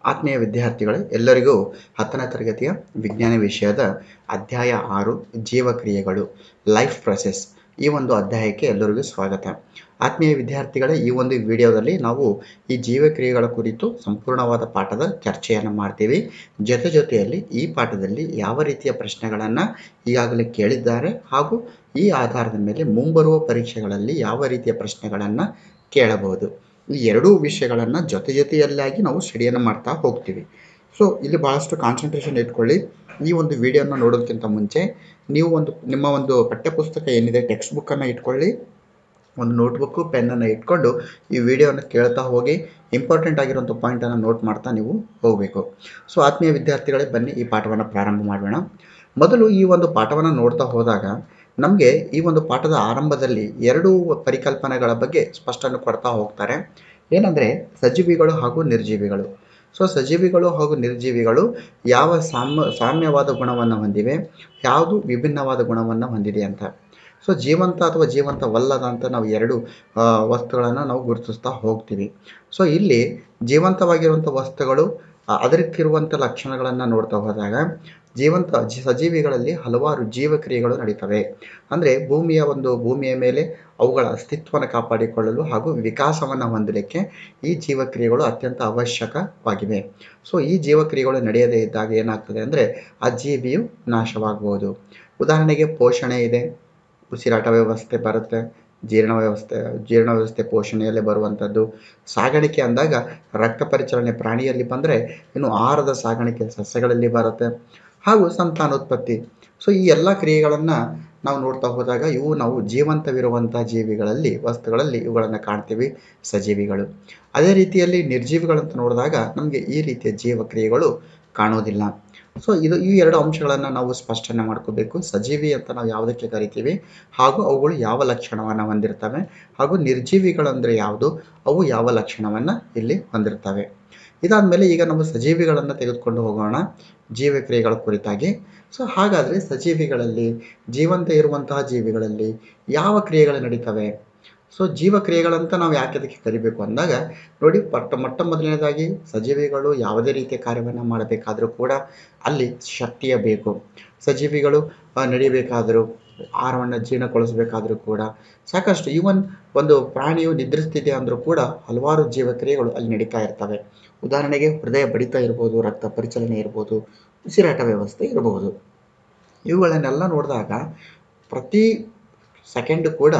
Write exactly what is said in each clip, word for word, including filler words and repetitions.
ಆತ್ಮೀಯ ವಿದ್ಯಾರ್ಥಿಗಳೇ, ಎಲ್ಲರಿಗೂ ಹತ್ತನೇ ತರಗತಿಯ ವಿಜ್ಞಾನ ವಿಷಯದ ಅಧ್ಯಾಯ ಆರು ಜೀವಕ್ರಿಯೆಗಳು ಲೈಫ್ ಪ್ರೊಸೆಸ್ ಈ ಒಂದು ಅಧ್ಯಾಯಕ್ಕೆ ಎಲ್ಲರಿಗೂ ಸ್ವಾಗತ. ಆತ್ಮೀಯ ವಿದ್ಯಾರ್ಥಿಗಳೇ, ಈ ಒಂದು ವಿಡಿಯೋದಲ್ಲಿ ನಾವು ಈ ಜೀವಕ್ರಿಯೆಗಳ ಕುರಿತು ಸಂಪೂರ್ಣವಾದ ಪಾಠದ ಚರ್ಚೆಯನ್ನು ಮಾಡ್ತೀವಿ. ಜೊತೆ ಜೊತೆಯಲ್ಲಿ ಈ ಪಾಠದಲ್ಲಿ ಯಾವ ರೀತಿಯ ಪ್ರಶ್ನೆಗಳನ್ನು ಈಗಾಗಲೇ ಕೇಳಿದ್ದಾರೆ ಹಾಗೂ ಈ ಆಧಾರದ ಮೇಲೆ ಮುಂಬರುವ ಪರೀಕ್ಷೆಗಳಲ್ಲಿ ಯಾವ ರೀತಿಯ ಪ್ರಶ್ನೆಗಳನ್ನು ಕೇಳಬಹುದು, ಈ ಎರಡೂ ವಿಷಯಗಳನ್ನು ಜೊತೆ ಜೊತೆಯಲ್ಲಾಗಿ ನಾವು ಸ್ಟಡಿಯನ್ನು ಮಾಡ್ತಾ ಹೋಗ್ತೀವಿ. ಸೊ ಇಲ್ಲಿ ಭಾಳಷ್ಟು ಕಾನ್ಸಂಟ್ರೇಷನ್ ಇಟ್ಕೊಳ್ಳಿ. ಈ ಒಂದು ವಿಡಿಯೋನ ನೋಡೋದಕ್ಕಿಂತ ಮುಂಚೆ ನೀವು ಒಂದು ನಿಮ್ಮ ಒಂದು ಪಠ್ಯಪುಸ್ತಕ ಏನಿದೆ ಟೆಕ್ಸ್ಟ್ ಬುಕ್ಕನ್ನು ಇಟ್ಕೊಳ್ಳಿ, ಒಂದು ನೋಟ್ಬುಕ್ಕು ಪೆನ್ನನ್ನು ಇಟ್ಕೊಂಡು ಈ ವಿಡಿಯೋನ ಕೇಳ್ತಾ ಹೋಗಿ ಇಂಪಾರ್ಟೆಂಟ್ ಆಗಿರುವಂಥ ಪಾಯಿಂಟನ್ನು ನೋಟ್ ಮಾಡ್ತಾ ನೀವು ಹೋಗಬೇಕು. ಸೊ ಆತ್ಮೀಯ ವಿದ್ಯಾರ್ಥಿಗಳೇ, ಬನ್ನಿ ಈ ಪಾಠವನ್ನು ಪ್ರಾರಂಭ ಮಾಡೋಣ. ಮೊದಲು ಈ ಒಂದು ಪಾಠವನ್ನು ನೋಡ್ತಾ ಹೋದಾಗ ನಮಗೆ ಈ ಒಂದು ಪಾಠದ ಆರಂಭದಲ್ಲಿ ಎರಡು ಪರಿಕಲ್ಪನೆಗಳ ಬಗ್ಗೆ ಸ್ಪಷ್ಟನೆ ಕೊಡ್ತಾ ಹೋಗ್ತಾರೆ. ಏನಂದರೆ ಸಜೀವಿಗಳು ಹಾಗೂ ನಿರ್ಜೀವಿಗಳು. ಸೊ ಸಜೀವಿಗಳು ಹಾಗೂ ನಿರ್ಜೀವಿಗಳು ಯಾವ ಸಾಮ್ಯ ಸಾಮ್ಯವಾದ ಗುಣವನ್ನು ಹೊಂದಿವೆ, ಯಾವುದು ವಿಭಿನ್ನವಾದ ಗುಣವನ್ನು ಹೊಂದಿದೆ ಅಂತ. ಸೊ ಜೀವಂತ ಅಥವಾ ಜೀವಂತವಲ್ಲದ ಅಂತ ನಾವು ಎರಡು ವಸ್ತುಗಳನ್ನು ನಾವು ಗುರುತಿಸ್ತಾ ಹೋಗ್ತೀವಿ. ಸೊ ಇಲ್ಲಿ ಜೀವಂತವಾಗಿರುವಂಥ ವಸ್ತುಗಳು ಅದಕ್ಕಿರುವಂಥ ಲಕ್ಷಣಗಳನ್ನು ನೋಡ್ತಾ ಹೋದಾಗ ಜೀವಂತ ಸಜೀವಿಗಳಲ್ಲಿ ಹಲವಾರು ಜೀವಕ್ರಿಯೆಗಳು ನಡೀತವೆ. ಅಂದರೆ ಭೂಮಿಯ ಒಂದು ಭೂಮಿಯ ಮೇಲೆ ಅವುಗಳ ಅಸ್ತಿತ್ವವನ್ನು ಕಾಪಾಡಿಕೊಳ್ಳಲು ಹಾಗೂ ವಿಕಾಸವನ್ನು ಹೊಂದಲಿಕ್ಕೆ ಈ ಜೀವಕ್ರಿಯೆಗಳು ಅತ್ಯಂತ ಅವಶ್ಯಕವಾಗಿವೆ. ಸೊ ಈ ಜೀವಕ್ರಿಯೆಗಳು ನಡೆಯದೇ ಇದ್ದಾಗ ಏನಾಗ್ತದೆ ಅಂದರೆ ಆ ಜೀವಿಯು ನಾಶವಾಗಬಹುದು. ಉದಾಹರಣೆಗೆ ಪೋಷಣೆ ಇದೆ, ಉಸಿರಾಟ ವ್ಯವಸ್ಥೆ ಬರುತ್ತೆ, ಜೀರ್ಣ ವ್ಯವಸ್ಥೆ ಜೀರ್ಣ ವ್ಯವಸ್ಥೆ ಪೋಷಣೆಯಲ್ಲೇ ಬರುವಂಥದ್ದು. ಸಾಗಾಣಿಕೆ ಅಂದಾಗ ರಕ್ತ ಪರಿಚಲನೆ ಪ್ರಾಣಿಯಲ್ಲಿ ಬಂದರೆ ಇನ್ನು ಆಹಾರದ ಸಾಗಾಣಿಕೆ ಸಸ್ಯಗಳಲ್ಲಿ ಬರುತ್ತೆ, ಹಾಗೂ ಸಂತಾನೋತ್ಪತ್ತಿ. ಸೊ ಈ ಎಲ್ಲ ಕ್ರಿಯೆಗಳನ್ನು ನಾವು ನೋಡ್ತಾ ಹೋದಾಗ ಇವು ನಾವು ಜೀವಂತವಿರುವಂಥ ಜೀವಿಗಳಲ್ಲಿ ವಸ್ತುಗಳಲ್ಲಿ ಇವುಗಳನ್ನು ಕಾಣ್ತೀವಿ, ಸಜೀವಿಗಳು. ಅದೇ ರೀತಿಯಲ್ಲಿ ನಿರ್ಜೀವಿಗಳಂತ ನೋಡಿದಾಗ ನಮಗೆ ಈ ರೀತಿಯ ಜೀವಕ್ರಿಯೆಗಳು ಕಾಣೋದಿಲ್ಲ. ಸೊ ಇದು ಈ ಎರಡು ಅಂಶಗಳನ್ನು ನಾವು ಸ್ಪಷ್ಟನೆ ಮಾಡ್ಕೋಬೇಕು. ಸಜೀವಿ ಅಂತ ನಾವು ಯಾವುದಕ್ಕೆ ಕರಿತೀವಿ ಹಾಗೂ ಅವುಗಳು ಯಾವ ಲಕ್ಷಣವನ್ನು ಹೊಂದಿರ್ತವೆ, ಹಾಗೂ ನಿರ್ಜೀವಿಗಳಂದರೆ ಯಾವುದು, ಅವು ಯಾವ ಲಕ್ಷಣವನ್ನು ಇಲ್ಲಿ ಹೊಂದಿರ್ತವೆ. ಇದಾದಮೇಲೆ ಈಗ ನಾವು ಸಜೀವಿಗಳನ್ನು ತೆಗೆದುಕೊಂಡು ಹೋಗೋಣ ಜೀವಕ್ರಿಯೆಗಳ ಕುರಿತಾಗಿ. ಸೊ ಹಾಗಾದರೆ ಸಜೀವಿಗಳಲ್ಲಿ ಜೀವಂತ ಇರುವಂತಹ ಜೀವಿಗಳಲ್ಲಿ ಯಾವ ಕ್ರಿಯೆಗಳು ನಡೀತವೆ? ಸೊ ಜೀವಕ್ರಿಯೆಗಳಂತ ನಾವು ಯಾಕೆ ಅದಕ್ಕೆ ಕರಿಬೇಕು ಅಂದಾಗ ನೋಡಿ, ಪಟ್ಟ ಮೊಟ್ಟ ಮೊದಲನೇದಾಗಿ ಸಜೀವಿಗಳು ಯಾವುದೇ ರೀತಿಯ ಕಾರ್ಯವನ್ನು ಮಾಡಬೇಕಾದರೂ ಕೂಡ ಅಲ್ಲಿ ಶಕ್ತಿಯ ಬೇಕು. ಸಜೀವಿಗಳು ನಡಿಬೇಕಾದರೂ, ಆಹಾರವನ್ನು ಜೀರ್ಣಗೊಳಿಸಬೇಕಾದರೂ ಕೂಡ ಸಾಕಷ್ಟು, ಈವನ್ ಒಂದು ಪ್ರಾಣಿಯು ನಿದ್ರಿಸ್ತಿದೆ ಅಂದರೂ ಕೂಡ ಹಲವಾರು ಜೀವಕ್ರಿಯೆಗಳು ಅಲ್ಲಿ ನಡೀತಾ ಇರ್ತವೆ. ಉದಾಹರಣೆಗೆ ಹೃದಯ ಬಡಿತ ಇರ್ಬೋದು, ರಕ್ತ ಪರಿಚಲನೆ ಇರ್ಬೋದು, ಉಸಿರಾಟ ವ್ಯವಸ್ಥೆ ಇರಬಹುದು. ಇವುಗಳನ್ನೆಲ್ಲ ನೋಡಿದಾಗ ಪ್ರತಿ ಸೆಕೆಂಡ್ ಕೂಡ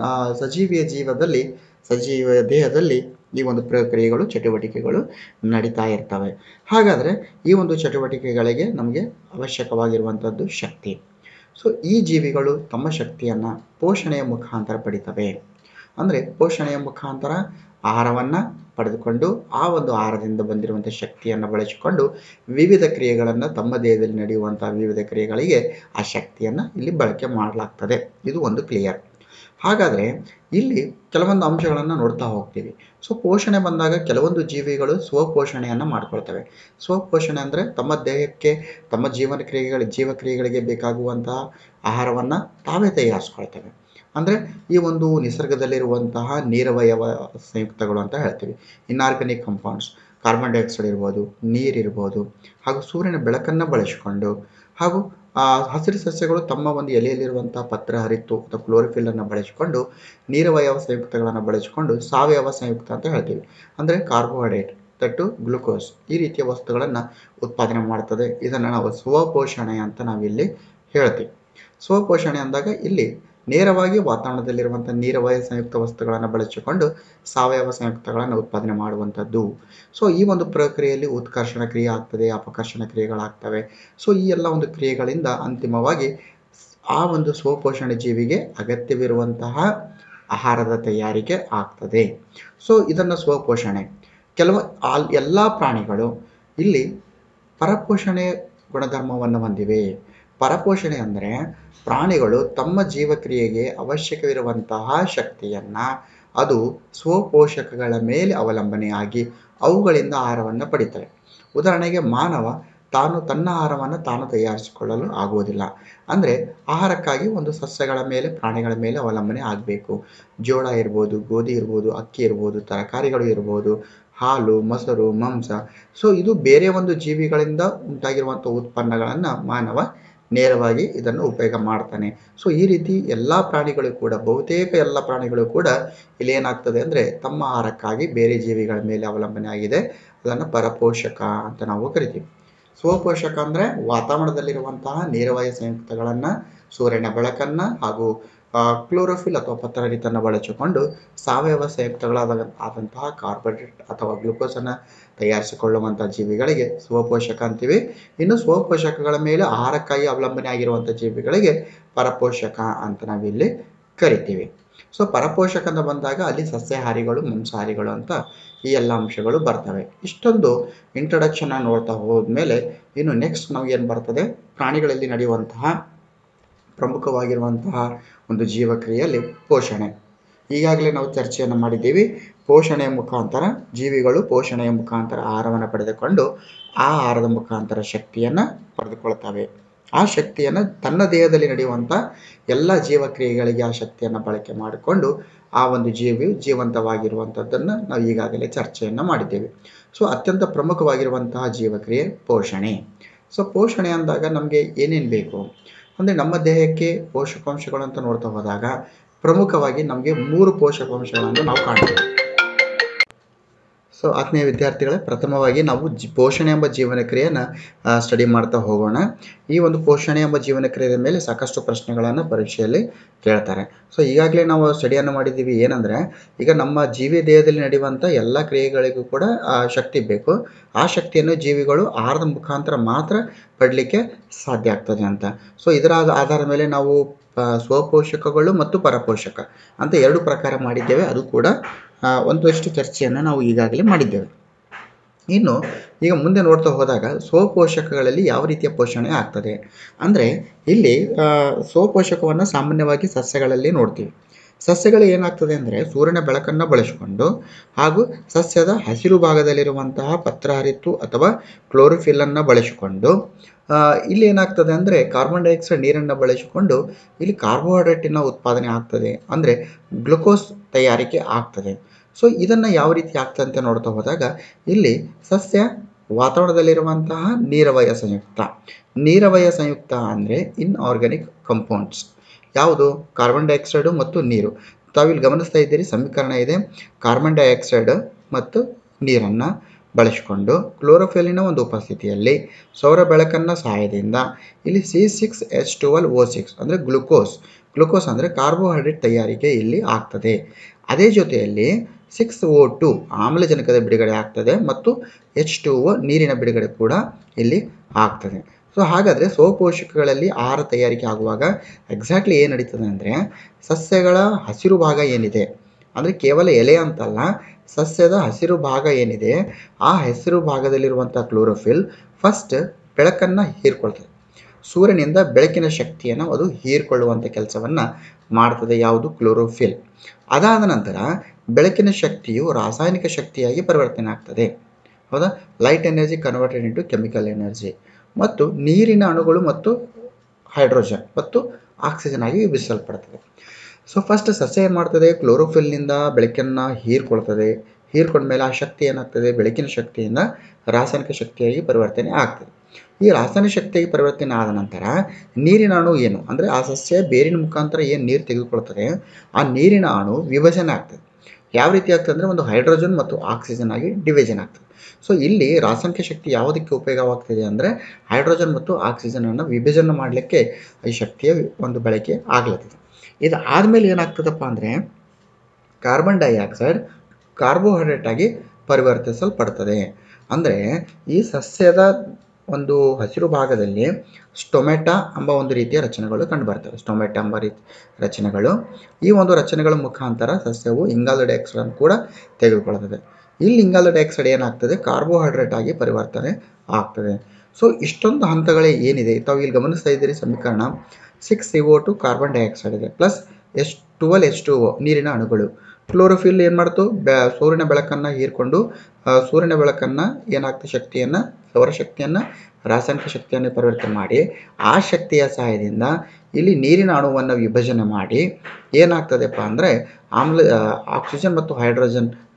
ಸಜೀವಿಯ ಜೀವದಲ್ಲಿ ಸಜೀವ ದೇಹದಲ್ಲಿ ಈ ಒಂದು ಪ್ರಕ್ರಿಯೆಗಳು ಚಟುವಟಿಕೆಗಳು ನಡೀತಾ ಇರ್ತವೆ. ಹಾಗಾದರೆ ಈ ಒಂದು ಚಟುವಟಿಕೆಗಳಿಗೆ ನಮಗೆ ಅವಶ್ಯಕವಾಗಿರುವಂಥದ್ದು ಶಕ್ತಿ. ಸೊ ಈ ಜೀವಿಗಳು ತಮ್ಮ ಶಕ್ತಿಯನ್ನು ಪೋಷಣೆಯ ಮುಖಾಂತರ ಪಡಿತವೆ. ಅಂದರೆ ಪೋಷಣೆಯ ಮುಖಾಂತರ ಆಹಾರವನ್ನು ಪಡೆದುಕೊಂಡು ಆ ಒಂದು ಆಹಾರದಿಂದ ಬಂದಿರುವಂಥ ಶಕ್ತಿಯನ್ನು ಬಳಸಿಕೊಂಡು ವಿವಿಧ ಕ್ರಿಯೆಗಳನ್ನು ತಮ್ಮ ದೇಹದಲ್ಲಿ ನಡೆಯುವಂಥ ವಿವಿಧ ಕ್ರಿಯೆಗಳಿಗೆ ಆ ಶಕ್ತಿಯನ್ನು ಇಲ್ಲಿ ಬಳಕೆ ಮಾಡಲಾಗ್ತದೆ. ಇದು ಒಂದು ಕ್ಲಿಯರ್. ಹಾಗಾದರೆ ಇಲ್ಲಿ ಕೆಲವೊಂದು ಅಂಶಗಳನ್ನು ನೋಡ್ತಾ ಹೋಗ್ತೀವಿ. ಸೊ ಪೋಷಣೆ ಬಂದಾಗ ಕೆಲವೊಂದು ಜೀವಿಗಳು ಸ್ವಪೋಷಣೆಯನ್ನು ಮಾಡ್ಕೊಳ್ತವೆ. ಸ್ವಪೋಷಣೆ ಅಂದರೆ ತಮ್ಮ ದೇಹಕ್ಕೆ ತಮ್ಮ ಜೀವನ ಕ್ರಿಯೆಗಳ ಜೀವಕ್ರಿಯೆಗಳಿಗೆ ಬೇಕಾಗುವಂತಹ ಆಹಾರವನ್ನು ತಾವೇ ತಯಾರಿಸ್ಕೊಳ್ತವೆ. ಅಂದರೆ ಈ ಒಂದು ನಿಸರ್ಗದಲ್ಲಿರುವಂತಹ ನೀರವಯವ ಸಂಯುಕ್ತಗಳು ಅಂತ ಹೇಳ್ತೀವಿ. ಇನ್ಆರ್ಗಾನಿಕ್ ಕಂಪೌಂಡ್ಸ್, ಕಾರ್ಬನ್ ಡೈಆಕ್ಸೈಡ್ ಇರ್ಬೋದು, ನೀರಿರ್ಬೋದು, ಹಾಗೂ ಸೂರ್ಯನ ಬೆಳಕನ್ನು ಬಳಸಿಕೊಂಡು, ಹಾಗೂ ಹಸಿರು ಸಸ್ಯಗಳು ತಮ್ಮ ಒಂದು ಎಲೆಯಲ್ಲಿರುವಂಥ ಪತ್ರ ಹರಿತು ಅಥವಾ ಕ್ಲೋರೋಫಿಲ್ಲನ್ನು ಬಳಸಿಕೊಂಡು ನೀರವಯವ ಸಂಯುಕ್ತಗಳನ್ನು ಬಳಸಿಕೊಂಡು ಸಾವಯವ ಸಂಯುಕ್ತ ಅಂತ ಹೇಳ್ತೀವಿ. ಅಂದರೆ ಕಾರ್ಬೋಹೈಡ್ರೇಟ್, ತಟ್ಟು ಗ್ಲುಕೋಸ್ ಈ ರೀತಿಯ ವಸ್ತುಗಳನ್ನು ಉತ್ಪಾದನೆ ಮಾಡ್ತದೆ. ಇದನ್ನು ನಾವು ಸ್ವಪೋಷಣೆ ಅಂತ ನಾವಿಲ್ಲಿ ಹೇಳ್ತೀವಿ. ಸ್ವಪೋಷಣೆ ಅಂದಾಗ ಇಲ್ಲಿ ನೇರವಾಗಿ ವಾತಾವರಣದಲ್ಲಿರುವಂಥ ನೀರವಯ ಸಂಯುಕ್ತ ವಸ್ತುಗಳನ್ನು ಬಳಸಿಕೊಂಡು ಸಾವಯವ ಸಂಯುಕ್ತಗಳನ್ನು ಉತ್ಪಾದನೆ ಮಾಡುವಂಥದ್ದು. ಸೊ ಈ ಒಂದು ಪ್ರಕ್ರಿಯೆಯಲ್ಲಿ ಉತ್ಕರ್ಷಣ ಕ್ರಿಯೆ ಆಗ್ತದೆ, ಅಪಕರ್ಷಣ ಕ್ರಿಯೆಗಳಾಗ್ತವೆ. ಸೊ ಈ ಎಲ್ಲ ಒಂದು ಕ್ರಿಯೆಗಳಿಂದ ಅಂತಿಮವಾಗಿ ಆ ಒಂದು ಸ್ವಪೋಷಣೆ ಜೀವಿಗೆ ಅಗತ್ಯವಿರುವಂತಹ ಆಹಾರದ ತಯಾರಿಕೆ ಆಗ್ತದೆ. ಸೊ ಇದನ್ನು ಸ್ವಪೋಷಣೆ. ಕೆಲವು ಎಲ್ಲ ಪ್ರಾಣಿಗಳು ಇಲ್ಲಿ ಪರಪೋಷಣೆ ಗುಣಧರ್ಮವನ್ನು ಹೊಂದಿವೆ. ಪರಪೋಷಣೆ ಅಂದರೆ ಪ್ರಾಣಿಗಳು ತಮ್ಮ ಜೀವಕ್ರಿಯೆಗೆ ಅವಶ್ಯಕವಿರುವಂತಹ ಶಕ್ತಿಯನ್ನು ಅದು ಸ್ವಪೋಷಕಗಳ ಮೇಲೆ ಅವಲಂಬನೆಯಾಗಿ ಅವುಗಳಿಂದ ಆಹಾರವನ್ನು ಪಡಿತವೆ. ಉದಾಹರಣೆಗೆ ಮಾನವ ತಾನು ತನ್ನ ಆಹಾರವನ್ನು ತಾನು ತಯಾರಿಸಿಕೊಳ್ಳಲು ಆಗುವುದಿಲ್ಲ. ಅಂದರೆ ಆಹಾರಕ್ಕಾಗಿ ಒಂದು ಸಸ್ಯಗಳ ಮೇಲೆ ಪ್ರಾಣಿಗಳ ಮೇಲೆ ಅವಲಂಬನೆ ಆಗಬೇಕು. ಜೋಳ ಇರ್ಬೋದು, ಗೋಧಿ ಇರ್ಬೋದು, ಅಕ್ಕಿ ಇರ್ಬೋದು, ತರಕಾರಿಗಳು ಇರ್ಬೋದು, ಹಾಲು, ಮೊಸರು, ಮಾಂಸ. ಸೊ ಇದು ಬೇರೆ ಒಂದು ಜೀವಿಗಳಿಂದ ಉಂಟಾಗಿರುವಂಥ ಉತ್ಪನ್ನಗಳನ್ನು ಮಾನವ ನೇರವಾಗಿ ಇದನ್ನು ಉಪಯೋಗ ಮಾಡ್ತಾನೆ. ಸೊ ಈ ರೀತಿ ಎಲ್ಲ ಪ್ರಾಣಿಗಳು ಕೂಡ, ಬಹುತೇಕ ಎಲ್ಲ ಪ್ರಾಣಿಗಳು ಕೂಡ ಇಲ್ಲಿ ಏನಾಗ್ತದೆ ಅಂದರೆ ತಮ್ಮ ಆಹಾರಕ್ಕಾಗಿ ಬೇರೆ ಜೀವಿಗಳ ಮೇಲೆ ಅವಲಂಬನೆ ಆಗಿದೆ. ಅದನ್ನು ಪರಪೋಷಕ ಅಂತ ನಾವು ಕರಿತೀವಿ. ಸ್ವಪೋಷಕ ಅಂದರೆ ವಾತಾವರಣದಲ್ಲಿರುವಂತಹ ನೇರವಾಯು ಸಂಯುಕ್ತಗಳನ್ನು, ಸೂರ್ಯನ ಬೆಳಕನ್ನು ಹಾಗೂ ಕ್ಲೋರೋಫಿಲ್ ಅಥವಾ ಪತ್ರಹರಿತನ್ನು ಬಳಸಿಕೊಂಡು ಸಾವಯವ ಸಂಯುಕ್ತಗಳಾದ ಆದಂತಹ ಕಾರ್ಬೋಹೈಡ್ರೇಟ್ ಅಥವಾ ಗ್ಲುಕೋಸನ್ನು ತಯಾರಿಸಿಕೊಳ್ಳುವಂಥ ಜೀವಿಗಳಿಗೆ ಸ್ವಪೋಷಕ ಅಂತೀವಿ. ಇನ್ನು ಸ್ವಪೋಷಕಗಳ ಮೇಲೆ ಆಹಾರಕ್ಕಾಗಿ ಅವಲಂಬನೆ ಆಗಿರುವಂಥ ಜೀವಿಗಳಿಗೆ ಪರಪೋಷಕ ಅಂತ ನಾವಿಲ್ಲಿ ಕರಿತೀವಿ. ಸೊ ಪರಪೋಷಕ ಅಂತ ಬಂದಾಗ ಅಲ್ಲಿ ಸಸ್ಯಾಹಾರಿಗಳು, ಮಾಂಸಾಹಾರಿಗಳು ಅಂತ ಈ ಎಲ್ಲ ಅಂಶಗಳು ಬರ್ತವೆ. ಇಷ್ಟೊಂದು ಇಂಟ್ರಡಕ್ಷನ್ ನೋಡ್ತಾ ಹೋದ್ಮೇಲೆ ಇನ್ನು ನೆಕ್ಸ್ಟ್ ನಾವು ಏನು ಬರ್ತದೆ, ಪ್ರಾಣಿಗಳಲ್ಲಿ ನಡೆಯುವಂತಹ ಪ್ರಮುಖವಾಗಿರುವಂತಹ ಒಂದು ಜೀವಕ್ರಿಯೆಯಲ್ಲಿ ಪೋಷಣೆ. ಈಗಾಗಲೇ ನಾವು ಚರ್ಚೆಯನ್ನು ಮಾಡಿದ್ದೀವಿ. ಪೋಷಣೆಯ ಮುಖಾಂತರ ಜೀವಿಗಳು ಪೋಷಣೆಯ ಮುಖಾಂತರ ಆಹಾರವನ್ನು ಪಡೆದುಕೊಂಡು ಆ ಆಹಾರದ ಮುಖಾಂತರ ಶಕ್ತಿಯನ್ನು ಪಡೆದುಕೊಳ್ತವೆ. ಆ ಶಕ್ತಿಯನ್ನು ತನ್ನ ದೇಹದಲ್ಲಿ ನಡೆಯುವಂಥ ಎಲ್ಲ ಜೀವಕ್ರಿಯೆಗಳಿಗೆ ಆ ಶಕ್ತಿಯನ್ನು ಬಳಕೆ ಮಾಡಿಕೊಂಡು ಆ ಒಂದು ಜೀವಿಯು ಜೀವಂತವಾಗಿರುವಂಥದ್ದನ್ನು ನಾವು ಈಗಾಗಲೇ ಚರ್ಚೆಯನ್ನು ಮಾಡಿದ್ದೇವೆ. ಸೊ ಅತ್ಯಂತ ಪ್ರಮುಖವಾಗಿರುವಂತಹ ಜೀವಕ್ರಿಯೆ ಪೋಷಣೆ. ಸೊ ಪೋಷಣೆ ಅಂದಾಗ ನಮಗೆ ಏನೇನು ಬೇಕು ಅಂದರೆ, ನಮ್ಮ ದೇಹಕ್ಕೆ ಪೋಷಕಾಂಶಗಳು ಅಂತ ನೋಡ್ತಾ ಹೋದಾಗ ಪ್ರಮುಖವಾಗಿ ನಮಗೆ ಮೂರು ಪೋಷಕಾಂಶಗಳನ್ನು ನಾವು ಕಾಣ್ತೀವಿ. ಸೊ ಆತ್ಮೀಯ ವಿದ್ಯಾರ್ಥಿಗಳೇ, ಪ್ರಥಮವಾಗಿ ನಾವು ಜಿ ಪೋಷಣೆ ಎಂಬ ಜೀವನ ಕ್ರಿಯೆಯನ್ನು ಸ್ಟಡಿ ಮಾಡ್ತಾ ಹೋಗೋಣ. ಈ ಒಂದು ಪೋಷಣೆ ಎಂಬ ಜೀವನ ಕ್ರಿಯೆಯ ಮೇಲೆ ಸಾಕಷ್ಟು ಪ್ರಶ್ನೆಗಳನ್ನು ಪರೀಕ್ಷೆಯಲ್ಲಿ ಕೇಳ್ತಾರೆ. ಸೊ ಈಗಾಗಲೇ ನಾವು ಸ್ಟಡಿಯನ್ನು ಮಾಡಿದ್ದೀವಿ. ಏನಂದರೆ, ಈಗ ನಮ್ಮ ಜೀವಿ ದೇಹದಲ್ಲಿ ನಡೆಯುವಂಥ ಎಲ್ಲ ಕ್ರಿಯೆಗಳಿಗೂ ಕೂಡ ಶಕ್ತಿ ಬೇಕು. ಆ ಶಕ್ತಿಯನ್ನು ಜೀವಿಗಳು ಆಹಾರದ ಮುಖಾಂತರ ಮಾತ್ರ ಪಡಲಿಕ್ಕೆ ಸಾಧ್ಯ ಆಗ್ತದೆ ಅಂತ. ಸೊ ಇದರ ಆಧಾರದ ಮೇಲೆ ನಾವು ಸ್ವಪೋಷಕಗಳು ಮತ್ತು ಪರಪೋಷಕ ಅಂತ ಎರಡು ಪ್ರಕಾರ ಮಾಡಿದ್ದೇವೆ. ಅದು ಕೂಡ ಒಂದಷ್ಟು ಚರ್ಚೆಯನ್ನು ನಾವು ಈಗಾಗಲೇ ಮಾಡಿದ್ದೇವೆ. ಇನ್ನು ಈಗ ಮುಂದೆ ನೋಡ್ತಾ ಹೋದಾಗ ಸ್ವಪೋಷಕಗಳಲ್ಲಿ ಯಾವ ರೀತಿಯ ಪೋಷಣೆ ಆಗ್ತದೆ ಅಂದರೆ, ಇಲ್ಲಿ ಸ್ವಪೋಷಕವನ್ನು ಸಾಮಾನ್ಯವಾಗಿ ಸಸ್ಯಗಳಲ್ಲಿ ನೋಡ್ತೀವಿ. ಸಸ್ಯಗಳು ಏನಾಗ್ತದೆ ಅಂದರೆ, ಸೂರ್ಯನ ಬೆಳಕನ್ನು ಬಳಸಿಕೊಂಡು ಹಾಗೂ ಸಸ್ಯದ ಹಸಿರು ಭಾಗದಲ್ಲಿರುವಂತಹ ಪತ್ರಹರಿತು ಅಥವಾ ಕ್ಲೋರೋಫಿಲ್ಲನ್ನು ಬಳಸಿಕೊಂಡು ಇಲ್ಲಿ ಏನಾಗ್ತದೆ ಅಂದರೆ, ಕಾರ್ಬನ್ ಡೈಆಕ್ಸೈಡ್ ನೀರನ್ನು ಬಳಸಿಕೊಂಡು ಇಲ್ಲಿ ಕಾರ್ಬೋಹೈಡ್ರೇಟಿನ ಉತ್ಪಾದನೆ ಆಗ್ತದೆ, ಅಂದರೆ ಗ್ಲುಕೋಸ್ ತಯಾರಿಕೆ ಆಗ್ತದೆ. ಸೊ ಇದನ್ನು ಯಾವ ರೀತಿ ಆಗ್ತದೆ ಅಂತ ನೋಡ್ತಾ ಹೋದಾಗ, ಇಲ್ಲಿ ಸಸ್ಯ ವಾತಾವರಣದಲ್ಲಿರುವಂತಹ ನೀರವಯ ಸಂಯುಕ್ತ. ನೀರವಯ ಸಂಯುಕ್ತ ಅಂದರೆ ಇನ್ಆರ್ಗ್ಯಾನಿಕ್ ಕಂಪೌಂಡ್ಸ್ ಯಾವುದು? ಕಾರ್ಬನ್ ಡೈಆಕ್ಸೈಡು ಮತ್ತು ನೀರು. ತಾವಿಲ್ಲಿ ಗಮನಿಸ್ತಾ ಇದ್ದೀರಿ, ಸಮೀಕರಣ ಇದೆ. ಕಾರ್ಬನ್ ಡೈಆಕ್ಸೈಡ್ ಮತ್ತು ನೀರನ್ನು ಬಳಸಿಕೊಂಡು ಕ್ಲೋರೋಫಿಲ್ಲಿನ ಒಂದು ಉಪಸ್ಥಿತಿಯಲ್ಲಿ ಸೌರ ಬೆಳಕನ್ನು ಸಹಾಯದಿಂದ ಇಲ್ಲಿ C six H twelve O six ಅಂದರೆ ಗ್ಲುಕೋಸ್ ಗ್ಲುಕೋಸ್ ಅಂದರೆ ಕಾರ್ಬೋಹೈಡ್ರೇಟ್ ತಯಾರಿಕೆ ಇಲ್ಲಿ ಆಗ್ತದೆ. ಅದೇ ಜೊತೆಯಲ್ಲಿ ಸಿಕ್ಸ್ ಓ ಟು ಆಮ್ಲಜನಕದ ಬಿಡುಗಡೆ ಆಗ್ತದೆ ಮತ್ತು ಎಚ್ ಟು ಓ ನೀರಿನ ಬಿಡುಗಡೆ ಕೂಡ ಇಲ್ಲಿ ಆಗ್ತದೆ. ಸೊ ಹಾಗಾದರೆ ಸ್ವಪೋಷಕಗಳಲ್ಲಿ ಆಹಾರ ತಯಾರಿಕೆ ಆಗುವಾಗ ಎಕ್ಸಾಕ್ಟ್ಲಿ ಏನು ನಡೀತದೆ ಅಂದರೆ, ಸಸ್ಯಗಳ ಹಸಿರು ಭಾಗ ಏನಿದೆ ಅಂದರೆ ಕೇವಲ ಎಲೆ ಅಂತಲ್ಲ, ಸಸ್ಯದ ಹಸಿರು ಭಾಗ ಏನಿದೆ ಆ ಹಸಿರು ಭಾಗದಲ್ಲಿರುವಂಥ ಕ್ಲೋರೋಫಿಲ್ ಫಸ್ಟ್ ಬೆಳಕನ್ನು ಹೀರ್ಕೊಳ್ತದೆ. ಸೂರ್ಯನಿಂದ ಬೆಳಕಿನ ಶಕ್ತಿಯನ್ನು ಅದು ಹೀರ್ಕೊಳ್ಳುವಂಥ ಕೆಲಸವನ್ನು ಮಾಡ್ತದೆ. ಯಾವುದು? ಕ್ಲೋರೋಫಿಲ್. ಅದಾದ ನಂತರ ಬೆಳಕಿನ ಶಕ್ತಿಯು ರಾಸಾಯನಿಕ ಶಕ್ತಿಯಾಗಿ ಪರಿವರ್ತನೆ ಆಗ್ತದೆ. ಹೌದಾ? Light energy converted into chemical energy ಮತ್ತು ನೀರಿನ ಅಣುಗಳು ಮತ್ತು ಹೈಡ್ರೋಜನ್ ಮತ್ತು ಆಕ್ಸಿಜನ್ ಆಗಿ ವಿಭಜಿಸಲ್ಪಡ್ತದೆ. ಸೊ ಫಸ್ಟ್ ಸಸ್ಯ ಏನು ಮಾಡ್ತದೆ? ಕ್ಲೋರೋಫಿಲ್ನಿಂದ ಬೆಳಕನ್ನು ಹೀರ್ಕೊಳ್ತದೆ. ಹೀರ್ಕೊಂಡ್ಮೇಲೆ ಆ ಶಕ್ತಿ ಏನಾಗ್ತದೆ? ಬೆಳಕಿನ ಶಕ್ತಿಯಿಂದ ರಾಸಾಯನಿಕ ಶಕ್ತಿಯಾಗಿ ಪರಿವರ್ತನೆ ಆಗ್ತದೆ. ಈ ರಾಸಾಯನಿಕ ಶಕ್ತಿಯಾಗಿ ಪರಿವರ್ತನೆ ಆದ ನಂತರ ನೀರಿನ ಅಣು ಏನು ಅಂದರೆ, ಆ ಸಸ್ಯ ಬೇರಿನ ಮುಖಾಂತರ ಏನು ನೀರು ತೆಗೆದುಕೊಳ್ತದೆ ಆ ನೀರಿನ ಅಣು ವಿಭಜನೆ ಆಗ್ತದೆ. ಯಾವ ರೀತಿ ಆಗ್ತದೆ ಅಂದರೆ, ಒಂದು ಹೈಡ್ರೋಜನ್ ಮತ್ತು ಆಕ್ಸಿಜನ್ ಆಗಿ ಡಿವಿಷನ್ ಆಗ್ತದೆ. ಸೊ ಇಲ್ಲಿ ರಾಸಾಯನಿಕ ಶಕ್ತಿ ಯಾವುದಕ್ಕೆ ಉಪಯೋಗವಾಗ್ತದೆ ಅಂದರೆ, ಹೈಡ್ರೋಜನ್ ಮತ್ತು ಆಕ್ಸಿಜನನ್ನು ವಿಭಜನೆ ಮಾಡಲಿಕ್ಕೆ ಈ ಶಕ್ತಿಯ ಒಂದು ಬಳಕೆ ಆಗ್ಲತ್ತದೆ. ಇದು ಆದಮೇಲೆ ಏನಾಗ್ತದಪ್ಪ ಅಂದರೆ, ಕಾರ್ಬನ್ ಡೈಆಕ್ಸೈಡ್ ಕಾರ್ಬೋಹೈಡ್ರೇಟ್ ಆಗಿ ಪರಿವರ್ತಿಸಲ್ಪಡ್ತದೆ. ಅಂದರೆ ಈ ಸಸ್ಯದ ಒಂದು ಹಸಿರು ಭಾಗದಲ್ಲಿ ಸ್ಟೊಮೆಟಾ ಎಂಬ ಒಂದು ರೀತಿಯ ರಚನೆಗಳು ಕಂಡುಬರ್ತವೆ. ಸ್ಟೊಮೆಟಾ ಎಂಬ ರೀತಿ ರಚನೆಗಳು, ಈ ಒಂದು ರಚನೆಗಳ ಮುಖಾಂತರ ಸಸ್ಯವು ಇಂಗಾಲದ ಡೈಆಕ್ಸೈಡನ್ನು ಕೂಡ ತೆಗೆದುಕೊಳ್ಳುತ್ತದೆ. ಇಲ್ಲಿ ಇಂಗಾಲದ ಡೈಆಕ್ಸೈಡ್ ಏನಾಗ್ತದೆ? ಕಾರ್ಬೋಹೈಡ್ರೇಟ್ ಆಗಿ ಪರಿವರ್ತನೆ ಆಗ್ತದೆ. ಸೊ ಇಷ್ಟೊಂದು ಹಂತಗಳೇ ಏನಿದೆ ತಾವು ಇಲ್ಲಿ ಗಮನಿಸ್ತಾ ಇದ್ದೀರಿ. ಸಮೀಕರಣ six C O two carbon dioxide ಇದೆ, plus H twelve H two O ನೀರಿನ ಅಣುಗಳು. ಕ್ಲೋರೋಫಿಲ್ ಏನು ಮಾಡ್ತು? ಬೆ ಸೂರ್ಯನ ಬೆಳಕನ್ನು ಹೀರ್ಕೊಂಡು ಸೂರ್ಯನ ಬೆಳಕನ್ನು ಏನಾಗ್ತದೆ? ಶಕ್ತಿಯನ್ನು, ಸೌರಶಕ್ತಿಯನ್ನು ರಾಸಾಯನಿಕ ಶಕ್ತಿಯನ್ನು ಪರಿವರ್ತನೆ ಮಾಡಿ ಆ ಶಕ್ತಿಯ ಸಹಾಯದಿಂದ ಇಲ್ಲಿ ನೀರಿನ ಅಣುವನ್ನು ವಿಭಜನೆ ಮಾಡಿ ಏನಾಗ್ತದೆಪ್ಪ ಅಂದರೆ, ಆಮ್ಲ ಆಕ್ಸಿಜನ್ ಮತ್ತು ಹೈಡ್ರೋಜನ್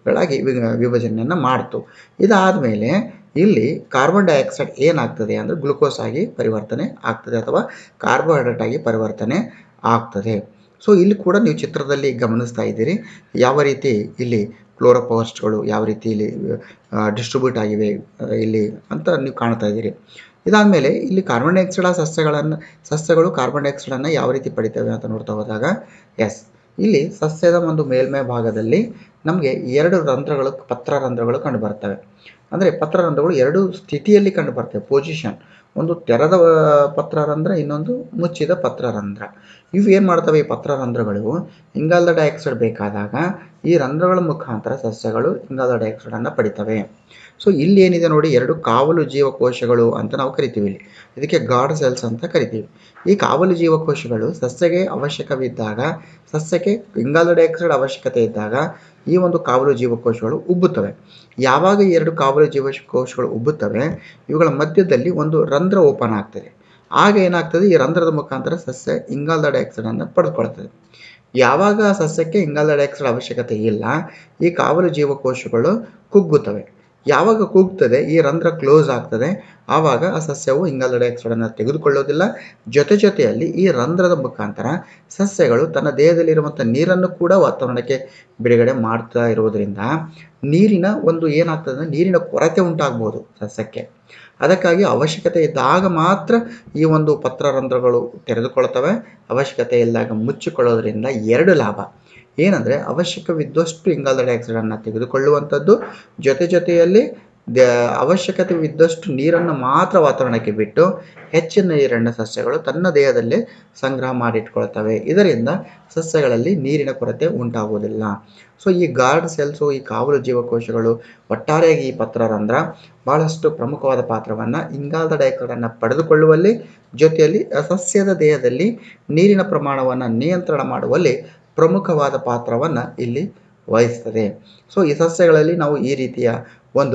ಗಳಾಗಿ ವಿಭಜನೆಯನ್ನು ಮಾಡ್ತು. ಇದಾದಮೇಲೆ ಇಲ್ಲಿ ಕಾರ್ಬನ್ ಡೈಆಕ್ಸೈಡ್ ಏನಾಗ್ತದೆ ಅಂದರೆ ಗ್ಲುಕೋಸ್ ಆಗಿ ಪರಿವರ್ತನೆ ಆಗ್ತದೆ ಅಥವಾ ಕಾರ್ಬೋಹೈಡ್ರೇಟ್ ಆಗಿ ಪರಿವರ್ತನೆ ಆಗ್ತದೆ. ಸೊ ಇಲ್ಲಿ ಕೂಡ ನೀವು ಚಿತ್ರದಲ್ಲಿ ಗಮನಿಸ್ತಾ ಇದ್ದೀರಿ ಯಾವ ರೀತಿ ಇಲ್ಲಿ ಕ್ಲೋರೋಪ್ಲಾಸ್ಟ್ಗಳು ಯಾವ ರೀತಿ ಇಲ್ಲಿ ಡಿಸ್ಟ್ರಿಬ್ಯೂಟ್ ಆಗಿವೆ ಇಲ್ಲಿ ಅಂತ ನೀವು ಕಾಣ್ತಾ ಇದ್ದೀರಿ. ಇದಾದಮೇಲೆ ಇಲ್ಲಿ ಕಾರ್ಬನ್ ಡೈಆಕ್ಸೈಡ್ ಸಸ್ಯಗಳನ್ನು ಸಸ್ಯಗಳು ಕಾರ್ಬನ್ ಡೈಆಕ್ಸೈಡನ್ನು ಯಾವ ರೀತಿ ಪಡಿತವೆ ಅಂತ ನೋಡ್ತಾ ಹೋದಾಗ ಎಸ್ ಇಲ್ಲಿ ಸಸ್ಯದ ಒಂದು ಮೇಲ್ಮೈ ಭಾಗದಲ್ಲಿ ನಮಗೆ ಎರಡು ರಂಧ್ರಗಳು ಪತ್ರರಂಧ್ರಗಳು ಕಂಡು ಬರ್ತವೆ. ಅಂದರೆ ಪತ್ರರಂಧ್ರಗಳು ಎರಡು ಸ್ಥಿತಿಯಲ್ಲಿ ಕಂಡು ಬರ್ತವೆ. ಪೊಸಿಷನ್, ಒಂದು ತೆರೆದ ಪತ್ರರಂಧ್ರ, ಇನ್ನೊಂದು ಮುಚ್ಚಿದ ಪತ್ರರಂಧ್ರ. ಇವು ಏನು ಮಾಡ್ತವೆ ಈ ಪತ್ರರಂಧ್ರಗಳು ಇಂಗಾಲದ ಡೈಆಕ್ಸೈಡ್ ಬೇಕಾದಾಗ ಈ ರಂಧ್ರಗಳ ಮುಖಾಂತರ ಸಸ್ಯಗಳು ಇಂಗಾಲದ ಡೈಆಕ್ಸೈಡನ್ನು ಪಡಿತವೆ. ಸೊ ಇಲ್ಲಿ ಏನಿದೆ ನೋಡಿ ಎರಡು ಕಾವಲು ಜೀವಕೋಶಗಳು ಅಂತ ನಾವು ಕರಿತೀವಿ. ಇಲ್ಲಿ ಇದಕ್ಕೆ ಗಾರ್ಡ್ ಸೆಲ್ಸ್ ಅಂತ ಕರಿತೀವಿ. ಈ ಕಾವಲು ಜೀವಕೋಶಗಳು ಸಸ್ಯಕ್ಕೆ ಅವಶ್ಯಕವಿದ್ದಾಗ ಸಸ್ಯಕ್ಕೆ ಇಂಗಾಲದ ಡೈಆಕ್ಸೈಡ್ ಅವಶ್ಯಕತೆ ಇದ್ದಾಗ ಈ ಒಂದು ಕಾವಲು ಜೀವಕೋಶಗಳು ಉಬ್ಬುತ್ತವೆ. ಯಾವಾಗ ಈ ಎರಡು ಕಾವಲು ಜೀವಕೋಶಗಳು ಉಬ್ಬುತ್ತವೆ ಇವುಗಳ ಮಧ್ಯದಲ್ಲಿ ಒಂದು ರಂಧ್ರ ಓಪನ್ ಆಗ್ತದೆ. ಆಗ ಏನಾಗ್ತದೆ ಈ ರಂಧ್ರದ ಮುಖಾಂತರ ಸಸ್ಯ ಇಂಗಾಲದ ಡೈಆಕ್ಸೈಡನ್ನು ಪಡೆದುಕೊಳ್ತದೆ. ಯಾವಾಗ ಸಸ್ಯಕ್ಕೆ ಇಂಗಾಲದ ಡೈಆಕ್ಸೈಡ್ ಅವಶ್ಯಕತೆ ಇಲ್ಲ ಈ ಕಾವಲು ಜೀವಕೋಶಗಳು ಕುಗ್ಗುತ್ತವೆ. ಯಾವಾಗ ಕುಗ್ಗುತ್ತದೆ ಈ ರಂಧ್ರ ಕ್ಲೋಸ್ ಆಗ್ತದೆ ಆವಾಗ ಆ ಸಸ್ಯವು ಇಂಗಾಲದ ಡೈಆಕ್ಸೈಡನ್ನು ತೆಗೆದುಕೊಳ್ಳೋದಿಲ್ಲ. ಜೊತೆ ಜೊತೆಯಲ್ಲಿ ಈ ರಂಧ್ರದ ಮುಖಾಂತರ ಸಸ್ಯಗಳು ತನ್ನ ದೇಹದಲ್ಲಿರುವಂಥ ನೀರನ್ನು ಕೂಡ ವಾತಾವರಣಕ್ಕೆ ಬಿಡುಗಡೆ ಮಾಡ್ತಾ ಇರೋದರಿಂದ ನೀರಿನ ಒಂದು ಏನಾಗ್ತದೆ ನೀರಿನ ಕೊರತೆ ಉಂಟಾಗ್ಬೋದು ಸಸ್ಯಕ್ಕೆ. ಅದಕ್ಕಾಗಿ ಅವಶ್ಯಕತೆ ಇದ್ದಾಗ ಮಾತ್ರ ಈ ಒಂದು ಪತ್ರರಂಧ್ರಗಳು ತೆರೆದುಕೊಳ್ತವೆ, ಅವಶ್ಯಕತೆ ಇದ್ದಾಗ ಮುಚ್ಚಿಕೊಳ್ಳೋದ್ರಿಂದ ಎರಡು ಲಾಭ ಏನಂದರೆ ಅವಶ್ಯಕವಿದ್ದಷ್ಟು ಇಂಗಾಲದ ಡೈಆಕ್ಸೈಡನ್ನು ತೆಗೆದುಕೊಳ್ಳುವಂಥದ್ದು, ಜೊತೆ ಜೊತೆಯಲ್ಲಿ ದ ಅವಶ್ಯಕತೆವಿದ್ದಷ್ಟು ನೀರನ್ನು ಮಾತ್ರ ವಾತಾವರಣಕ್ಕೆ ಬಿಟ್ಟು ಹೆಚ್ಚಿನ ನೀರನ್ನು ಸಸ್ಯಗಳು ತನ್ನ ದೇಹದಲ್ಲಿ ಸಂಗ್ರಹ ಮಾಡಿಟ್ಕೊಳ್ತವೆ. ಇದರಿಂದ ಸಸ್ಯಗಳಲ್ಲಿ ನೀರಿನ ಕೊರತೆ ಉಂಟಾಗುವುದಿಲ್ಲ. ಸೊ ಈ ಗಾರ್ಡ್ ಸೆಲ್ಸು ಈ ಕಾವಲು ಜೀವಕೋಶಗಳು ಒಟ್ಟಾರೆಯಾಗಿ ಈ ಪತ್ರರಂಧ್ರ ಭಾಳಷ್ಟು ಪ್ರಮುಖವಾದ ಪಾತ್ರವನ್ನು ಇಂಗಾಲದ ಡೈಆಕ್ಸೈಡನ್ನು ಪಡೆದುಕೊಳ್ಳುವಲ್ಲಿ ಜೊತೆಯಲ್ಲಿ ಸಸ್ಯದ ದೇಹದಲ್ಲಿ ನೀರಿನ ಪ್ರಮಾಣವನ್ನು ನಿಯಂತ್ರಣ ಮಾಡುವಲ್ಲಿ ಪ್ರಮುಖವಾದ ಪಾತ್ರವನ್ನು ಇಲ್ಲಿ ವಹಿಸ್ತದೆ. ಸೊ ಈ ಸಸ್ಯಗಳಲ್ಲಿ ನಾವು ಈ ರೀತಿಯ ಒಂದು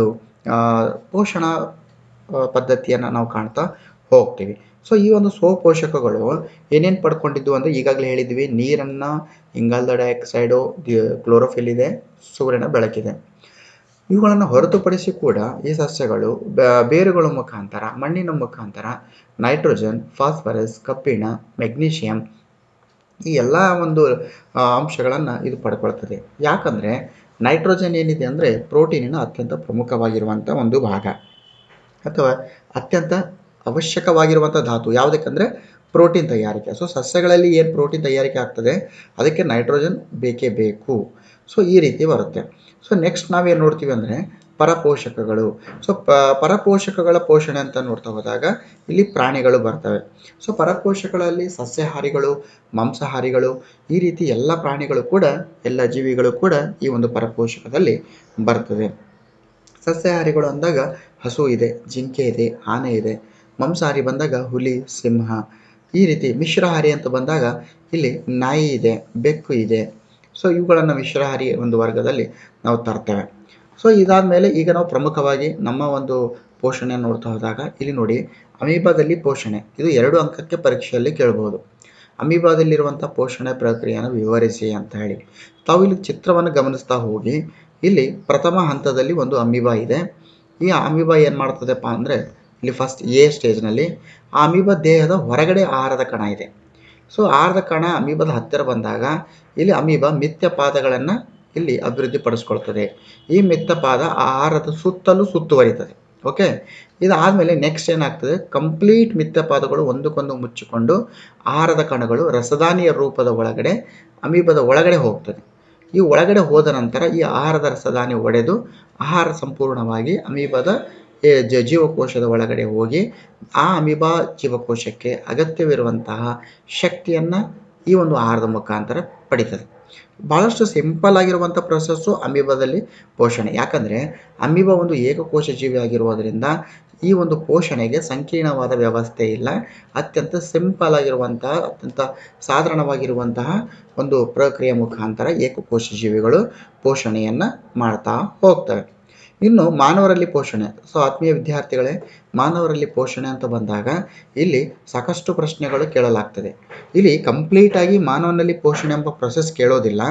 ಪೋಷಣಾ ಪದ್ಧತಿಯನ್ನು ನಾವು ಕಾಣ್ತಾ ಹೋಗ್ತೀವಿ. ಸೊ ಈ ಒಂದು ಸ್ವಪೋಷಕಗಳು ಏನೇನು ಪಡ್ಕೊಂಡಿದ್ದು ಅಂದರೆ ಈಗಾಗಲೇ ಹೇಳಿದ್ವಿ ನೀರನ್ನು, ಇಂಗಾಲದ ಡೈಆಕ್ಸೈಡು, ಕ್ಲೋರೋಫಿಲ್ ಇದೆ, ಸೂರ್ಯನ ಬೆಳಕಿದೆ. ಇವುಗಳನ್ನು ಹೊರತುಪಡಿಸಿ ಕೂಡ ಈ ಸಸ್ಯಗಳು ಬೇರುಗಳ ಮುಖಾಂತರ, ಮಣ್ಣಿನ ಮುಖಾಂತರ ನೈಟ್ರೋಜನ್, ಫಾಸ್ಫರಸ್, ಕಬ್ಬಿಣ, ಮೆಗ್ನೀಷಿಯಂ ಈ ಎಲ್ಲ ಒಂದು ಅಂಶಗಳನ್ನು ಇದು ಪಡ್ಕೊಳ್ತದೆ. ಯಾಕಂದರೆ ನೈಟ್ರೋಜನ್ ಏನಿದೆ ಅಂದರೆ ಪ್ರೋಟೀನಿನ ಅತ್ಯಂತ ಪ್ರಮುಖವಾಗಿರುವಂಥ ಒಂದು ಭಾಗ ಅಥವಾ ಅತ್ಯಂತ ಅವಶ್ಯಕವಾಗಿರುವಂಥ ಧಾತು. ಯಾವುದಕ್ಕೆಂದರೆ ಪ್ರೋಟೀನ್ ತಯಾರಿಕೆ. ಸೊ ಸಸ್ಯಗಳಲ್ಲಿ ಏನು ಪ್ರೋಟೀನ್ ತಯಾರಿಕೆ ಆಗ್ತದೆ ಅದಕ್ಕೆ ನೈಟ್ರೋಜನ್ ಬೇಕೇ ಬೇಕು. ಸೊ ಈ ರೀತಿ ಬರುತ್ತೆ. ಸೊ ನೆಕ್ಸ್ಟ್ ನಾವೇನು ನೋಡ್ತೀವಿ ಅಂದರೆ ಪರಪೋಷಕಗಳು. ಸೊ ಪ ಪರಪೋಷಕಗಳ ಪೋಷಣೆ ಅಂತ ನೋಡ್ತಾ ಹೋದಾಗ ಇಲ್ಲಿ ಪ್ರಾಣಿಗಳು ಬರ್ತವೆ. ಸೊ ಪರಪೋಷಕಗಳಲ್ಲಿ ಸಸ್ಯಾಹಾರಿಗಳು, ಮಾಂಸಾಹಾರಿಗಳು ಈ ರೀತಿ ಎಲ್ಲ ಪ್ರಾಣಿಗಳು ಕೂಡ ಎಲ್ಲ ಜೀವಿಗಳು ಕೂಡ ಈ ಒಂದು ಪರಪೋಷಕದಲ್ಲಿ ಬರ್ತದೆ. ಸಸ್ಯಾಹಾರಿಗಳು ಅಂದಾಗ ಹಸು ಇದೆ, ಜಿಂಕೆ ಇದೆ, ಆನೆ ಇದೆ. ಮಾಂಸಾಹಾರಿ ಬಂದಾಗ ಹುಲಿ, ಸಿಂಹ ಈ ರೀತಿ. ಮಿಶ್ರಹಾರಿ ಅಂತ ಬಂದಾಗ ಇಲ್ಲಿ ನಾಯಿ ಇದೆ, ಬೆಕ್ಕು ಇದೆ. ಸೊ ಇವುಗಳನ್ನು ಮಿಶ್ರಹಾರಿ ಒಂದು ವರ್ಗದಲ್ಲಿ ನಾವು ತರ್ತೇವೆ. ಸೊ ಇದಾದ ಮೇಲೆ ಈಗ ನಾವು ಪ್ರಮುಖವಾಗಿ ನಮ್ಮ ಒಂದು ಪೋಷಣೆಯನ್ನು ನೋಡ್ತಾ ಹೋದಾಗ ಇಲ್ಲಿ ನೋಡಿ ಅಮೀಬಾದಲ್ಲಿ ಪೋಷಣೆ. ಇದು ಎರಡು ಅಂಕಕ್ಕೆ ಪರೀಕ್ಷೆಯಲ್ಲಿ ಕೇಳಬಹುದು. ಅಮೀಬಾದಲ್ಲಿರುವಂಥ ಪೋಷಣೆ ಪ್ರಕ್ರಿಯೆಯನ್ನು ವಿವರಿಸಿ ಅಂತ ಹೇಳಿ ತಾವು ಇಲ್ಲಿ ಚಿತ್ರವನ್ನು ಗಮನಿಸ್ತಾ ಹೋಗಿ ಇಲ್ಲಿ ಪ್ರಥಮ ಹಂತದಲ್ಲಿ ಒಂದು ಅಮೀಬಾ ಇದೆ. ಈ ಅಮೀಬಾ ಏನು ಮಾಡ್ತದೆಪ್ಪ ಅಂದರೆ ಇಲ್ಲಿ ಫಸ್ಟ್ ಎ ಸ್ಟೇಜ್ನಲ್ಲಿ ಆ ಅಮೀಬಾ ದೇಹದ ಹೊರಗಡೆ ಆಹಾರದ ಕಣ ಇದೆ. ಸೊ ಆಹಾರದ ಕಣ ಅಮೀಬಾದ ಹತ್ತಿರ ಬಂದಾಗ ಇಲ್ಲಿ ಅಮೀಬಾ ಮಿಥ್ಯ ಪಾದಗಳನ್ನು ಇಲ್ಲಿ ಅಭಿವೃದ್ಧಿ ಪಡಿಸ್ಕೊಳ್ತದೆ. ಈ ಮಿಥ್ಯಪಾದ ಆಹಾರದ ಸುತ್ತಲೂ ಸುತ್ತುವರಿತದೆ. ಓಕೆ, ಇದಾದಮೇಲೆ ನೆಕ್ಸ್ಟ್ ಏನಾಗ್ತದೆ ಕಂಪ್ಲೀಟ್ ಮಿಥ್ಯಪಾದಗಳು ಒಂದಕ್ಕೊಂದು ಮುಚ್ಚಿಕೊಂಡು ಆಹಾರದ ಕಣಗಳು ರಸದಾನಿಯ ರೂಪದ ಒಳಗಡೆ ಅಮೀಬಾದ ಒಳಗಡೆ ಹೋಗ್ತದೆ. ಈ ಒಳಗಡೆ ಹೋದ ನಂತರ ಈ ಆಹಾರದ ರಸದಾನಿ ಒಡೆದು ಆಹಾರ ಸಂಪೂರ್ಣವಾಗಿ ಅಮೀಬಾದ ಜೀವಕೋಶದ ಒಳಗಡೆ ಹೋಗಿ ಆ ಅಮೀಬಾ ಜೀವಕೋಶಕ್ಕೆ ಅಗತ್ಯವಿರುವಂತಹ ಶಕ್ತಿಯನ್ನು ಈ ಒಂದು ಆಹಾರದ ಮುಖಾಂತರ ಪಡಿತದೆ. ಭಾಳಷ್ಟು ಸಿಂಪಲ್ ಆಗಿರುವಂಥ ಪ್ರೊಸೆಸ್ಸು ಅಮೀಬಾದಲ್ಲಿ ಪೋಷಣೆ. ಯಾಕಂದರೆ ಅಮೀಬಾ ಒಂದು ಏಕಕೋಶ ಜೀವಿ ಆಗಿರುವುದರಿಂದ ಈ ಒಂದು ಪೋಷಣೆಗೆ ಸಂಕೀರ್ಣವಾದ ವ್ಯವಸ್ಥೆ ಇಲ್ಲ. ಅತ್ಯಂತ ಸಿಂಪಲ್ ಆಗಿರುವಂತಹ ಅತ್ಯಂತ ಸಾಧಾರಣವಾಗಿರುವಂತಹ ಒಂದು ಪ್ರಕ್ರಿಯೆ ಮುಖಾಂತರ ಏಕಕೋಶ ಜೀವಿಗಳು ಪೋಷಣೆಯನ್ನು ಮಾಡ್ತಾ ಹೋಗ್ತವೆ. ಇನ್ನು ಮಾನವರಲ್ಲಿ ಪೋಷಣೆ. ಸೊ ಆತ್ಮೀಯ ವಿದ್ಯಾರ್ಥಿಗಳೇ, ಮಾನವರಲ್ಲಿ ಪೋಷಣೆ ಅಂತ ಬಂದಾಗ ಇಲ್ಲಿ ಸಾಕಷ್ಟು ಪ್ರಶ್ನೆಗಳು ಕೇಳಲಾಗ್ತದೆ. ಇಲ್ಲಿ ಕಂಪ್ಲೀಟಾಗಿ ಮಾನವನಲ್ಲಿ ಪೋಷಣೆ ಎಂಬ ಪ್ರೊಸೆಸ್ ಕೇಳೋದಿಲ್ಲ.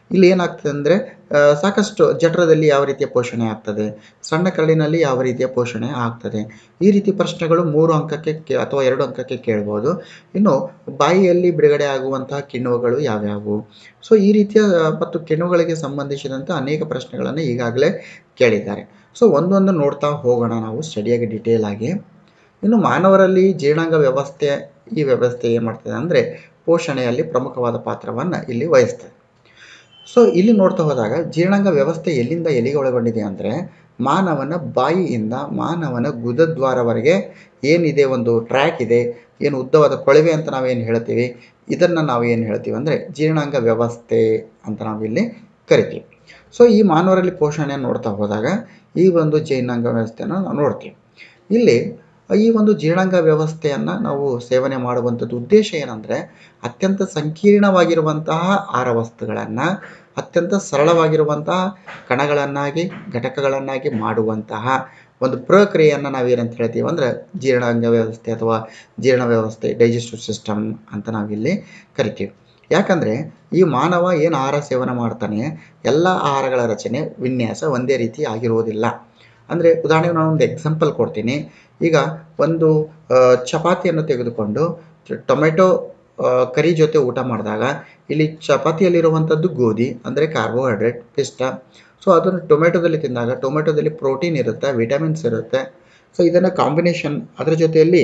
ಇಲ್ಲಿ ಏನಾಗ್ತದೆ ಅಂದರೆ ಸಾಕಷ್ಟು ಜಠರದಲ್ಲಿ ಯಾವ ರೀತಿಯ ಪೋಷಣೆ ಆಗ್ತದೆ, ಸಣ್ಣ ಕರಳಿನಲ್ಲಿ ಯಾವ ರೀತಿಯ ಪೋಷಣೆ ಆಗ್ತದೆ, ಈ ರೀತಿ ಪ್ರಶ್ನೆಗಳು ಮೂರು ಅಂಕಕ್ಕೆ ಕೇ ಅಥವಾ ಎರಡು ಅಂಕಕ್ಕೆ ಕೇಳ್ಬೋದು. ಇನ್ನು ಬಾಯಿಯಲ್ಲಿ ಬಿಡುಗಡೆ ಆಗುವಂತಹ ಕಿಣ್ವಗಳು ಯಾವ್ಯಾವು, ಸೊ ಈ ರೀತಿಯ ಮತ್ತು ಕಿಣ್ವಗಳಿಗೆ ಸಂಬಂಧಿಸಿದಂಥ ಅನೇಕ ಪ್ರಶ್ನೆಗಳನ್ನು ಈಗಾಗಲೇ ಕೇಳಿದ್ದಾರೆ. ಸೊ ಒಂದೊಂದು ನೋಡ್ತಾ ಹೋಗೋಣ ನಾವು ಸ್ಟಡಿಯಾಗಿ ಡೀಟೇಲ್ ಆಗಿ. ಇನ್ನು ಮಾನವರಲ್ಲಿ ಜೀರ್ಣಾಂಗ ವ್ಯವಸ್ಥೆ, ಈ ವ್ಯವಸ್ಥೆ ಏನು ಮಾಡ್ತದೆ ಅಂದರೆ ಪೋಷಣೆಯಲ್ಲಿ ಪ್ರಮುಖವಾದ ಪಾತ್ರವನ್ನು ಇಲ್ಲಿ ವಹಿಸ್ತದೆ. ಸೊ ಇಲ್ಲಿ ನೋಡ್ತಾ ಹೋದಾಗ ಜೀರ್ಣಾಂಗ ವ್ಯವಸ್ಥೆ ಎಲ್ಲಿಂದ ಎಲ್ಲಿಗೆ ಒಳಗೊಂಡಿದೆ ಅಂದರೆ ಮಾನವನ ಬಾಯಿಯಿಂದ ಮಾನವನ ಗುದದ್ವಾರವರೆಗೆ ಏನಿದೆ ಒಂದು ಟ್ರ್ಯಾಕ್ ಇದೆ, ಏನು ಉದ್ದವಾದ ಕೊಳವೆ ಅಂತ ನಾವೇನು ಹೇಳ್ತೀವಿ, ಇದನ್ನು ನಾವು ಏನು ಹೇಳ್ತೀವಿ ಅಂದರೆ ಜೀರ್ಣಾಂಗ ವ್ಯವಸ್ಥೆ ಅಂತ ನಾವಿಲ್ಲಿ ಕರಿತೀವಿ. ಸೊ ಈ ಮಾನವರಲ್ಲಿ ಪೋಷಣೆಯನ್ನು ನೋಡ್ತಾ ಹೋದಾಗ ಈ ಒಂದು ಜೀರ್ಣಾಂಗ ವ್ಯವಸ್ಥೆಯನ್ನು ನಾವು ನೋಡ್ತೀವಿ. ಇಲ್ಲಿ ಈ ಒಂದು ಜೀರ್ಣಾಂಗ ವ್ಯವಸ್ಥೆಯನ್ನು ನಾವು ಸೇವನೆ ಮಾಡುವಂಥದ್ದು ಉದ್ದೇಶ ಏನಂದರೆ ಅತ್ಯಂತ ಸಂಕೀರ್ಣವಾಗಿರುವಂತಹ ಆಹಾರ ವಸ್ತುಗಳನ್ನು ಅತ್ಯಂತ ಸರಳವಾಗಿರುವಂತಹ ಕಣಗಳನ್ನಾಗಿ ಘಟಕಗಳನ್ನಾಗಿ ಮಾಡುವಂತಹ ಒಂದು ಪ್ರಕ್ರಿಯೆಯನ್ನು ನಾವೇನಂತ ಹೇಳ್ತೀವಿ ಅಂದರೆ ಜೀರ್ಣಾಂಗ ವ್ಯವಸ್ಥೆ ಅಥವಾ ಜೀರ್ಣ ವ್ಯವಸ್ಥೆ, ಡೈಜೆಸ್ಟಿವ್ ಸಿಸ್ಟಮ್ ಅಂತ ನಾವಿಲ್ಲಿ ಕರಿತೀವಿ. ಯಾಕಂದರೆ ಈ ಮಾನವ ಏನು ಆಹಾರ ಸೇವನೆ ಮಾಡ್ತಾನೆ ಎಲ್ಲ ಆಹಾರಗಳ ರಚನೆ ವಿನ್ಯಾಸ ಒಂದೇ ರೀತಿ ಆಗಿರುವುದಿಲ್ಲ. ಅಂದರೆ ಉದಾಹರಣೆಗೆ ನಾನು ಒಂದು ಎಕ್ಸಾಂಪಲ್ ಕೊಡ್ತೀನಿ. ಈಗ ಒಂದು ಚಪಾತಿಯನ್ನು ತೆಗೆದುಕೊಂಡು ಟೊಮೆಟೊ ಕರಿ ಜೊತೆ ಊಟ ಮಾಡಿದಾಗ ಇಲ್ಲಿ ಚಪಾತಿಯಲ್ಲಿರುವಂಥದ್ದು ಗೋಧಿ ಅಂದರೆ ಕಾರ್ಬೋಹೈಡ್ರೇಟ್ ಪಿಷ್ಟ. ಸೊ ಅದನ್ನು ಟೊಮೆಟೊದಲ್ಲಿ ತಿಂದಾಗ ಟೊಮೆಟೊದಲ್ಲಿ ಪ್ರೋಟೀನ್ ಇರುತ್ತೆ, ವಿಟಮಿನ್ಸ್ ಇರುತ್ತೆ. ಸೊ ಇದನ್ನು ಕಾಂಬಿನೇಷನ್ ಅದರ ಜೊತೆಯಲ್ಲಿ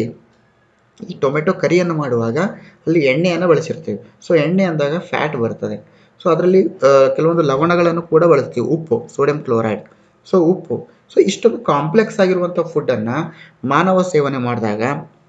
ಈ ಟೊಮೆಟೊ ಕರಿಯನ್ನು ಮಾಡುವಾಗ ಅಲ್ಲಿ ಎಣ್ಣೆಯನ್ನು ಬಳಸಿರ್ತೀವಿ. ಸೊ ಎಣ್ಣೆ ಅಂದಾಗ ಫ್ಯಾಟ್ ಬರ್ತದೆ. ಸೊ ಅದರಲ್ಲಿ ಕೆಲವೊಂದು ಲವಣಗಳನ್ನು ಕೂಡ ಬಳಸ್ತೀವಿ, ಉಪ್ಪು, ಸೋಡಿಯಂ ಕ್ಲೋರೈಡ್. ಸೊ ಉಪ್ಪು. ಸೊ ಇಷ್ಟೊಂದು ಕಾಂಪ್ಲೆಕ್ಸ್ ಆಗಿರುವಂಥ ಫುಡ್ಡನ್ನು ಮಾನವ ಸೇವನೆ ಮಾಡಿದಾಗ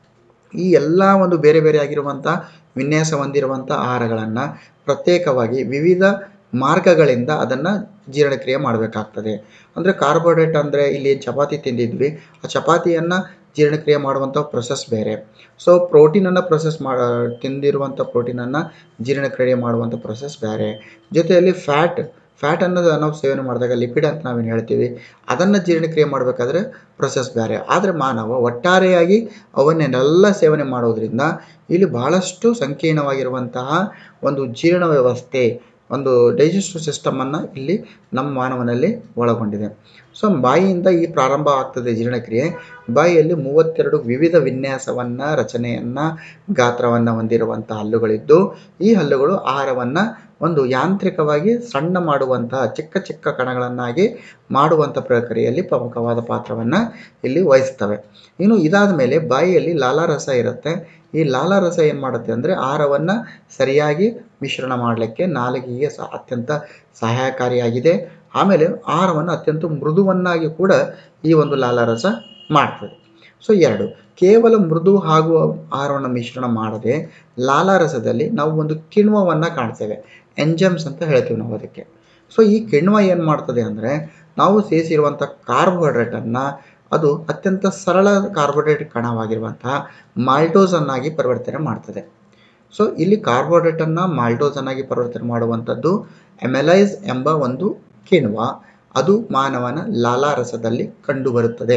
ಈ ಎಲ್ಲ ಒಂದು ಬೇರೆ ಬೇರೆ ಆಗಿರುವಂಥ ವಿನ್ಯಾಸ ಹೊಂದಿರುವಂಥ ಆಹಾರಗಳನ್ನು ಪ್ರತ್ಯೇಕವಾಗಿ ವಿವಿಧ ಮಾರ್ಗಗಳಿಂದ ಅದನ್ನು ಜೀರ್ಣಕ್ರಿಯೆ ಮಾಡಬೇಕಾಗ್ತದೆ. ಅಂದರೆ ಕಾರ್ಬೋಹೈಡ್ರೇಟ್ ಅಂದರೆ ಇಲ್ಲಿ ಚಪಾತಿ ತಿಂದಿದ್ವಿ, ಆ ಚಪಾತಿಯನ್ನು ಜೀರ್ಣಕ್ರಿಯೆ ಮಾಡುವಂಥ ಪ್ರೊಸೆಸ್ ಬೇರೆ. ಸೊ ಪ್ರೋಟೀನನ್ನು ಪ್ರೊಸೆಸ್ ಮಾಡ ತಿಂದಿರುವಂಥ ಪ್ರೋಟೀನನ್ನು ಜೀರ್ಣಕ್ರಿಯೆ ಮಾಡುವಂಥ ಪ್ರೊಸೆಸ್ ಬೇರೆ. ಜೊತೆಯಲ್ಲಿ ಫ್ಯಾಟ್ ಫ್ಯಾಟನ್ನು ನಾವು ಸೇವನೆ ಮಾಡಿದಾಗ ಲಿಪಿಡ್ ಅಂತ ನಾವೇನು ಹೇಳ್ತೀವಿ, ಅದನ್ನು ಜೀರ್ಣಕ್ರಿಯೆ ಮಾಡಬೇಕಾದ್ರೆ ಪ್ರೊಸೆಸ್ ಬೇರೆ. ಆದರೆ ಮಾನವ ಒಟ್ಟಾರೆಯಾಗಿ ಅವನ್ನೆಲ್ಲ ಸೇವನೆ ಮಾಡೋದ್ರಿಂದ ಇಲ್ಲಿ ಬಹಳಷ್ಟು ಸಂಕೀರ್ಣವಾಗಿರುವಂತಹ ಒಂದು ಜೀರ್ಣ ವ್ಯವಸ್ಥೆ, ಒಂದು ಡೈಜೆಸ್ಟಿವ್ ಸಿಸ್ಟಮನ್ನು ಇಲ್ಲಿ ನಮ್ಮ ಮಾನವನಲ್ಲಿ ಒಳಗೊಂಡಿದೆ. ಸೊ ಬಾಯಿಯಿಂದ ಈ ಪ್ರಾರಂಭ ಆಗ್ತದೆ ಜೀರ್ಣಕ್ರಿಯೆ. ಬಾಯಿಯಲ್ಲಿ ಮೂವತ್ತೆರಡು ವಿವಿಧ ವಿನ್ಯಾಸವನ್ನು, ರಚನೆಯನ್ನು, ಗಾತ್ರವನ್ನು ಹೊಂದಿರುವಂಥ ಹಲ್ಲುಗಳಿದ್ದು ಈ ಹಲ್ಲುಗಳು ಆಹಾರವನ್ನು ಒಂದು ಯಾಂತ್ರಿಕವಾಗಿ ಸಣ್ಣ ಮಾಡುವಂತಹ ಚಿಕ್ಕ ಚಿಕ್ಕ ಕಣಗಳನ್ನಾಗಿ ಮಾಡುವಂಥ ಪ್ರಕ್ರಿಯೆಯಲ್ಲಿ ಪ್ರಮುಖವಾದ ಪಾತ್ರವನ್ನು ಇಲ್ಲಿ ವಹಿಸ್ತವೆ. ಇನ್ನು ಇದಾದ ಮೇಲೆ ಬಾಯಿಯಲ್ಲಿ ಲಾಲಾರಸ ಇರುತ್ತೆ. ಈ ಲಾಲಾರಸ ಏನು ಮಾಡುತ್ತೆ ಅಂದರೆ ಆಹಾರವನ್ನು ಸರಿಯಾಗಿ ಮಿಶ್ರಣ ಮಾಡಲಿಕ್ಕೆ ನಾಲಿಗೆಗೆ ಸಹ ಅತ್ಯಂತ ಸಹಾಯಕಾರಿಯಾಗಿದೆ. ಆಮೇಲೆ ಆಹಾರವನ್ನು ಅತ್ಯಂತ ಮೃದುವನ್ನಾಗಿ ಕೂಡ ಈ ಒಂದು ಲಾಲಾರಸ ಮಾಡ್ತದೆ. ಸೊ ಎರಡು, ಕೇವಲ ಮೃದು ಹಾಗೂ ಆಹಾರವನ್ನು ಮಿಶ್ರಣ ಮಾಡದೆ ಲಾಲಾರಸದಲ್ಲಿ ನಾವು ಒಂದು ಕಿಣ್ವವನ್ನು ಕಾಣ್ತೇವೆ, ಎಂಜೈಮ್ಸ್ ಅಂತ ಹೇಳ್ತೀವಿ ನಾವು ಅದಕ್ಕೆ. ಸೊ ಈ ಕಿಣ್ವ ಏನು ಮಾಡ್ತದೆ ಅಂದರೆ ನಾವು ಸೇರಿಸಿರುವಂಥ ಕಾರ್ಬೋಹೈಡ್ರೇಟನ್ನು ಅದು ಅತ್ಯಂತ ಸರಳ ಕಾರ್ಬೋಹೈಡ್ರೇಟ್ ಕಣವಾಗಿರುವಂತಹ ಮಾಲ್ಟೋಸನ್ನಾಗಿ ಪರಿವರ್ತನೆ ಮಾಡ್ತದೆ. ಸೊ ಇಲ್ಲಿ ಕಾರ್ಬೋಹೈಡ್ರೇಟನ್ನು ಮಾಲ್ಟೋಸನ್ನಾಗಿ ಪರಿವರ್ತನೆ ಮಾಡುವಂಥದ್ದು ಅಮೈಲೇಸ್ ಎಂಬ ಒಂದು ಕಿಣ್ವ, ಅದು ಮಾನವನ ಲಾಲಾರಸದಲ್ಲಿ ಕಂಡುಬರುತ್ತದೆ.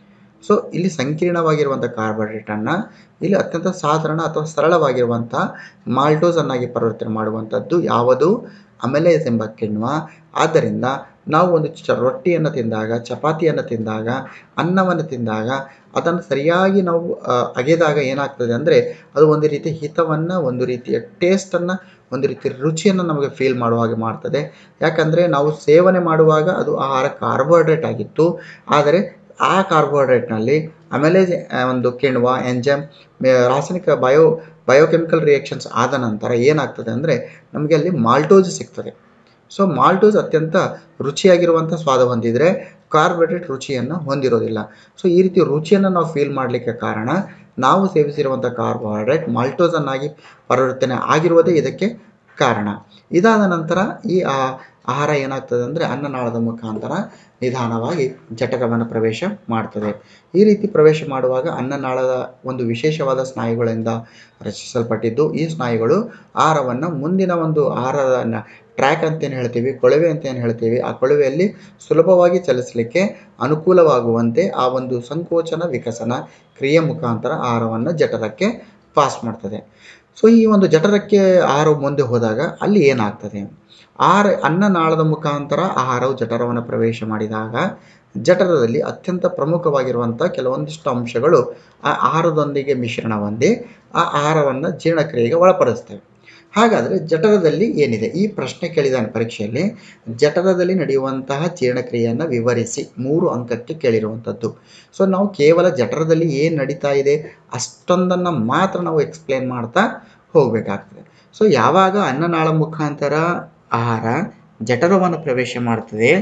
ಸೊ ಇಲ್ಲಿ ಸಂಕೀರ್ಣವಾಗಿರುವಂಥ ಕಾರ್ಬೋಹೈಡ್ರೇಟನ್ನು ಇಲ್ಲಿ ಅತ್ಯಂತ ಸಾಧಾರಣ ಅಥವಾ ಸರಳವಾಗಿರುವಂಥ ಮಾಲ್ಟೋಸನ್ನಾಗಿ ಪರಿವರ್ತನೆ ಮಾಡುವಂಥದ್ದು ಯಾವುದು? ಅಮೈಲೇಸ್ ಎಂಬ ಕಿಣ್ವ. ಆದ್ದರಿಂದ ನಾವು ಒಂದು ಚ ರೊಟ್ಟಿಯನ್ನು ತಿಂದಾಗ, ಚಪಾತಿಯನ್ನು ತಿಂದಾಗ, ಅನ್ನವನ್ನು ತಿಂದಾಗ ಅದನ್ನು ಸರಿಯಾಗಿ ನಾವು ಅಗೆದಾಗ ಏನಾಗ್ತದೆ ಅಂದರೆ ಅದು ಒಂದು ರೀತಿ ಹಿತವನ್ನು, ಒಂದು ರೀತಿಯ ಟೇಸ್ಟನ್ನು, ಒಂದು ರೀತಿ ರುಚಿಯನ್ನು ನಮಗೆ ಫೀಲ್ ಮಾಡುವ ಹಾಗೆ ಮಾಡ್ತದೆ. ಯಾಕಂದರೆ ನಾವು ಸೇವನೆ ಮಾಡುವಾಗ ಅದು ಆಹಾರ ಕಾರ್ಬೋಹೈಡ್ರೇಟ್ ಆಗಿತ್ತು, ಆದರೆ ಆ ಕಾರ್ಬೋಹೈಡ್ರೇಟ್ನಲ್ಲಿ ಆಮೇಲೆ ಒಂದು ಕಿಣ್ವ, ಎಂಜೈಮ್, ರಾಸಾಯನಿಕ ಬಯೋ ಬಯೋಕೆಮಿಕಲ್ ರಿಯಾಕ್ಷನ್ಸ್ ಆದ ನಂತರ ಏನಾಗ್ತದೆ ಅಂದರೆ ನಮಗೆ ಅಲ್ಲಿ ಮಾಲ್ಟೋಸ್ ಸಿಗ್ತದೆ. ಸೊ ಮಾಲ್ಟೋಸ್ ಅತ್ಯಂತ ರುಚಿಯಾಗಿರುವಂಥ ಸ್ವಾದ ಹೊಂದಿದರೆ ಕಾರ್ಬೋಹೈಡ್ರೇಟ್ ರುಚಿಯನ್ನು ಹೊಂದಿರೋದಿಲ್ಲ. ಸೊ ಈ ರೀತಿ ರುಚಿಯನ್ನು ನಾವು ಫೀಲ್ ಮಾಡಲಿಕ್ಕೆ ಕಾರಣ ನಾವು ಸೇವಿಸಿರುವಂಥ ಕಾರ್ಬೋಹೈಡ್ರೇಟ್ ಮಾಲ್ಟೋಸನ್ನಾಗಿ ಪರಿವರ್ತನೆ ಆಗಿರುವುದೇ ಇದಕ್ಕೆ ಕಾರಣ. ಇದಾದ ನಂತರ ಈ ಆಹಾರ ಏನಾಗ್ತದೆ ಅಂದರೆ ಅನ್ನನಾಳದ ಮುಖಾಂತರ ನಿಧಾನವಾಗಿ ಜಠರವನ್ನು ಪ್ರವೇಶ ಮಾಡ್ತದೆ. ಈ ರೀತಿ ಪ್ರವೇಶ ಮಾಡುವಾಗ ಅನ್ನನಾಳದ ಒಂದು ವಿಶೇಷವಾದ ಸ್ನಾಯುಗಳಿಂದ ರಚಿಸಲ್ಪಟ್ಟಿದ್ದು ಈ ಸ್ನಾಯುಗಳು ಆಹಾರವನ್ನು ಮುಂದಿನ ಒಂದು ಆಹಾರದ ಟ್ರ್ಯಾಕ್ ಅಂತೇನು ಹೇಳ್ತೀವಿ, ಕೊಳವೆ ಅಂತೇನು ಹೇಳ್ತೀವಿ, ಆ ಕೊಳವೆಯಲ್ಲಿ ಸುಲಭವಾಗಿ ಚಲಿಸಲಿಕ್ಕೆ ಅನುಕೂಲವಾಗುವಂತೆ ಆ ಒಂದು ಸಂಕೋಚನ ವಿಕಸನ ಕ್ರಿಯೆ ಮುಖಾಂತರ ಆಹಾರವನ್ನು ಜಠರಕ್ಕೆ ಪಾಸ್ ಮಾಡ್ತದೆ. ಸೊ ಈ ಒಂದು ಜಠರಕ್ಕೆ ಆಹಾರವು ಮುಂದೆ ಹೋದಾಗ ಅಲ್ಲಿ ಏನಾಗ್ತದೆ, ಆಹಾರ ಅನ್ನನಾಳದ ಮುಖಾಂತರ ಆಹಾರವು ಜಠರವನ್ನು ಪ್ರವೇಶ ಮಾಡಿದಾಗ ಜಠರದಲ್ಲಿ ಅತ್ಯಂತ ಪ್ರಮುಖವಾಗಿರುವಂಥ ಕೆಲವೊಂದಿಷ್ಟು ಅಂಶಗಳು ಆ ಆಹಾರದೊಂದಿಗೆ ಮಿಶ್ರಣ ಹೊಂದಿ ಆ ಆಹಾರವನ್ನು ಜೀರ್ಣಕ್ರಿಯೆಗೆ ಒಳಪಡಿಸ್ತವೆ. ಹಾಗಾದರೆ ಜಠರದಲ್ಲಿ ಏನಿದೆ, ಈ ಪ್ರಶ್ನೆ ಕೇಳಿದಾನೆ ಪರೀಕ್ಷೆಯಲ್ಲಿ. ಜಠರದಲ್ಲಿ ನಡೆಯುವಂತಹ ಜೀರ್ಣಕ್ರಿಯೆಯನ್ನು ವಿವರಿಸಿ, ಮೂರು ಅಂಕಕ್ಕೆ ಕೇಳಿರುವಂಥದ್ದು. ಸೊ ನಾವು ಕೇವಲ ಜಠರದಲ್ಲಿ ಏನು ನಡೀತಾ ಇದೆ ಅಷ್ಟೊಂದನ್ನು ಮಾತ್ರ ನಾವು ಎಕ್ಸ್ಪ್ಲೇನ್ ಮಾಡ್ತಾ ಹೋಗಬೇಕಾಗ್ತದೆ. ಸೊ ಯಾವಾಗ ಅನ್ನನಾಳ ಮುಖಾಂತರ ಆಹಾರ ಜಠರವನ್ನು ಪ್ರವೇಶ ಮಾಡ್ತದೆ,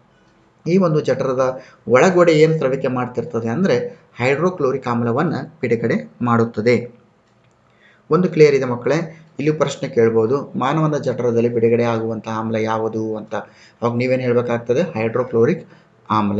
ಈ ಒಂದು ಜಠರದ ಒಳಗೋಡೆ ಏನು ಸ್ರವಿಕೆ ಮಾಡ್ತಿರ್ತದೆ ಅಂದರೆ ಹೈಡ್ರೋಕ್ಲೋರಿಕ್ ಆಮ್ಲವನ್ನು ಬಿಡುಗಡೆ ಮಾಡುತ್ತದೆ. ಒಂದು ಕ್ಲಿಯರ್ ಇದೆ ಮಕ್ಕಳೇ. ಇಲ್ಲಿ ಪ್ರಶ್ನೆ ಕೇಳ್ಬೋದು, ಮಾನವನ ಜಠರದಲ್ಲಿ ಬಿಡುಗಡೆ ಆಗುವಂಥ ಆಮ್ಲ ಯಾವುದು ಅಂತ. ಅವಾಗ ನೀವೇನು ಹೇಳಬೇಕಾಗ್ತದೆ, ಹೈಡ್ರೋಕ್ಲೋರಿಕ್ ಆಮ್ಲ.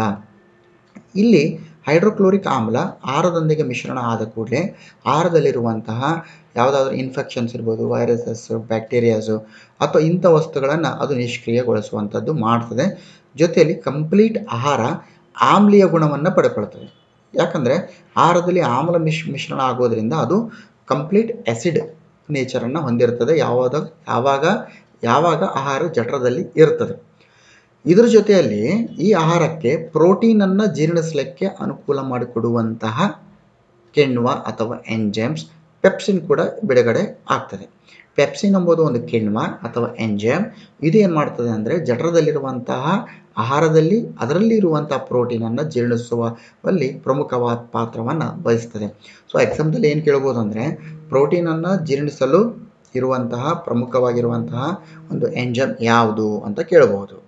ಇಲ್ಲಿ ಹೈಡ್ರೋಕ್ಲೋರಿಕ್ ಆಮ್ಲ ಆಹಾರದೊಂದಿಗೆ ಮಿಶ್ರಣ ಆದ ಕೂಡಲೇ ಆಹಾರದಲ್ಲಿರುವಂತಹ ಯಾವುದಾದ್ರೂ ಇನ್ಫೆಕ್ಷನ್ಸ್ ಇರ್ಬೋದು, ವೈರಸಸ್ಸು, ಬ್ಯಾಕ್ಟೀರಿಯಾಸು ಅಥವಾ ಇಂಥ ವಸ್ತುಗಳನ್ನು ಅದು ನಿಷ್ಕ್ರಿಯಗೊಳಿಸುವಂಥದ್ದು ಮಾಡ್ತದೆ. ಜೊತೆಯಲ್ಲಿ ಕಂಪ್ಲೀಟ್ ಆಹಾರ ಆಮ್ಲೀಯ ಗುಣವನ್ನು ಪಡ್ಕೊಳ್ತದೆ. ಯಾಕಂದರೆ ಆಹಾರದಲ್ಲಿ ಆಮ್ಲ ಮಿಶ್ ಮಿಶ್ರಣ ಆಗೋದ್ರಿಂದ ಅದು ಕಂಪ್ಲೀಟ್ ಆ್ಯಸಿಡ್ ನೇಚರನ್ನು ಹೊಂದಿರ್ತದೆ ಯಾವಾಗ ಯಾವಾಗ ಯಾವಾಗ ಆಹಾರ ಜಠರದಲ್ಲಿ ಇರ್ತದೆ. ಇದರ ಜೊತೆಯಲ್ಲಿ ಈ ಆಹಾರಕ್ಕೆ ಪ್ರೋಟೀನನ್ನು ಜೀರ್ಣಿಸಲಿಕ್ಕೆ ಅನುಕೂಲ ಮಾಡಿಕೊಡುವಂತಹ ಕಿಣ್ವ ಅಥವಾ ಎಂಜೈಮ್ಸ್ ಪೆಪ್ಸಿನ್ ಕೂಡ ಬಿಡುಗಡೆ ಆಗ್ತದೆ. ಪೆಪ್ಸಿನ್ ಎಂಬುದು ಒಂದು ಕಿಣ್ವ ಅಥವಾ ಎಂಜೈಮ್. ಇದು ಏನು ಮಾಡ್ತದೆ ಅಂದರೆ ಜಠರದಲ್ಲಿರುವಂತಹ ಆಹಾರದಲ್ಲಿ ಅದರಲ್ಲಿ ಇರುವಂಥ ಪ್ರೋಟೀನನ್ನು ಜೀರ್ಣಿಸುವಲ್ಲಿ ಪ್ರಮುಖವಾದ ಪಾತ್ರವನ್ನು ವಹಿಸ್ತದೆ. ಸೊ ಎಕ್ಸಾಮ್ದಲ್ಲಿ ಏನು ಕೇಳ್ಬೋದು ಅಂದರೆ ಪ್ರೋಟೀನನ್ನು ಜೀರ್ಣಿಸಲು ಇರುವಂತಹ ಪ್ರಮುಖವಾಗಿರುವಂತಹ ಒಂದು ಎಂಜೈಮ್ ಯಾವುದು ಅಂತ ಕೇಳಬಹುದು.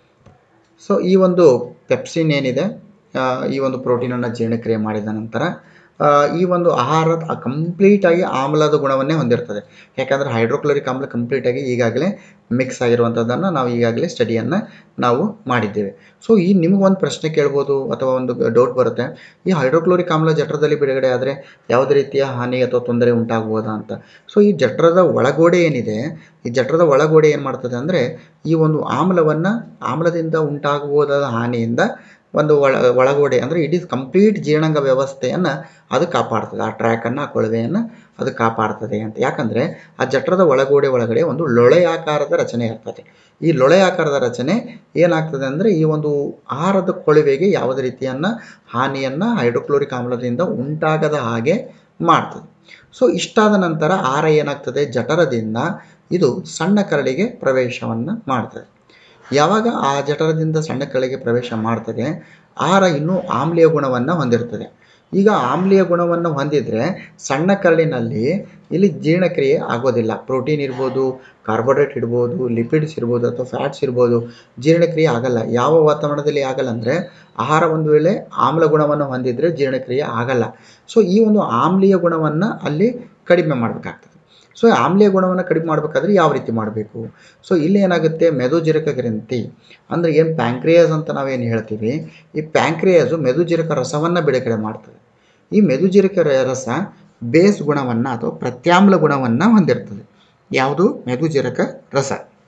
ಸೊ ಈ ಒಂದು ಪೆಪ್ಸಿನ್ ಏನಿದೆ, ಈ ಒಂದು ಪ್ರೋಟೀನನ್ನು ಜೀರ್ಣಕ್ರಿಯೆ ಮಾಡಿದ ನಂತರ ಈ ಒಂದು ಆಹಾರ ಕಂಪ್ಲೀಟಾಗಿ ಆಮ್ಲದ ಗುಣವನ್ನೇ ಹೊಂದಿರ್ತದೆ. ಯಾಕಂದರೆ ಹೈಡ್ರೋಕ್ಲೋರಿಕ್ ಆಮ್ಲ ಕಂಪ್ಲೀಟಾಗಿ ಈಗಾಗಲೇ ಮಿಕ್ಸ್ ಆಗಿರುವಂಥದ್ದನ್ನು ನಾವು ಈಗಾಗಲೇ ಸ್ಟಡಿಯನ್ನು ನಾವು ಮಾಡಿದ್ದೇವೆ. ಸೊ ಈ ನಿಮಗೊಂದು ಪ್ರಶ್ನೆ ಕೇಳ್ಬೋದು ಅಥವಾ ಒಂದು ಡೌಟ್ ಬರುತ್ತೆ, ಈ ಹೈಡ್ರೋಕ್ಲೋರಿಕ್ ಆಮ್ಲ ಜಠರದಲ್ಲಿ ಬಿಡುಗಡೆ ಆದರೆ ಯಾವುದೇ ರೀತಿಯ ಹಾನಿ ಅಥವಾ ತೊಂದರೆ ಉಂಟಾಗ್ಬೋದಾ ಅಂತ. ಸೊ ಈ ಜಠರದ ಒಳಗೋಡೆ ಏನಿದೆ, ಈ ಜಠರದ ಒಳಗೋಡೆ ಏನು ಮಾಡ್ತದೆ ಅಂದರೆ ಈ ಒಂದು ಆಮ್ಲವನ್ನು ಆಮ್ಲದಿಂದ ಉಂಟಾಗಬಹುದಾದ ಹಾನಿಯಿಂದ ಒಂದು ಒಳ ಒಳಗೋಡೆ ಅಂದರೆ ಇಡೀ ಕಂಪ್ಲೀಟ್ ಜೀರ್ಣಾಂಗ ವ್ಯವಸ್ಥೆಯನ್ನು ಅದು ಕಾಪಾಡ್ತದೆ. ಆ ಟ್ರ್ಯಾಕನ್ನು ಆ ಕೊಳವೆಯನ್ನು ಅದು ಕಾಪಾಡ್ತದೆ ಅಂತ. ಯಾಕಂದರೆ ಆ ಜಠರದ ಒಳಗೋಡೆ ಒಳಗಡೆ ಒಂದು ಲೊಳೆಯಾಕಾರದ ರಚನೆ ಇರ್ತದೆ. ಈ ಲೊಳೆಯಾಕಾರದ ರಚನೆ ಏನಾಗ್ತದೆ ಅಂದರೆ ಈ ಒಂದು ಆಹಾರದ ಕೊಳವೆಗೆ ಯಾವುದೇ ರೀತಿಯನ್ನು ಹಾನಿಯನ್ನು ಹೈಡ್ರೋಕ್ಲೋರಿಕ್ ಆಮ್ಲದಿಂದ ಉಂಟಾಗದ ಹಾಗೆ ಮಾಡ್ತದೆ. ಸೊ ಇಷ್ಟಾದ ನಂತರ ಆಹಾರ ಏನಾಗ್ತದೆ ಜಠರದಿಂದ ಇದು ಸಣ್ಣ ಕರಳಿಗೆ ಪ್ರವೇಶವನ್ನು ಮಾಡ್ತದೆ. ಯಾವಾಗ ಆ ಜಠರದಿಂದ ಸಣ್ಣ ಕರಳಿಗೆ ಪ್ರವೇಶ ಮಾಡ್ತದೆ, ಆಹಾರ ಇನ್ನೂ ಆಮ್ಲೀಯ ಗುಣವನ್ನು ಹೊಂದಿರ್ತದೆ. ಈಗ ಆಮ್ಲೀಯ ಗುಣವನ್ನು ಹೊಂದಿದರೆ ಸಣ್ಣ ಕರಳಿನಲ್ಲಿ ಇಲ್ಲಿ ಜೀರ್ಣಕ್ರಿಯೆ ಆಗೋದಿಲ್ಲ. ಪ್ರೋಟೀನ್ ಇರ್ಬೋದು, ಕಾರ್ಬೋಹೈಡ್ರೇಟ್ ಇರ್ಬೋದು, ಲಿಪಿಡ್ಸ್ ಇರ್ಬೋದು ಅಥವಾ ಫ್ಯಾಟ್ಸ್ ಇರ್ಬೋದು, ಜೀರ್ಣಕ್ರಿಯೆ ಆಗಲ್ಲ. ಯಾವ ವಾತಾವರಣದಲ್ಲಿ ಆಗಲ್ಲ ಅಂದರೆ ಆಹಾರ ಒಂದು ವೇಳೆ ಆಮ್ಲ ಗುಣವನ್ನು ಹೊಂದಿದರೆ ಜೀರ್ಣಕ್ರಿಯೆ ಆಗಲ್ಲ. ಸೊ ಈ ಒಂದು ಆಮ್ಲೀಯ ಗುಣವನ್ನು ಅಲ್ಲಿ ಕಡಿಮೆ ಮಾಡಬೇಕಾಗ್ತದೆ. ಸೊ ಆಮ್ಲೀಯ ಗುಣವನ್ನು ಕಡಿಮೆ ಮಾಡಬೇಕಾದ್ರೆ ಯಾವ ರೀತಿ ಮಾಡಬೇಕು? ಸೊ ಇಲ್ಲಿ ಏನಾಗುತ್ತೆ, ಮೆದುಜೀರಕ ಗ್ರಂಥಿ ಅಂದರೆ ಏನು ಪ್ಯಾಂಕ್ರಿಯಾಸ್ ಅಂತ ನಾವೇನು ಹೇಳ್ತೀವಿ, ಈ ಪ್ಯಾಂಕ್ರಿಯಾಸು ಮೆದುಜೀರಕ ರಸವನ್ನು ಬಿಡುಗಡೆ ಮಾಡ್ತದೆ. ಈ ಮೆದುಜೀರಕ ರಸ ಬೇಸ್ ಗುಣವನ್ನು ಅಥವಾ ಪ್ರತ್ಯಾಮ್ಲ ಗುಣವನ್ನು ಹೊಂದಿರ್ತದೆ. ಯಾವುದು? ಮೆದುಜೀರಕ ರಸ.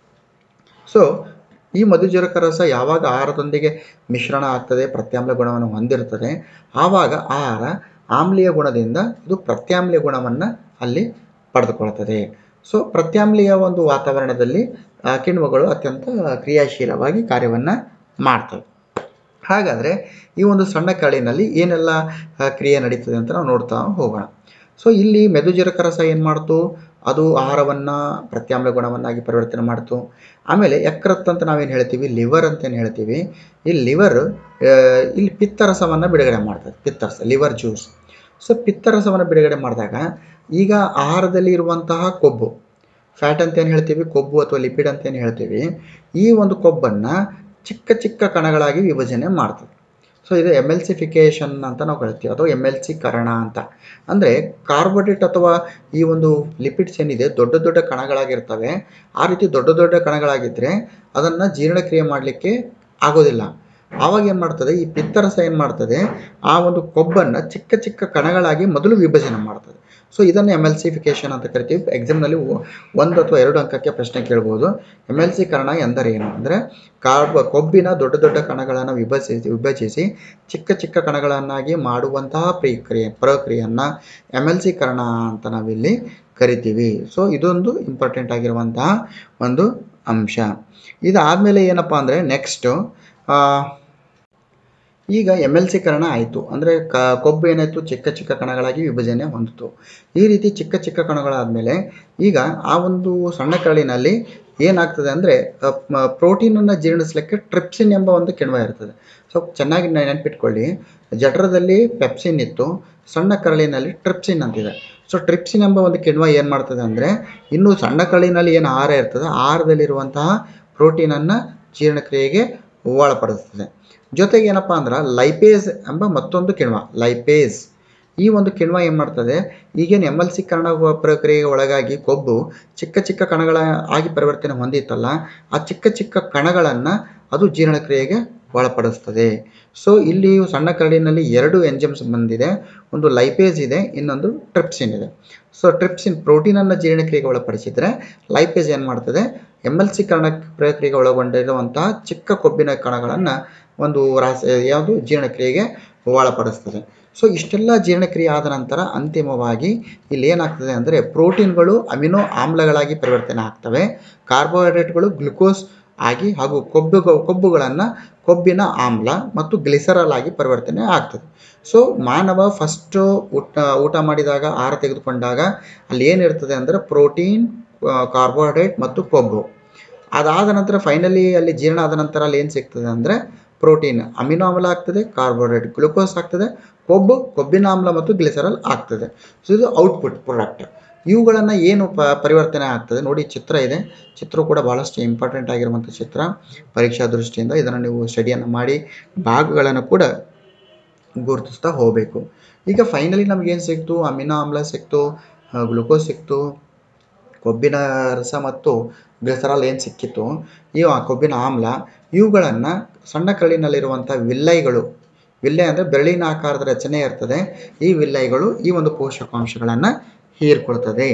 ಸೊ ಈ ಮಧುಜೀರಕ ರಸ ಯಾವಾಗ ಆಹಾರದೊಂದಿಗೆ ಮಿಶ್ರಣ ಆಗ್ತದೆ, ಪ್ರತ್ಯಾಮ್ಲ ಗುಣವನ್ನು ಹೊಂದಿರ್ತದೆ, ಆವಾಗ ಆಹಾರ ಆಮ್ಲೀಯ ಗುಣದಿಂದ ಇದು ಪ್ರತ್ಯಾಮ್ಲೀಯ ಗುಣವನ್ನು ಅಲ್ಲಿ ಪಡೆದುಕೊಳ್ತದೆ. ಸೊ ಪ್ರತ್ಯಾಮ್ಲೀಯ ಒಂದು ವಾತಾವರಣದಲ್ಲಿ ಕಿಣ್ವಗಳು ಅತ್ಯಂತ ಕ್ರಿಯಾಶೀಲವಾಗಿ ಕಾರ್ಯವನ್ನು ಮಾಡ್ತವೆ. ಹಾಗಾದರೆ ಈ ಒಂದು ಸಣ್ಣ ಕರಳಿನಲ್ಲಿ ಏನೆಲ್ಲ ಕ್ರಿಯೆ ನಡೀತದೆ ಅಂತ ನಾವು ನೋಡ್ತಾ ಹೋಗೋಣ. ಸೊ ಇಲ್ಲಿ ಮೆದುಜೀರಕ ರಸ ಏನು ಮಾಡ್ತು, ಅದು ಆಹಾರವನ್ನು ಪ್ರತ್ಯಾಮ್ಲ ಗುಣವನ್ನಾಗಿ ಪರಿವರ್ತನೆ ಮಾಡ್ತು. ಆಮೇಲೆ ಯಕೃತ್ ಅಂತ ನಾವೇನು ಹೇಳ್ತೀವಿ, ಲಿವರ್ ಅಂತೇನು ಹೇಳ್ತೀವಿ, ಈ ಲಿವರ್ ಇಲ್ಲಿ ಪಿತ್ತರಸವನ್ನು ಬಿಡುಗಡೆ ಮಾಡ್ತದೆ. ಪಿತ್ತರಸ, ಲಿವರ್ ಜ್ಯೂಸ್. ಸೊ ಪಿತ್ತರಸವನ್ನು ಬಿಡುಗಡೆ ಮಾಡಿದಾಗ ಈಗ ಆಹಾರದಲ್ಲಿ ಇರುವಂತಹ ಕೊಬ್ಬು, ಫ್ಯಾಟ್ ಅಂತೇನು ಹೇಳ್ತೀವಿ, ಕೊಬ್ಬು ಅಥವಾ ಲಿಪಿಡ್ ಅಂತೇನು ಹೇಳ್ತೀವಿ, ಈ ಒಂದು ಕೊಬ್ಬನ್ನು ಚಿಕ್ಕ ಚಿಕ್ಕ ಕಣಗಳಾಗಿ ವಿಭಜನೆ ಮಾಡ್ತದೆ. ಸೊ ಇದು ಎಮೆಲ್ಸಿಫಿಕೇಷನ್ ಅಂತ ನಾವು ಹೇಳ್ತೀವಿ, ಅಥವಾ ಎಮ್ ಎಲ್ ಸಿ ಕರಣ ಅಂತ. ಅಂದರೆ ಕಾರ್ಬೋಹೈಡ್ರೇಟ್ ಅಥವಾ ಈ ಒಂದು ಲಿಪಿಡ್ಸ್ ಏನಿದೆ ದೊಡ್ಡ ದೊಡ್ಡ ಕಣಗಳಾಗಿರ್ತವೆ. ಆ ರೀತಿ ದೊಡ್ಡ ದೊಡ್ಡ ಕಣಗಳಾಗಿದ್ದರೆ ಅದನ್ನು ಜೀರ್ಣಕ್ರಿಯೆ ಮಾಡಲಿಕ್ಕೆ ಆಗೋದಿಲ್ಲ. ಆವಾಗ ಏನು ಮಾಡ್ತದೆ, ಈ ಪಿತ್ತರಸ ಏನು ಮಾಡ್ತದೆ, ಆ ಒಂದು ಕೊಬ್ಬನ್ನು ಚಿಕ್ಕ ಚಿಕ್ಕ ಕಣಗಳಾಗಿ ಮೊದಲು ವಿಭಜನೆ ಮಾಡ್ತದೆ. ಸೊ ಇದನ್ನು ಎಮಲ್ಸಿಫಿಕೇಶನ್ ಅಂತ ಕರಿತೀವಿ. ಎಕ್ಸಾಮ್ನಲ್ಲಿ ಒಂದು ಅಥವಾ ಎರಡು ಅಂಕಕ್ಕೆ ಪ್ರಶ್ನೆ ಕೇಳ್ಬೋದು. ಎಮಲ್ಸೀಕರಣ ಎಂದರೇನು ಅಂದರೆ ಕಾರ್ಬ ಕೊಬ್ಬಿನ ದೊಡ್ಡ ದೊಡ್ಡ ಕಣಗಳನ್ನು ವಿಭಜಿಸಿ ವಿಭಜಿಸಿ ಚಿಕ್ಕ ಚಿಕ್ಕ ಕಣಗಳನ್ನಾಗಿ ಮಾಡುವಂತಹ ಪ್ರಕ್ರಿಯೆ ಪ್ರಕ್ರಿಯೆಯನ್ನು ಎಮಲ್ಸೀಕರಣ ಅಂತ ನಾವಿಲ್ಲಿ ಕರಿತೀವಿ. ಸೊ ಇದೊಂದು ಇಂಪಾರ್ಟೆಂಟ್ ಆಗಿರುವಂತಹ ಒಂದು ಅಂಶ. ಇದಾದಮೇಲೆ ಏನಪ್ಪ ಅಂದರೆ ನೆಕ್ಸ್ಟು ಈಗ ಎಮಲ್ಸೀಕರಣ ಆಯಿತು ಅಂದರೆ ಕ ಕೊಬ್ಬು ಏನಾಯಿತು, ಚಿಕ್ಕ ಚಿಕ್ಕ ಕಣಗಳಾಗಿ ವಿಭಜನೆ ಹೊಂದಿತು. ಈ ರೀತಿ ಚಿಕ್ಕ ಚಿಕ್ಕ ಕಣಗಳಾದಮೇಲೆ ಈಗ ಆ ಒಂದು ಸಣ್ಣ ಕರಳಿನಲ್ಲಿ ಏನಾಗ್ತದೆ ಅಂದರೆ ಪ್ರೋಟೀನನ್ನು ಜೀರ್ಣಿಸಲಿಕ್ಕೆ ಟ್ರಿಪ್ಸಿನ್ ಎಂಬ ಒಂದು ಕಿಣ್ವ ಇರ್ತದೆ. ಸೊ ಚೆನ್ನಾಗಿ ನೆನಪಿಟ್ಕೊಳ್ಳಿ, ಜಠರದಲ್ಲಿ ಪೆಪ್ಸಿನ್ ಇತ್ತು, ಸಣ್ಣ ಕರಳಿನಲ್ಲಿ ಟ್ರಿಪ್ಸಿನ್ ಅಂತಿದೆ. ಸೊ ಟ್ರಿಪ್ಸಿನ್ ಎಂಬ ಒಂದು ಕಿಣ್ವ ಏನು ಮಾಡ್ತದೆ ಅಂದರೆ ಇನ್ನು ಸಣ್ಣ ಕರಳಿನಲ್ಲಿ ಏನು ಆಹಾರ ಇರ್ತದೆ, ಆಹಾರದಲ್ಲಿರುವಂತಹ ಪ್ರೋಟೀನನ್ನು ಜೀರ್ಣಕ್ರಿಯೆಗೆ ಒಳಪಡಿಸ್ತದೆ. ಜೊತೆಗೆ ಏನಪ್ಪ ಅಂದ್ರೆ ಲೈಪೇಸ್ ಎಂಬ ಮತ್ತೊಂದು ಕಿಣ್ವ, ಲೈಪೇಸ್ ಈ ಒಂದು ಕಿಣ್ವ ಏನು ಮಾಡ್ತದೆ, ಈಗೇನು ಎಮಲ್ಸೀಕರಣ ಪ್ರಕ್ರಿಯೆಗೆ ಒಳಗಾಗಿ ಕೊಬ್ಬು ಚಿಕ್ಕ ಚಿಕ್ಕ ಕಣಗಳ ಆಗಿ ಪರಿವರ್ತನೆ ಹೊಂದಿತ್ತಲ್ಲ, ಆ ಚಿಕ್ಕ ಚಿಕ್ಕ ಕಣಗಳನ್ನು ಅದು ಜೀರ್ಣಕ್ರಿಯೆಗೆ ಒಳಪಡಿಸ್ತದೆ. ಸೊ ಇಲ್ಲಿ ಸಣ್ಣ ಕರಳಿನಲ್ಲಿ ಎರಡು ಎಂಜೈಮ್ಸ್ ಬಂದಿದೆ, ಒಂದು ಲೈಪೇಸ್ ಇದೆ, ಇನ್ನೊಂದು ಟ್ರಿಪ್ಸಿನ್ ಇದೆ. ಸೊ ಟ್ರಿಪ್ಸಿನ್ ಪ್ರೋಟೀನನ್ನು ಜೀರ್ಣಕ್ರಿಯೆಗೆ ಒಳಪಡಿಸಿದರೆ ಲೈಪೇಸ್ ಏನು ಮಾಡ್ತದೆ, ಎಮಲ್ಸೀಕರಣ ಪ್ರಕ್ರಿಯೆಗೆ ಒಳಗೊಂಡಿರುವಂತಹ ಚಿಕ್ಕ ಕೊಬ್ಬಿನ ಕಣಗಳನ್ನು ಒಂದು ರಾಸ ಯಾವುದು ಜೀರ್ಣಕ್ರಿಯೆಗೆ ಒಳಪಡಿಸ್ತದೆ. ಸೊ ಇಷ್ಟೆಲ್ಲ ಜೀರ್ಣಕ್ರಿಯೆ ಆದ ನಂತರ ಅಂತಿಮವಾಗಿ ಇಲ್ಲಿ ಏನಾಗ್ತದೆ ಅಂದರೆ ಪ್ರೋಟೀನ್ಗಳು ಅಮಿನೋ ಆಮ್ಲಗಳಾಗಿ ಪರಿವರ್ತನೆ ಆಗ್ತವೆ, ಕಾರ್ಬೋಹೈಡ್ರೇಟ್ಗಳು ಗ್ಲುಕೋಸ್ ಆಗಿ ಹಾಗೂ ಕೊಬ್ಬು ಕೊಬ್ಬುಗಳನ್ನು ಕೊಬ್ಬಿನ ಆಮ್ಲ ಮತ್ತು ಗ್ಲಿಸರಾಲ್ ಆಗಿ ಪರಿವರ್ತನೆ ಆಗ್ತದೆ. ಸೊ ಮಾನವ ಫಸ್ಟು ಊಟ ಊಟ ಮಾಡಿದಾಗ ಆಹಾರ ತೆಗೆದುಕೊಂಡಾಗ ಅಲ್ಲಿ ಏನಿರ್ತದೆ ಅಂದರೆ ಪ್ರೋಟೀನ್, ಕಾರ್ಬೋಹೈಡ್ರೇಟ್ ಮತ್ತು ಕೊಬ್ಬು. ಅದಾದ ನಂತರ ಫೈನಲಿ ಅಲ್ಲಿ ಜೀರ್ಣ ಆದ ನಂತರ ಅಲ್ಲಿ ಏನು ಸಿಗ್ತದೆ ಅಂದರೆ ಪ್ರೋಟೀನ್ ಅಮಿನೋ ಆಮ್ಲ ಆಗ್ತದೆ, ಕಾರ್ಬೋಹೈಡ್ರೇಟ್ ಗ್ಲುಕೋಸ್ ಆಗ್ತದೆ, ಕೊಬ್ಬು ಕೊಬ್ಬಿನ ಆಮ್ಲ ಮತ್ತು ಗ್ಲಿಸರಲ್ ಆಗ್ತದೆ. ಸೊ ಇದು ಔಟ್ಪುಟ್ ಪ್ರಾಡಕ್ಟ್. ಇವುಗಳನ್ನು ಏನು ಪ ಪರಿವರ್ತನೆ ಆಗ್ತದೆ ನೋಡಿ, ಚಿತ್ರ ಇದೆ. ಚಿತ್ರ ಕೂಡ ಭಾಳಷ್ಟು ಇಂಪಾರ್ಟೆಂಟ್ ಆಗಿರುವಂಥ ಚಿತ್ರ ಪರೀಕ್ಷಾ ದೃಷ್ಟಿಯಿಂದ. ಇದನ್ನು ನೀವು ಸ್ಟಡಿಯನ್ನು ಮಾಡಿ ಭಾಗಗಳನ್ನು ಕೂಡ ಗುರುತಿಸ್ತಾ ಹೋಗಬೇಕು. ಈಗ ಫೈನಲಿ ನಮಗೇನು ಸಿಕ್ತು, ಅಮಿನೋ ಆಮ್ಲ ಸಿಕ್ತು, ಗ್ಲುಕೋಸ್ ಸಿಕ್ತು, ಕೊಬ್ಬಿನ ರಸ ಮತ್ತು ಗ್ಲಿಸರಾಲ್ ಏನು ಸಿಕ್ಕಿತ್ತು, ಇವು ಕೊಬ್ಬಿನ ಆಮ್ಲ, ಇವುಗಳನ್ನು ಸಣ್ಣ ಕರಳಿನಲ್ಲಿರುವಂಥ ವಿಲ್ಲೈಗಳು, ವಿಲ್ಲೆ ಅಂದರೆ ಬೆರಳಿನ ಆಕಾರದ ರಚನೆ ಇರ್ತದೆ, ಈ ವಿಲ್ಲೈಗಳು ಈ ಒಂದು ಪೋಷಕಾಂಶಗಳನ್ನು ಹೀರ್ಕೊಳ್ತದೆ.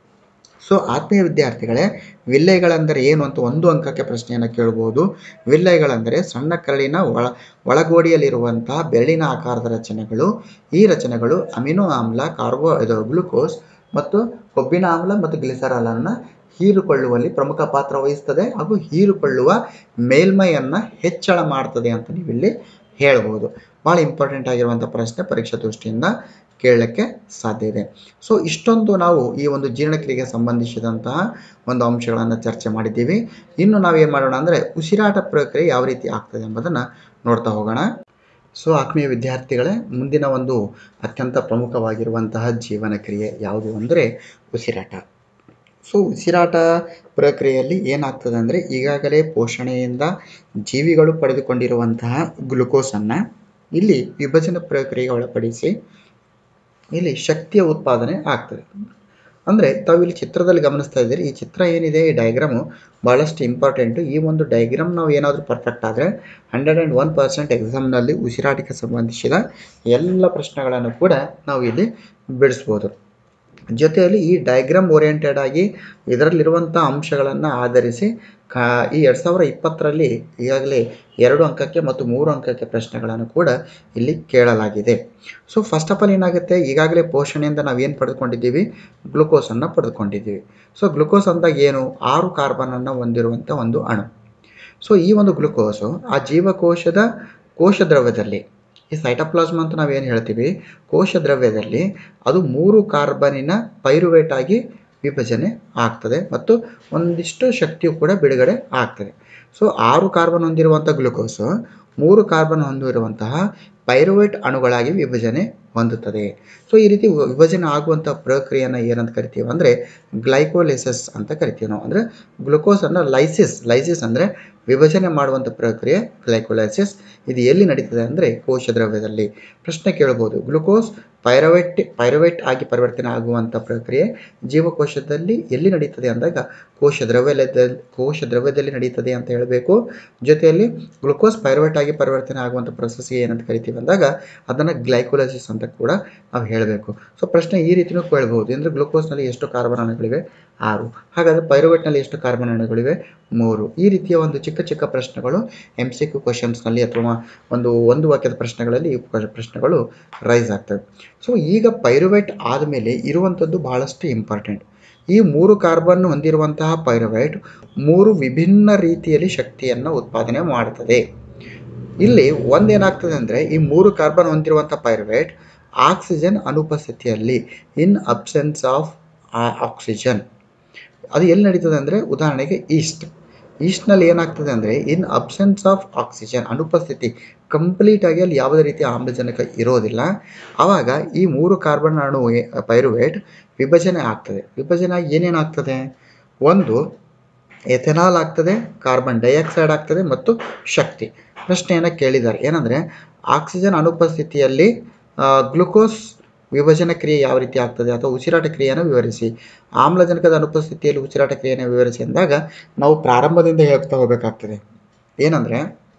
ಸೊ ಆತ್ಮೀಯ ವಿದ್ಯಾರ್ಥಿಗಳೇ, ವಿಲ್ಲೈಗಳೆಂದರೆ ಏನು ಅಂತ ಒಂದು ಅಂಕಕ್ಕೆ ಪ್ರಶ್ನೆಯನ್ನು ಕೇಳ್ಬೋದು. ವಿಲ್ಲೈಗಳೆಂದರೆ ಸಣ್ಣ ಕರಳಿನ ಒಳ ಒಳಗೋಡಿಯಲ್ಲಿರುವಂತಹ ಬೆರಳಿನ ಆಕಾರದ ರಚನೆಗಳು. ಈ ರಚನೆಗಳು ಅಮಿನೋ ಆಮ್ಲ, ಕಾರ್ಬೋ ಇದು ಗ್ಲುಕೋಸ್ ಮತ್ತು ಕೊಬ್ಬಿನ ಆಮ್ಲ ಮತ್ತು ಗ್ಲಿಸರಾಲನ್ನು ಹೀರಿಕೊಳ್ಳುವಲ್ಲಿ ಪ್ರಮುಖ ಪಾತ್ರ ವಹಿಸ್ತದೆ ಹಾಗೂ ಹೀರಿಕೊಳ್ಳುವ ಮೇಲ್ಮೈಯನ್ನು ಹೆಚ್ಚಳ ಮಾಡ್ತದೆ ಅಂತ ನೀವಿಲ್ಲಿ ಹೇಳ್ಬೋದು. ಭಾಳ ಇಂಪಾರ್ಟೆಂಟ್ ಆಗಿರುವಂಥ ಪ್ರಶ್ನೆ ಪರೀಕ್ಷಾ ದೃಷ್ಟಿಯಿಂದ ಕೇಳಲಿಕ್ಕೆ ಸಾಧ್ಯ ಇದೆ. ಸೊ ಇಷ್ಟೊಂದು ನಾವು ಈ ಒಂದು ಜೀರ್ಣಕ್ರಿಯೆಗೆ ಸಂಬಂಧಿಸಿದಂತಹ ಒಂದು ಅಂಶಗಳನ್ನು ಚರ್ಚೆ ಮಾಡಿದ್ದೀವಿ. ಇನ್ನು ನಾವೇನು ಮಾಡೋಣ ಅಂದರೆ ಉಸಿರಾಟ ಪ್ರಕ್ರಿಯೆ ಯಾವ ರೀತಿ ಆಗ್ತದೆ ಎಂಬುದನ್ನು ನೋಡ್ತಾ ಹೋಗೋಣ. ಸೊ ಆತ್ಮೀಯ ವಿದ್ಯಾರ್ಥಿಗಳೇ, ಮುಂದಿನ ಒಂದು ಅತ್ಯಂತ ಪ್ರಮುಖವಾಗಿರುವಂತಹ ಜೀವನ ಕ್ರಿಯೆ ಯಾವುದು ಅಂದರೆ ಉಸಿರಾಟ. ಸೊ ಉಸಿರಾಟ ಪ್ರಕ್ರಿಯೆಯಲ್ಲಿ ಏನಾಗ್ತದೆ ಅಂದರೆ ಈಗಾಗಲೇ ಪೋಷಣೆಯಿಂದ ಜೀವಿಗಳು ಪಡೆದುಕೊಂಡಿರುವಂತಹ ಗ್ಲುಕೋಸನ್ನು ಇಲ್ಲಿ ವಿಭಜನೆ ಪ್ರಕ್ರಿಯೆಗೆ ಒಳಪಡಿಸಿ ಇಲ್ಲಿ ಶಕ್ತಿಯ ಉತ್ಪಾದನೆ ಆಗ್ತದೆ. ಅಂದರೆ ತಾವು ಇಲ್ಲಿ ಚಿತ್ರದಲ್ಲಿ ಗಮನಿಸ್ತಾ ಇದ್ದೀರಿ, ಈ ಚಿತ್ರ ಏನಿದೆ, ಈ ಡಯಾಗ್ರಾಮು ಭಾಳಷ್ಟು ಇಂಪಾರ್ಟೆಂಟು. ಈ ಒಂದು ಡಯಾಗ್ರಾಮ್ ನಾವು ಏನಾದರೂ ಪರ್ಫೆಕ್ಟ್ ಆದರೆ ಹಂಡ್ರೆಡ್ ಆ್ಯಂಡ್ ಒನ್ ಪರ್ಸೆಂಟ್ ಎಕ್ಸಾಮ್ನಲ್ಲಿ ಉಸಿರಾಟಕ್ಕೆ ಸಂಬಂಧಿಸಿದ ಎಲ್ಲ ಪ್ರಶ್ನೆಗಳನ್ನು ಕೂಡ ನಾವು ಇಲ್ಲಿ ಬಿಡಿಸ್ಬೋದು. ಜೊತೆಯಲ್ಲಿ ಈ ಡಯಾಗ್ರಾಮ್ ಓರಿಯೆಂಟೆಡ್ ಆಗಿ ಇದರಲ್ಲಿರುವಂಥ ಅಂಶಗಳನ್ನು ಆಧರಿಸಿ ಕಾ ಈ ಎರಡು ಸಾವಿರ ಇಪ್ಪತ್ತರಲ್ಲಿ ಈಗಾಗಲೇ ಎರಡು ಅಂಕಕ್ಕೆ ಮತ್ತು ಮೂರು ಅಂಕಕ್ಕೆ ಪ್ರಶ್ನೆಗಳನ್ನು ಕೂಡ ಇಲ್ಲಿ ಕೇಳಲಾಗಿದೆ. ಸೊ ಫಸ್ಟ್ ಆಫ್ ಆಲ್ ಏನಾಗುತ್ತೆ, ಈಗಾಗಲೇ ಪೋಷಣೆಯಿಂದ ನಾವೇನು ಪಡೆದುಕೊಂಡಿದ್ದೀವಿ, ಗ್ಲುಕೋಸನ್ನು ಪಡೆದುಕೊಂಡಿದ್ದೀವಿ. ಸೊ ಗ್ಲುಕೋಸ್ ಅಂದಾಗ ಏನು, ಆರು ಕಾರ್ಬನನ್ನು ಹೊಂದಿರುವಂಥ ಒಂದು ಅಣು. ಸೊ ಈ ಒಂದು ಗ್ಲುಕೋಸು ಆ ಜೀವಕೋಶದ ಕೋಶ ದ್ರವ್ಯದಲ್ಲಿ, ಈ ಸೈಟೋಪ್ಲಾಸ್ಮ್ ಅಂತ ನಾವೇನು ಹೇಳ್ತೀವಿ, ಕೋಶ ದ್ರವ್ಯದಲ್ಲಿ ಅದು ಮೂರು ಕಾರ್ಬನಿನ ಪೈರುವೇಟ್ ಆಗಿ ವಿಭಜನೆ ಆಗ್ತದೆ ಮತ್ತು ಒಂದಿಷ್ಟು ಶಕ್ತಿಯು ಕೂಡ ಬಿಡುಗಡೆ ಆಗ್ತದೆ. ಸೊ ಆರು ಕಾರ್ಬನ್ ಹೊಂದಿರುವಂಥ ಗ್ಲುಕೋಸು ಮೂರು ಕಾರ್ಬನ್ ಹೊಂದಿರುವಂತಹ ಪೈರುವೇಟ್ ಅಣುಗಳಾಗಿ ವಿಭಜನೆ ಹೊಂದುತ್ತದೆ. ಸೊ ಈ ರೀತಿ ವಿಭಜನೆ ಆಗುವಂಥ ಪ್ರಕ್ರಿಯೆಯನ್ನು ಏನಂತ ಕರಿತೀವಿ ಅಂದರೆ ಗ್ಲೈಕೋಲಿಸಿಸ್ ಅಂತ ಕರಿತೀವಿ ನಾವು. ಅಂದರೆ ಗ್ಲುಕೋಸನ್ನು ಲೈಸಿಸ್ ಲೈಸಿಸ್ ಅಂದರೆ ವಿಭಜನೆ ಮಾಡುವಂಥ ಪ್ರಕ್ರಿಯೆ ಗ್ಲೈಕೋಲೈಸಿಸ್. ಇದು ಎಲ್ಲಿ ನಡೀತದೆ ಅಂದರೆ ಕೋಶ ದ್ರವ್ಯದಲ್ಲಿ. ಪ್ರಶ್ನೆ ಕೇಳ್ಬೋದು, ಗ್ಲುಕೋಸ್ ಪೈರುವೇಟ್ ಪೈರುವೇಟ್ ಆಗಿ ಪರಿವರ್ತನೆ ಆಗುವಂಥ ಪ್ರಕ್ರಿಯೆ ಜೀವಕೋಶದಲ್ಲಿ ಎಲ್ಲಿ ನಡೀತದೆ ಅಂದಾಗ ಕೋಶ ದ್ರವ್ಯದಲ್ಲಿ ಕೋಶ ದ್ರವ್ಯದಲ್ಲಿ ನಡೀತದೆ ಅಂತ ಹೇಳಬೇಕು. ಜೊತೆಯಲ್ಲಿ ಗ್ಲುಕೋಸ್ ಪೈರುವೇಟ್ ಆಗಿ ಪರಿವರ್ತನೆ ಆಗುವಂಥ ಪ್ರೊಸೆಸ್ಗೆ ಏನಂತ ಕರಿತೀವಿ ಅಂದಾಗ ಅದನ್ನು ಗ್ಲೈಕೋಲೈಸಿಸ್ ಅಂತ ಕೂಡ ನಾವು ಹೇಳಬೇಕು. ಸೊ ಪ್ರಶ್ನೆ ಈ ರೀತಿಯೂ ಕೇಳಬಹುದು, ಅಂದರೆ ಗ್ಲುಕೋಸ್ನಲ್ಲಿ ಎಷ್ಟು ಕಾರ್ಬನ್ ಅಣುಗಳಿವೆ? ಆರು. ಹಾಗಾದರೆ ಪೈರುವೇಟ್ನಲ್ಲಿ ಎಷ್ಟು ಕಾರ್ಬನ್ ಅಣುಗಳಿವೆ? ಮೂರು. ಈ ರೀತಿಯ ಒಂದು ಚಿಕ್ಕ ಚಿಕ್ಕ ಪ್ರಶ್ನೆಗಳು ಎಮ್ ಸಿ ಕ್ಯೂ ಕ್ವಶನ್ಸ್ನಲ್ಲಿ ಅಥವಾ ಒಂದು ಒಂದು ವಾಕ್ಯದ ಪ್ರಶ್ನೆಗಳಲ್ಲಿ ಈ ಪ್ರಶ್ನೆಗಳು ರೈಸ್ ಆಗ್ತವೆ. ಸೊ ಈಗ ಪೈರುವೇಟ್ ಆದಮೇಲೆ ಇರುವಂಥದ್ದು ಬಹಳಷ್ಟು ಇಂಪಾರ್ಟೆಂಟ್. ಈ ಮೂರು ಕಾರ್ಬನ್ ಹೊಂದಿರುವಂತಹ ಪೈರುವೇಟ್ ಮೂರು ವಿಭಿನ್ನ ರೀತಿಯಲ್ಲಿ ಶಕ್ತಿಯನ್ನು ಉತ್ಪಾದನೆ ಮಾಡ್ತದೆ. ಇಲ್ಲಿ ಒಂದೇನಾಗ್ತದೆ ಅಂದರೆ, ಈ ಮೂರು ಕಾರ್ಬನ್ ಹೊಂದಿರುವಂಥ ಪೈರುವೇಟ್ ಆಕ್ಸಿಜನ್ ಅನುಪಸ್ಥಿತಿಯಲ್ಲಿ, ಇನ್ ಅಬ್ಸೆನ್ಸ್ ಆಫ್ ಆಕ್ಸಿಜನ್, ಅದು ಎಲ್ಲಿ ನಡೀತದೆ ಅಂದರೆ, ಉದಾಹರಣೆಗೆ ಈಸ್ಟ್ ಈಸ್ಟ್ನಲ್ಲಿ ಏನಾಗ್ತದೆ ಅಂದರೆ, ಇನ್ ಅಬ್ಸೆನ್ಸ್ ಆಫ್ ಆಕ್ಸಿಜನ್, ಅನುಪಸ್ಥಿತಿ, ಕಂಪ್ಲೀಟಾಗಿ ಅಲ್ಲಿ ಯಾವುದೇ ರೀತಿಯ ಆಮ್ಲಜನಕ ಇರೋದಿಲ್ಲ. ಆವಾಗ ಈ ಮೂರು ಕಾರ್ಬನ್ ಅಣು ಪೈರುವೇಟ್ ವಿಭಜನೆ ಆಗ್ತದೆ. ವಿಭಜನೆ ಆಗಿ ಏನೇನಾಗ್ತದೆ? ಒಂದು ಎಥೆನಾಲ್ ಆಗ್ತದೆ, ಕಾರ್ಬನ್ ಡೈಆಕ್ಸೈಡ್ ಆಗ್ತದೆ ಮತ್ತು ಶಕ್ತಿ. ಪ್ರಶ್ನೆಯನ್ನು ಕೇಳಿದ್ದಾರೆ ಏನಂದರೆ, ಆಕ್ಸಿಜನ್ ಅನುಪಸ್ಥಿತಿಯಲ್ಲಿ ಗ್ಲುಕೋಸ್ ವಿಭಜನೆ ಕ್ರಿಯೆ ಯಾವ ರೀತಿ ಆಗ್ತದೆ ಅಥವಾ ಉಸಿರಾಟ ಕ್ರಿಯೆಯನ್ನು ವಿವರಿಸಿ. ಆಮ್ಲಜನಕದ ಅನುಪಸ್ಥಿತಿಯಲ್ಲಿ ಉಸಿರಾಟ ಕ್ರಿಯೆಯನ್ನು ವಿವರಿಸಿ ಅಂದಾಗ ನಾವು ಪ್ರಾರಂಭದಿಂದ ಹೇಳ್ತಾ ಹೋಗಬೇಕಾಗ್ತದೆ. ಏನಂದರೆ,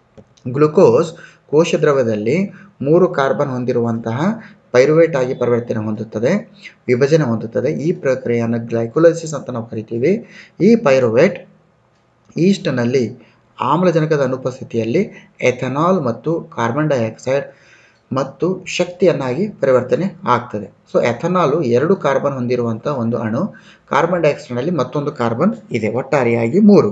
ಗ್ಲುಕೋಸ್ ಕೋಶ ದ್ರವ್ಯದಲ್ಲಿ ಮೂರು ಕಾರ್ಬನ್ ಹೊಂದಿರುವಂತಹ ಪೈರುವೇಟ್ ಆಗಿ ಪರಿವರ್ತನೆ ಹೊಂದುತ್ತದೆ, ವಿಭಜನೆ ಹೊಂದುತ್ತದೆ. ಈ ಪ್ರಕ್ರಿಯೆಯನ್ನು ಗ್ಲೈಕೋಲೈಸಿಸ್ ಅಂತ ನಾವು ಕರಿತೀವಿ. ಈ ಪೈರುವೇಟ್ ಈಸ್ಟ್ನಲ್ಲಿ ಆಮ್ಲಜನಕದ ಅನುಪಸ್ಥಿತಿಯಲ್ಲಿ ಎಥೆನಾಲ್ ಮತ್ತು ಕಾರ್ಬನ್ ಡೈಆಕ್ಸೈಡ್ ಮತ್ತು ಶಕ್ತಿಯನ್ನಾಗಿ ಪರಿವರ್ತನೆ ಆಗ್ತದೆ. ಸೊ ಎಥನಾಲು ಎರಡು ಕಾರ್ಬನ್ ಹೊಂದಿರುವಂಥ ಒಂದು ಅಣು, ಕಾರ್ಬನ್ ಡೈಆಕ್ಸೈಡ್ನಲ್ಲಿ ಮತ್ತೊಂದು ಕಾರ್ಬನ್ ಇದೆ, ಒಟ್ಟಾರೆಯಾಗಿ ಮೂರು,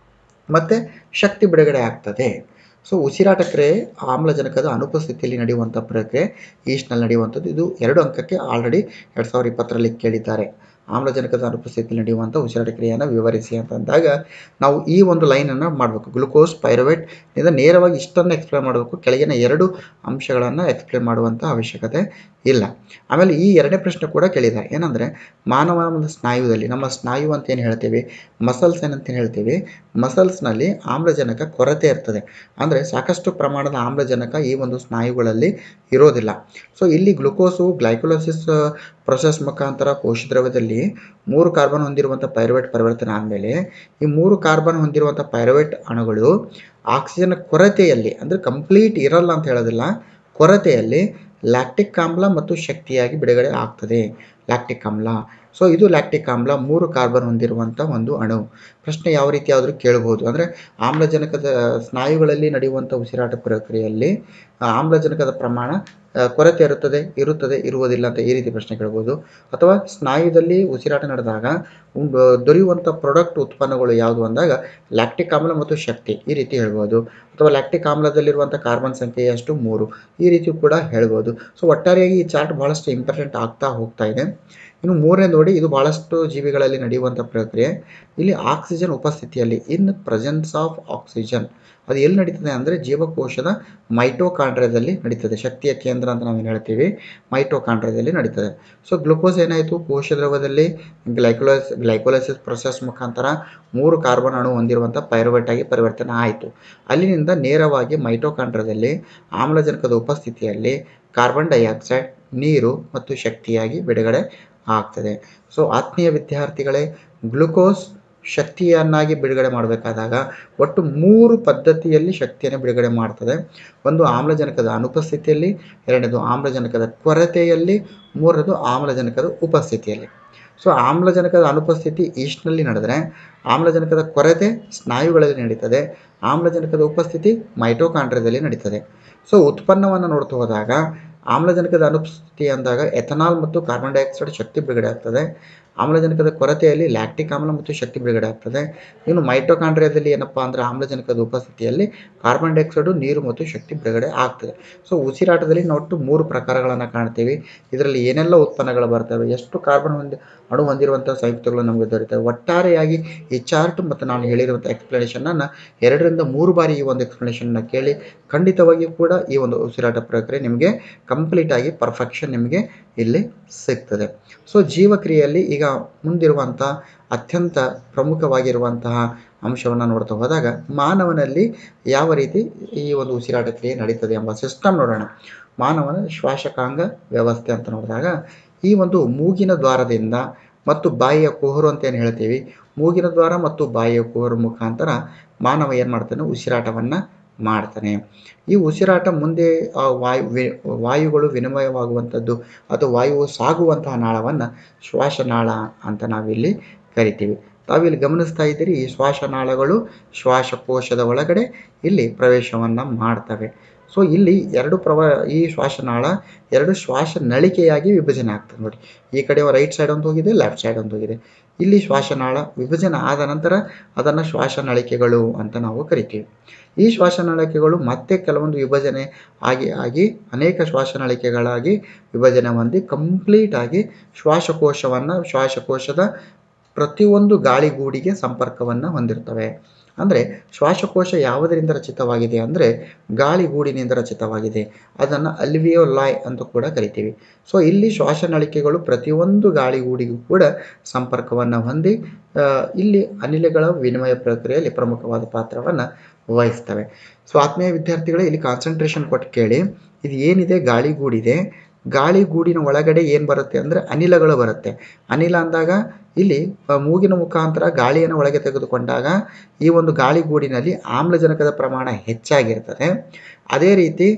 ಮತ್ತು ಶಕ್ತಿ ಬಿಡುಗಡೆ ಆಗ್ತದೆ. ಸೊ ಉಸಿರಾಟ ಕ್ರಿಯೆ ಆಮ್ಲಜನಕದ ಅನುಪಸ್ಥಿತಿಯಲ್ಲಿ ನಡೆಯುವಂಥ ಪ್ರಕ್ರಿಯೆ ಈಸ್ಟ್ನಲ್ಲಿ ನಡೆಯುವಂಥದ್ದು. ಇದು ಎರಡು ಅಂಕಕ್ಕೆ ಆಲ್ರೆಡಿ ಎರಡು ಸಾವಿರದ ಇಪ್ಪತ್ತರಲ್ಲಿ ಕೇಳಿದ್ದಾರೆ. ಆಮ್ಲಜನಕದ ಅನುಪಸ್ಥಿತಿಯಲ್ಲಿ ನಡೆಯುವಂಥ ಉಸಿರಾಟ ಕ್ರಿಯೆಯನ್ನು ವಿವರಿಸಿ ಅಂತಂದಾಗ ನಾವು ಈ ಒಂದು ಲೈನನ್ನು ಮಾಡಬೇಕು. ಗ್ಲುಕೋಸ್ ಪೈರುವೇಟ್ ಇಂದ ನೇರವಾಗಿ ಇಷ್ಟನ್ನು ಎಕ್ಸ್ಪ್ಲೇನ್ ಮಾಡಬೇಕು, ಕೆಳಗಿನ ಎರಡು ಅಂಶಗಳನ್ನು ಎಕ್ಸ್ಪ್ಲೇನ್ ಮಾಡುವಂಥ ಅವಶ್ಯಕತೆ ಇಲ್ಲ. ಆಮೇಲೆ ಈ ಎರಡನೇ ಪ್ರಶ್ನೆ ಕೂಡ ಕೇಳಿದ್ದಾರೆ ಏನಂದರೆ, ಮಾನವನ ಒಂದು ಸ್ನಾಯುದಲ್ಲಿ, ನಮ್ಮ ಸ್ನಾಯು ಅಂತ ಏನು ಹೇಳ್ತೀವಿ, ಮಸಲ್ಸ್ ಏನಂತ ಹೇಳ್ತೀವಿ, ಮಸಲ್ಸ್ನಲ್ಲಿ ಆಮ್ಲಜನಕ ಕೊರತೆ ಇರ್ತದೆ. ಅಂದರೆ ಸಾಕಷ್ಟು ಪ್ರಮಾಣದ ಆಮ್ಲಜನಕ ಈ ಒಂದು ಸ್ನಾಯುಗಳಲ್ಲಿ ಇರೋದಿಲ್ಲ. ಸೊ ಇಲ್ಲಿ ಗ್ಲುಕೋಸು ಗ್ಲೈಕೋಲೈಸಿಸ್ ಪ್ರೊಸೆಸ್ ಮುಖಾಂತರ ಕೋಶ ದ್ರವ್ಯದಲ್ಲಿ ಮೂರು ಕಾರ್ಬನ್ ಹೊಂದಿರುವಂಥ ಪೈರುವೇಟ್ ಪರಿವರ್ತನೆ ಆದಮೇಲೆ ಈ ಮೂರು ಕಾರ್ಬನ್ ಹೊಂದಿರುವಂಥ ಪೈರುವೇಟ್ ಅಣುಗಳು ಆಕ್ಸಿಜನ್ ಕೊರತೆಯಲ್ಲಿ, ಅಂದರೆ ಕಂಪ್ಲೀಟ್ ಇರಲ್ಲ ಅಂತ ಹೇಳೋದಿಲ್ಲ, ಕೊರತೆಯಲ್ಲಿ ಲ್ಯಾಕ್ಟಿಕ್ ಆಮ್ಲ ಮತ್ತು ಶಕ್ತಿಯಾಗಿ ಬಿಡುಗಡೆ ಆಗ್ತದೆ. ಲ್ಯಾಕ್ಟಿಕ್ ಆಮ್ಲ, ಸೊ ಇದು ಲ್ಯಾಕ್ಟಿಕ್ ಆಮ್ಲ ಮೂರು ಕಾರ್ಬನ್ ಹೊಂದಿರುವಂಥ ಒಂದು ಅಣು. ಪ್ರಶ್ನೆ ಯಾವ ರೀತಿ ಆದರೂ ಕೇಳಬಹುದು, ಅಂದರೆ ಆಮ್ಲಜನಕದ ಸ್ನಾಯುಗಳಲ್ಲಿ ನಡೆಯುವಂಥ ಉಸಿರಾಟ ಪ್ರಕ್ರಿಯೆಯಲ್ಲಿ ಆಮ್ಲಜನಕದ ಪ್ರಮಾಣ ಕೊರತೆ ಇರುತ್ತದೆ ಇರುತ್ತದೆ ಇರುವುದಿಲ್ಲ ಅಂತ ಈ ರೀತಿ ಪ್ರಶ್ನೆ ಕೇಳ್ಬೋದು. ಅಥವಾ ಸ್ನಾಯುದಲ್ಲಿ ಉಸಿರಾಟ ನಡೆದಾಗ ದೊರೆಯುವಂಥ ಪ್ರಾಡಕ್ಟ್ ಉತ್ಪನ್ನಗಳು ಯಾವುದು ಅಂದಾಗ ಲ್ಯಾಕ್ಟಿಕ್ ಆಮ್ಲ ಮತ್ತು ಶಕ್ತಿ ಈ ರೀತಿ ಹೇಳ್ಬೋದು. ಅಥವಾ ಲ್ಯಾಕ್ಟಿಕ್ ಆಮ್ಲದಲ್ಲಿರುವಂಥ ಕಾರ್ಬನ್ ಸಂಖ್ಯೆ ಎಷ್ಟು? ಮೂರು. ಈ ರೀತಿ ಕೂಡ ಹೇಳ್ಬೋದು. ಸೊ ಒಟ್ಟಾರೆಯಾಗಿ ಈ ಚಾರ್ಟ್ ಭಾಳಷ್ಟು ಇಂಪಾರ್ಟೆಂಟ್ ಆಗ್ತಾ ಹೋಗ್ತಾ ಇದೆ. ಇನ್ನು ಮೂರನೇ ನೋಡಿ, ಇದು ಭಾಳಷ್ಟು ಜೀವಿಗಳಲ್ಲಿ ನಡೆಯುವಂಥ ಪ್ರಕ್ರಿಯೆ. ಇಲ್ಲಿ ಆಕ್ಸಿಜನ್ ಉಪಸ್ಥಿತಿಯಲ್ಲಿ, ಇನ್ ಪ್ರೆಸೆನ್ಸ್ ಆಫ್ ಆಕ್ಸಿಜನ್, ಅದು ಎಲ್ಲಿ ನಡೀತದೆ ಅಂದರೆ ಜೀವಕೋಶದ ಮೈಟೋಕಾಂಡ್ರಿಯಾದಲ್ಲಿ ನಡೀತದೆ. ಶಕ್ತಿಯ ಕೇಂದ್ರ ಅಂತ ನಾವೇನು ಹೇಳ್ತೀವಿ, ಮೈಟೋಕಾಂಡ್ರಿಯಾದಲ್ಲಿ ನಡೀತದೆ. ಸೊ ಗ್ಲುಕೋಸ್ ಏನಾಯಿತು, ಕೋಶ ದ್ರವದಲ್ಲಿ ಗ್ಲೈಕೋಲೈಸ್ ಗ್ಲೈಕೋಲೈಸಿಸ್ ಪ್ರೊಸೆಸ್ ಮುಖಾಂತರ ಮೂರು ಕಾರ್ಬನ್ ಅಣು ಹೊಂದಿರುವಂಥ ಪೈರುವೇಟ್ ಆಗಿ ಪರಿವರ್ತನೆ ಆಯಿತು. ಅಲ್ಲಿನಿಂದ ನೇರವಾಗಿ ಮೈಟೋಕಾಂಡ್ರಿಯಾದಲ್ಲಿ ಆಮ್ಲಜನಕದ ಉಪಸ್ಥಿತಿಯಲ್ಲಿ ಕಾರ್ಬನ್ ಡೈಆಕ್ಸೈಡ್, ನೀರು ಮತ್ತು ಶಕ್ತಿಯಾಗಿ ಬಿಡುಗಡೆ ಆಗ್ತದೆ. ಸೊ ಆತ್ಮೀಯ ವಿದ್ಯಾರ್ಥಿಗಳೇ, ಗ್ಲುಕೋಸ್ ಶಕ್ತಿಯನ್ನಾಗಿ ಬಿಡುಗಡೆ ಮಾಡಬೇಕಾದಾಗ ಒಟ್ಟು ಮೂರು ಪದ್ಧತಿಯಲ್ಲಿ ಶಕ್ತಿಯನ್ನು ಬಿಡುಗಡೆ ಮಾಡ್ತದೆ. ಒಂದು ಆಮ್ಲಜನಕದ ಅನುಪಸ್ಥಿತಿಯಲ್ಲಿ, ಎರಡನೇದು ಆಮ್ಲಜನಕದ ಕೊರತೆಯಲ್ಲಿ, ಮೂರನೇದು ಆಮ್ಲಜನಕದ ಉಪಸ್ಥಿತಿಯಲ್ಲಿ. ಸೊ ಆಮ್ಲಜನಕದ ಅನುಪಸ್ಥಿತಿ ಈಸ್ಟ್ನಲ್ಲಿ ನಡೆದರೆ, ಆಮ್ಲಜನಕದ ಕೊರತೆ ಸ್ನಾಯುಗಳಲ್ಲಿ ನಡೀತದೆ, ಆಮ್ಲಜನಕದ ಉಪಸ್ಥಿತಿ ಮೈಟೋಕಾಂಡ್ರಿಯಾದಲ್ಲಿ ನಡೀತದೆ. ಸೊ ಉತ್ಪನ್ನವನ್ನು ನೋಡ್ತಾ ಹೋದಾಗ ಆಮ್ಲಜನಕದ ಅನುಪಸ್ಥಿತಿ ಅಂದಾಗ ಎಥನಾಲ್ ಮತ್ತು ಕಾರ್ಬನ್ ಡೈಆಕ್ಸೈಡ್ ಶಕ್ತಿ ಬಿಡುಗಡೆ ಆಗ್ತದೆ. ಆಮ್ಲಜನಕದ ಕೊರತೆಯಲ್ಲಿ ಲ್ಯಾಕ್ಟಿಕ್ ಆಮ್ಲ ಮತ್ತು ಶಕ್ತಿ ಬಿಡುಗಡೆ ಆಗ್ತದೆ. ಇನ್ನು ಮೈಟೋಕಾಂಡ್ರಿಯಾದಲ್ಲಿ ಏನಪ್ಪ ಅಂದರೆ ಆಮ್ಲಜನಕದ ಉಪಸ್ಥಿತಿಯಲ್ಲಿ ಕಾರ್ಬನ್ ಡೈಆಕ್ಸೈಡು, ನೀರು ಮತ್ತು ಶಕ್ತಿ ಬಿಡುಗಡೆ ಆಗ್ತದೆ. ಸೊ ಉಸಿರಾಟದಲ್ಲಿ ನಾವು ಒಟ್ಟು ಮೂರು ಪ್ರಕಾರಗಳನ್ನು ಕಾಣ್ತೀವಿ. ಇದರಲ್ಲಿ ಏನೆಲ್ಲ ಉತ್ಪನ್ನಗಳು ಬರ್ತವೆ, ಎಷ್ಟು ಕಾರ್ಬನ್ ಹೊಂದಿ ಅಣು ಹೊಂದಿರುವಂಥ ಸಂಯುಕ್ತಗಳು ನಮಗೆ ದೊರೆಯುತ್ತವೆ. ಒಟ್ಟಾರೆಯಾಗಿ ಈ ಚಾರ್ಟ್ ಮತ್ತು ನಾನು ಹೇಳಿರುವಂಥ ಎಕ್ಸ್ಪ್ಲನೇಷನನ್ನು ಎರಡರಿಂದ ಮೂರು ಬಾರಿ ಈ ಒಂದು ಎಕ್ಸ್ಪ್ಲನೇಷನ್ನ ಕೇಳಿ ಖಂಡಿತವಾಗಿಯೂ ಕೂಡ ಈ ಒಂದು ಉಸಿರಾಟ ಪ್ರಕ್ರಿಯೆ ನಿಮಗೆ ಕಂಪ್ಲೀಟಾಗಿ ಪರ್ಫೆಕ್ಷನ್ ನಿಮಗೆ ಇಲ್ಲಿ ಸಿಗ್ತದೆ. ಸೊ ಜೀವಕ್ರಿಯೆಯಲ್ಲಿ ಈಗ ಮುಂದಿರುವಂಥ ಅತ್ಯಂತ ಪ್ರಮುಖವಾಗಿರುವಂತಹ ಅಂಶವನ್ನು ನೋಡ್ತಾ ಹೋದಾಗ ಮಾನವನಲ್ಲಿ ಯಾವ ರೀತಿ ಈ ಒಂದು ಉಸಿರಾಟ ಕ್ರಿಯೆ ನಡೀತದೆ ಎಂಬ ಸಿಸ್ಟಮ್ ನೋಡೋಣ. ಮಾನವನ ಶ್ವಾಸಕಾಂಗ ವ್ಯವಸ್ಥೆ ಅಂತ ನೋಡಿದಾಗ ಈ ಒಂದು ಮೂಗಿನ ದ್ವಾರದಿಂದ ಮತ್ತು ಬಾಯಿಯ ಕುಹರು ಅಂತ ಏನು ಹೇಳ್ತೀವಿ, ಮೂಗಿನ ದ್ವಾರ ಮತ್ತು ಬಾಯಿಯ ಕುಹರು ಮುಖಾಂತರ ಮಾನವ ಏನು ಮಾಡ್ತಾನೆ, ಉಸಿರಾಟವನ್ನು ಮಾಡ್ತಾನೆ. ಈ ಉಸಿರಾಟ ಮುಂದೆ ಆ ವಾಯು ವಿ ವಾಯುಗಳು ವಿನಿಮಯವಾಗುವಂಥದ್ದು ಅಥವಾ ವಾಯುವು ಸಾಗುವಂತಹ ನಾಳವನ್ನು ಶ್ವಾಸನಾಳ ಅಂತ ನಾವಿಲ್ಲಿ ಕರಿತೀವಿ. ತಾವಿಲ್ಲಿ ಗಮನಿಸ್ತಾ ಇದ್ದೀರಿ, ಈ ಶ್ವಾಸನಾಳಗಳು ಶ್ವಾಸಕೋಶದ ಒಳಗಡೆ ಇಲ್ಲಿ ಪ್ರವೇಶವನ್ನು ಮಾಡ್ತವೆ. ಸೊ ಇಲ್ಲಿ ಎರಡು ಪ್ರವ ಈ ಶ್ವಾಸನಾಳ ಎರಡು ಶ್ವಾಸ ನಳಿಕೆಯಾಗಿ ವಿಭಜನೆ ಆಗ್ತದೆ ನೋಡಿ. ಈ ಕಡೆ ರೈಟ್ ಸೈಡ್ ಒಂದು ಹೋಗಿದೆ, ಲೆಫ್ಟ್ ಸೈಡ್ ಒಂದು ಹೋಗಿದೆ. ಇಲ್ಲಿ ಶ್ವಾಸನಾಳ ವಿಭಜನೆ ಆದ ನಂತರ ಅದನ್ನು ಶ್ವಾಸನಳಿಕೆಗಳು ಅಂತ ನಾವು ಕರಿತೀವಿ. ಈ ಶ್ವಾಸನಳಿಕೆಗಳು ಮತ್ತೆ ಕೆಲವೊಂದು ವಿಭಜನೆ ಆಗಿ ಆಗಿ ಅನೇಕ ಶ್ವಾಸನಳಿಕೆಗಳಾಗಿ ವಿಭಜನೆ ಹೊಂದಿ ಕಂಪ್ಲೀಟಾಗಿ ಶ್ವಾಸಕೋಶವನ್ನು ಶ್ವಾಸಕೋಶದ ಪ್ರತಿಯೊಂದು ಗಾಳಿಗೂಡಿಗೆ ಸಂಪರ್ಕವನ್ನು ಹೊಂದಿರ್ತವೆ. ಅಂದರೆ ಶ್ವಾಸಕೋಶ ಯಾವುದರಿಂದ ರಚಿತವಾಗಿದೆ ಅಂದರೆ ಗಾಳಿಗೂಡಿನಿಂದ ರಚಿತವಾಗಿದೆ. ಅದನ್ನು ಅಲ್ವಿಯೋಲಾಯ್ ಅಂತ ಕೂಡ ಕರಿತೀವಿ. ಸೊ ಇಲ್ಲಿ ಶ್ವಾಸನಳಿಕೆಗಳು ಪ್ರತಿಯೊಂದು ಗಾಳಿಗೂಡಿಗೂ ಕೂಡ ಸಂಪರ್ಕವನ್ನು ಹೊಂದಿ ಇಲ್ಲಿ ಅನಿಲಗಳ ವಿನಿಮಯ ಪ್ರಕ್ರಿಯೆಯಲ್ಲಿ ಪ್ರಮುಖವಾದ ಪಾತ್ರವನ್ನು ವಹಿಸ್ತವೆ. ಸೊ ಆತ್ಮೀಯ ವಿದ್ಯಾರ್ಥಿಗಳೇ, ಇಲ್ಲಿ ಕಾನ್ಸಂಟ್ರೇಷನ್ ಕೊಟ್ಟು ಕೇಳಿ. ಇದು ಏನಿದೆ ಗಾಳಿಗೂಡಿದೆ, ಗಾಳಿಗೂಡಿನ ಒಳಗಡೆ ಏನು ಬರುತ್ತೆ ಅಂದರೆ ಅನಿಲಗಳು ಬರುತ್ತೆ. ಅನಿಲ ಅಂದಾಗ ಇಲ್ಲಿ ಮೂಗಿನ ಮುಖಾಂತರ ಗಾಳಿಯನ್ನು ಒಳಗೆ ತೆಗೆದುಕೊಂಡಾಗ ಈ ಒಂದು ಗಾಳಿಗೂಡಿನಲ್ಲಿ ಆಮ್ಲಜನಕದ ಪ್ರಮಾಣ ಹೆಚ್ಚಾಗಿರ್ತದೆ. ಅದೇ ರೀತಿ